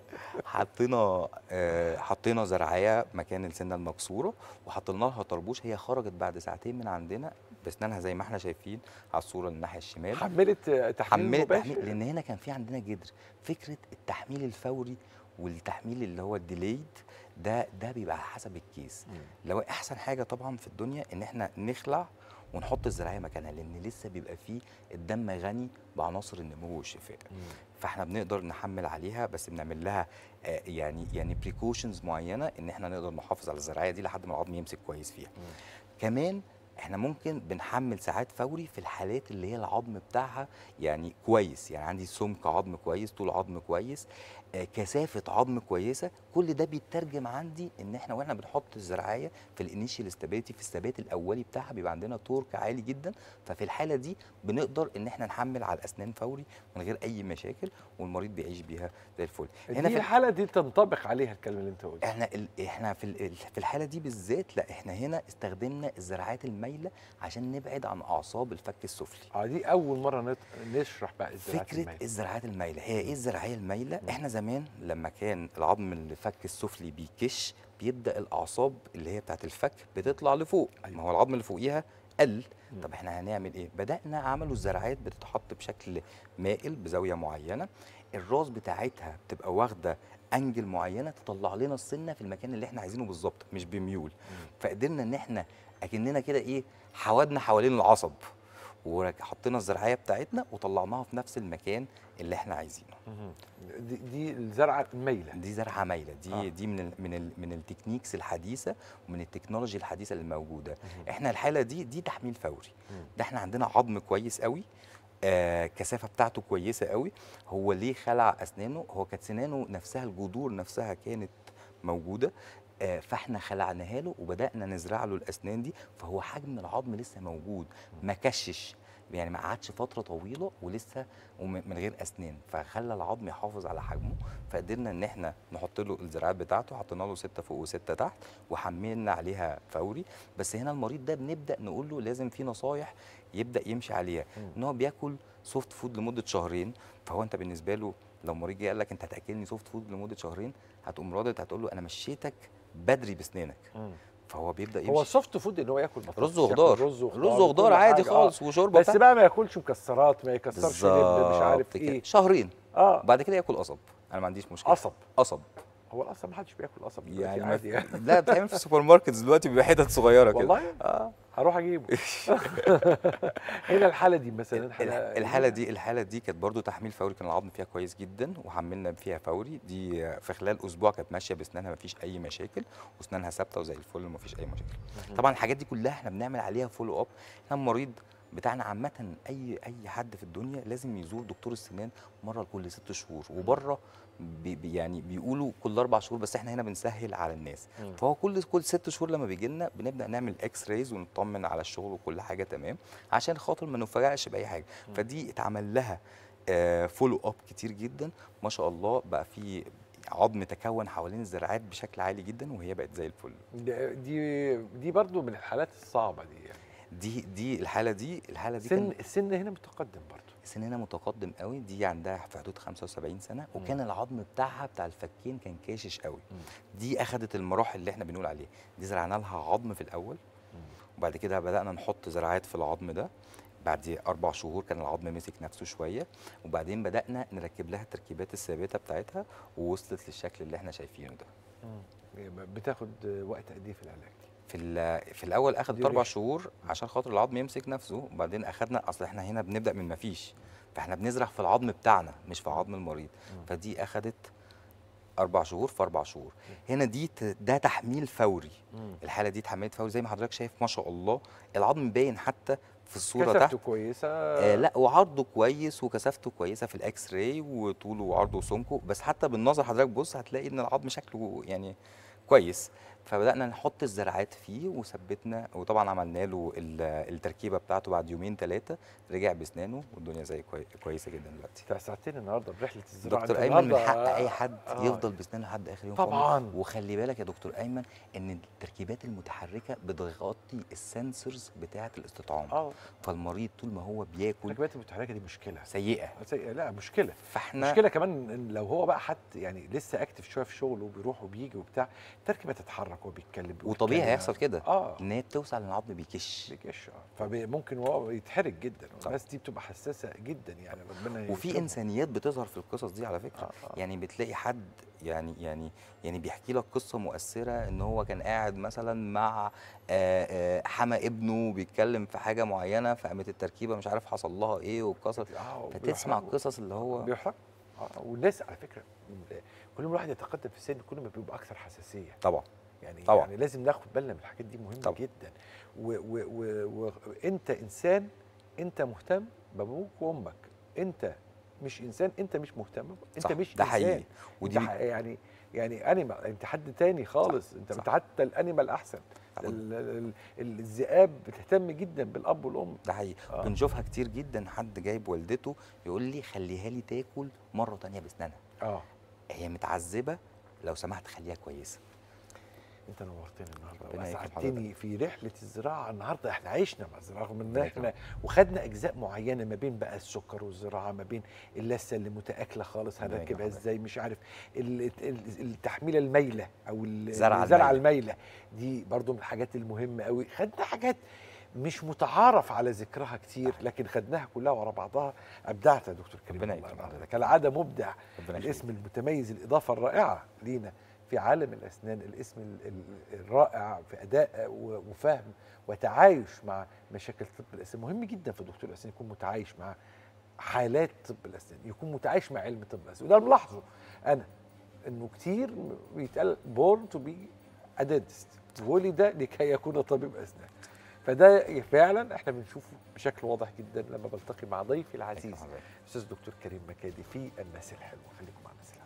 حطينا زرعيه مكان السنه المكسوره وحطينا لها طربوش. هي خرجت بعد ساعتين من عندنا باسنانها زي ما احنا شايفين على الصوره الناحيه الشمال. حملت تحميل مباشر، لان هنا كان في عندنا جدر. فكره التحميل الفوري والتحميل اللي هو الديليد ده بيبقى على حسب الكيس. لو احسن حاجه طبعا في الدنيا ان احنا نخلع ونحط الزراعيه مكانها، لان لسه بيبقى فيه الدم غني بعناصر النمو والشفاء. فاحنا بنقدر نحمل عليها، بس بنعمل لها يعني بريكوشنز معينه ان احنا نقدر نحافظ على الزراعيه دي لحد ما العظم يمسك كويس فيها. كمان احنا ممكن بنحمل ساعات فوري في الحالات اللي هي العظم بتاعها يعني كويس، يعني عندي سمك عظم كويس، طول عظم كويس، كثافه عظم كويسه. كل ده بيترجم عندي ان احنا واحنا بنحط الزراعيه في الانيشال استابيليتي، في الثبات الاولي بتاعها بيبقى عندنا تورك عالي جدا. ففي الحاله دي بنقدر ان احنا نحمل على الاسنان فوري من غير اي مشاكل، والمريض بيعيش بيها زي الفل. هنا في الحاله دي تنطبق عليها الكلمه اللي انت قلتها. احنا في الحاله دي بالذات، لا احنا هنا استخدمنا الزراعات المايله عشان نبعد عن اعصاب الفك السفلي. دي اول مره نشرح بقى الزراعات فكره المايله. الزراعات المايله هي ايه؟ الزراعيه المايله احنا زمان لما كان العظم الفك السفلي بيكش، بيبدا الاعصاب اللي هي بتاعت الفك بتطلع لفوق. ما هو العظم اللي فوقيها قل. طب احنا هنعمل ايه؟ بدانا عملوا الزراعات بتتحط بشكل مائل بزاويه معينه، الراس بتاعتها بتبقى واخده انجل معينه تطلع لنا السنه في المكان اللي احنا عايزينه بالظبط، مش بميول. فقدرنا ان احنا اكننا كده ايه، حودنا حوالين العصب وحطينا الزراعيه بتاعتنا وطلعناها في نفس المكان اللي احنا عايزينه. دي الزرعه المايله، دي زرعه مايله، دي من التكنيكس الحديثه ومن التكنولوجي الحديثه اللي موجوده. احنا الحاله دي تحميل فوري. ده احنا عندنا عظم كويس قوي، كثافه بتاعته كويسه قوي. هو ليه خلع اسنانه؟ هو كانت سنانه نفسها الجذور نفسها كانت موجوده، فاحنا خلعناها له وبدانا نزرع له الاسنان دي، فهو حجم العظم لسه موجود، ما كشش، يعني ما قعدش فتره طويله ولسه من غير اسنان، فخلى العظم يحافظ على حجمه. فقدرنا ان احنا نحط له الزراعات بتاعته، حطينا له 6 فوق و6 تحت وحملنا عليها فوري. بس هنا المريض ده بنبدا نقول له لازم في نصايح يبدا يمشي عليها، ان هو بياكل سوفت فود لمده شهرين. فهو انت بالنسبه له لو مريض جه قال لك انت هتاكلني سوفت فود لمده شهرين، هتقوم رادد هتقول له انا مشيتك بدري باسنانك. فهو بيبدا يمشي. هو السوفت فود ان هو ياكل بطاطس، رز وخضار، رز وخضار عادي خالص وشوربه، بس بقى ما ياكلش مكسرات، ما يكسرش لب، مش عارف ايه. شهرين وبعد كده ياكل قصب، انا ما عنديش مشكله. قصب هو القصب ما حدش بياكل قصب يعني عادي يعني. لا بتعمل في السوبر ماركت دلوقتي بيبقى حتت صغيره كده والله هروح اجيبه. هنا الحاله دي مثلا الحاله دي كانت برضو تحميل فوري، كان العظم فيها كويس جدا وحملنا فيها فوري. دي في خلال اسبوع كانت ماشيه باسنانها ما فيش اي مشاكل، واسنانها ثابته وزي الفل وما فيش اي مشاكل. طبعا الحاجات دي كلها احنا بنعمل عليها فولو اب. احنا المريض بتاعنا عامه اي حد في الدنيا لازم يزور دكتور السنان مره كل 6 شهور، وبره يعني بيقولوا كل 4 شهور، بس احنا هنا بنسهل على الناس. فهو كل 6 شهور لما بيجي لنا بنبدا نعمل اكس رايز ونطمن على الشغل وكل حاجه تمام، عشان خاطر ما نفاجئش باي حاجه. فدي اتعمل لها فولو اب كتير جدا، ما شاء الله بقى في عظم تكون حوالين الزراعات بشكل عالي جدا، وهي بقت زي الفل. دي برضو من الحالات الصعبه دي يعني. دي الحاله دي السن هنا متقدم برضو، السن هنا متقدم قوي. دي عندها في حدود 75 سنه، وكان العظم بتاعها بتاع الفكين كان كاشش قوي. دي اخذت المراحل اللي احنا بنقول عليها. دي زرعنا لها عظم في الاول، وبعد كده بدانا نحط زراعات في العظم ده. بعد 4 شهور كان العظم مسك نفسه شويه، وبعدين بدانا نركب لها التركيبات الثابته بتاعتها، ووصلت للشكل اللي احنا شايفينه ده. بتاخد وقت قد ايه في العلاج دي؟ في الاول اخذت 4 شهور عشان خاطر العظم يمسك نفسه، وبعدين اخذنا، اصل احنا هنا بنبدا من ما فيش، فاحنا بنزرع في العظم بتاعنا مش في عظم المريض. فدي اخذت 4 شهور في 4 شهور. هنا ده تحميل فوري. الحاله دي اتحملت فوري زي ما حضرتك شايف، ما شاء الله العظم باين حتى في الصوره تحت. كثافته كويسه، لا وعرضه كويس وكثافته كويسه في الاكس راي، وطوله وعرضه وسمكه، بس حتى بالنظر حضرتك بص هتلاقي ان العظم شكله يعني كويس. فبدانا نحط الزراعات فيه وثبتنا، وطبعا عملنا له التركيبه بتاعته بعد 2 3 رجع باسنانه والدنيا زي كويسه جدا دلوقتي. ساعتين النهارده برحله الزراعه. دكتور ايمن من حق اي حد يفضل باسنانه لحد اخر يوم طبعا. وخلي بالك يا دكتور ايمن ان التركيبات المتحركه بتغطي السنسورز بتاعه الاستطعام. فالمريض طول ما هو بياكل، التركيبات المتحركه دي مشكله سيئه. لا مشكله. فاحنا مشكله كمان إن لو هو بقى حد يعني لسه اكتف شويه في شغله وبيروح وبيجي وبتاع، التركيبه تتحرك بيتحرك وهو بيتكلم وطبيعي هيحصل كده اه ان هي بتوسع لان العظم بيكش. فممكن هو يتحرك جدا. الناس دي بتبقى حساسه جدا يعني، ربنا وفي يكرمهم. انسانيات بتظهر في القصص دي على فكره. يعني بتلاقي حد يعني بيحكي لك قصه مؤثره ان هو كان قاعد مثلا مع حما ابنه بيتكلم في حاجه معينه، فقامت التركيبه مش عارف حصل لها ايه واتكسرت. فتسمع قصص اللي هو بيحرك. والناس على فكره كل ما الواحد يتقدم في السن كل ما بيبقى اكثر حساسيه. طبعا يعني لازم ناخد بالنا من الحاجات دي، مهمه طبعا. جدا. وانت انسان، انت مهتم بابوك وامك. انت مش انسان، انت مش مهتم، انت صح. مش ده انسان. حقيقي. ودي يعني انيمال، انت حد تاني خالص. انت حتى الانيمال احسن. الذئاب بتهتم جدا بالاب والام. ده حقيقي. بنشوفها كتير جدا، حد جايب والدته يقول لي خليها لي تاكل مره تانية باسنانها. هي متعذبه، لو سمحت خليها كويسه. انت نورتني النهارده واسعدتني في رحله الزراعه. النهارده احنا عشنا مع الزراعه رغم ان احنا وخدنا اجزاء معينه ما بين بقى السكر والزراعه، ما بين اللثه اللي متاكله خالص هنركبها ازاي، مش عارف التحميله المايله او الزرعه المايله دي برضو من الحاجات المهمه قوي. خدنا حاجات مش متعارف على ذكرها كتير لكن خدناها كلها ورا بعضها. ابدعت يا دكتور كريم، ربنا يكرمك كالعاده مبدع. الاسم المتميز، الاضافه الرائعه لينا في عالم الأسنان، الاسم الرائع في أداء وفهم وتعايش مع مشاكل طب الأسنان. مهم جدا في دكتور الأسنان يكون متعايش مع حالات طب الأسنان، يكون متعايش مع علم طب الأسنان. وده ملاحظه أنا إنه كتير بيتقال born to be a dentist، ولد لكي يكون طبيب أسنان. فده فعلا احنا بنشوفه بشكل واضح جدا لما بلتقي مع ضيفي العزيز أستاذ دكتور كريم مكادي في الناس الحلوة. خليكم مع الناس الحلوة.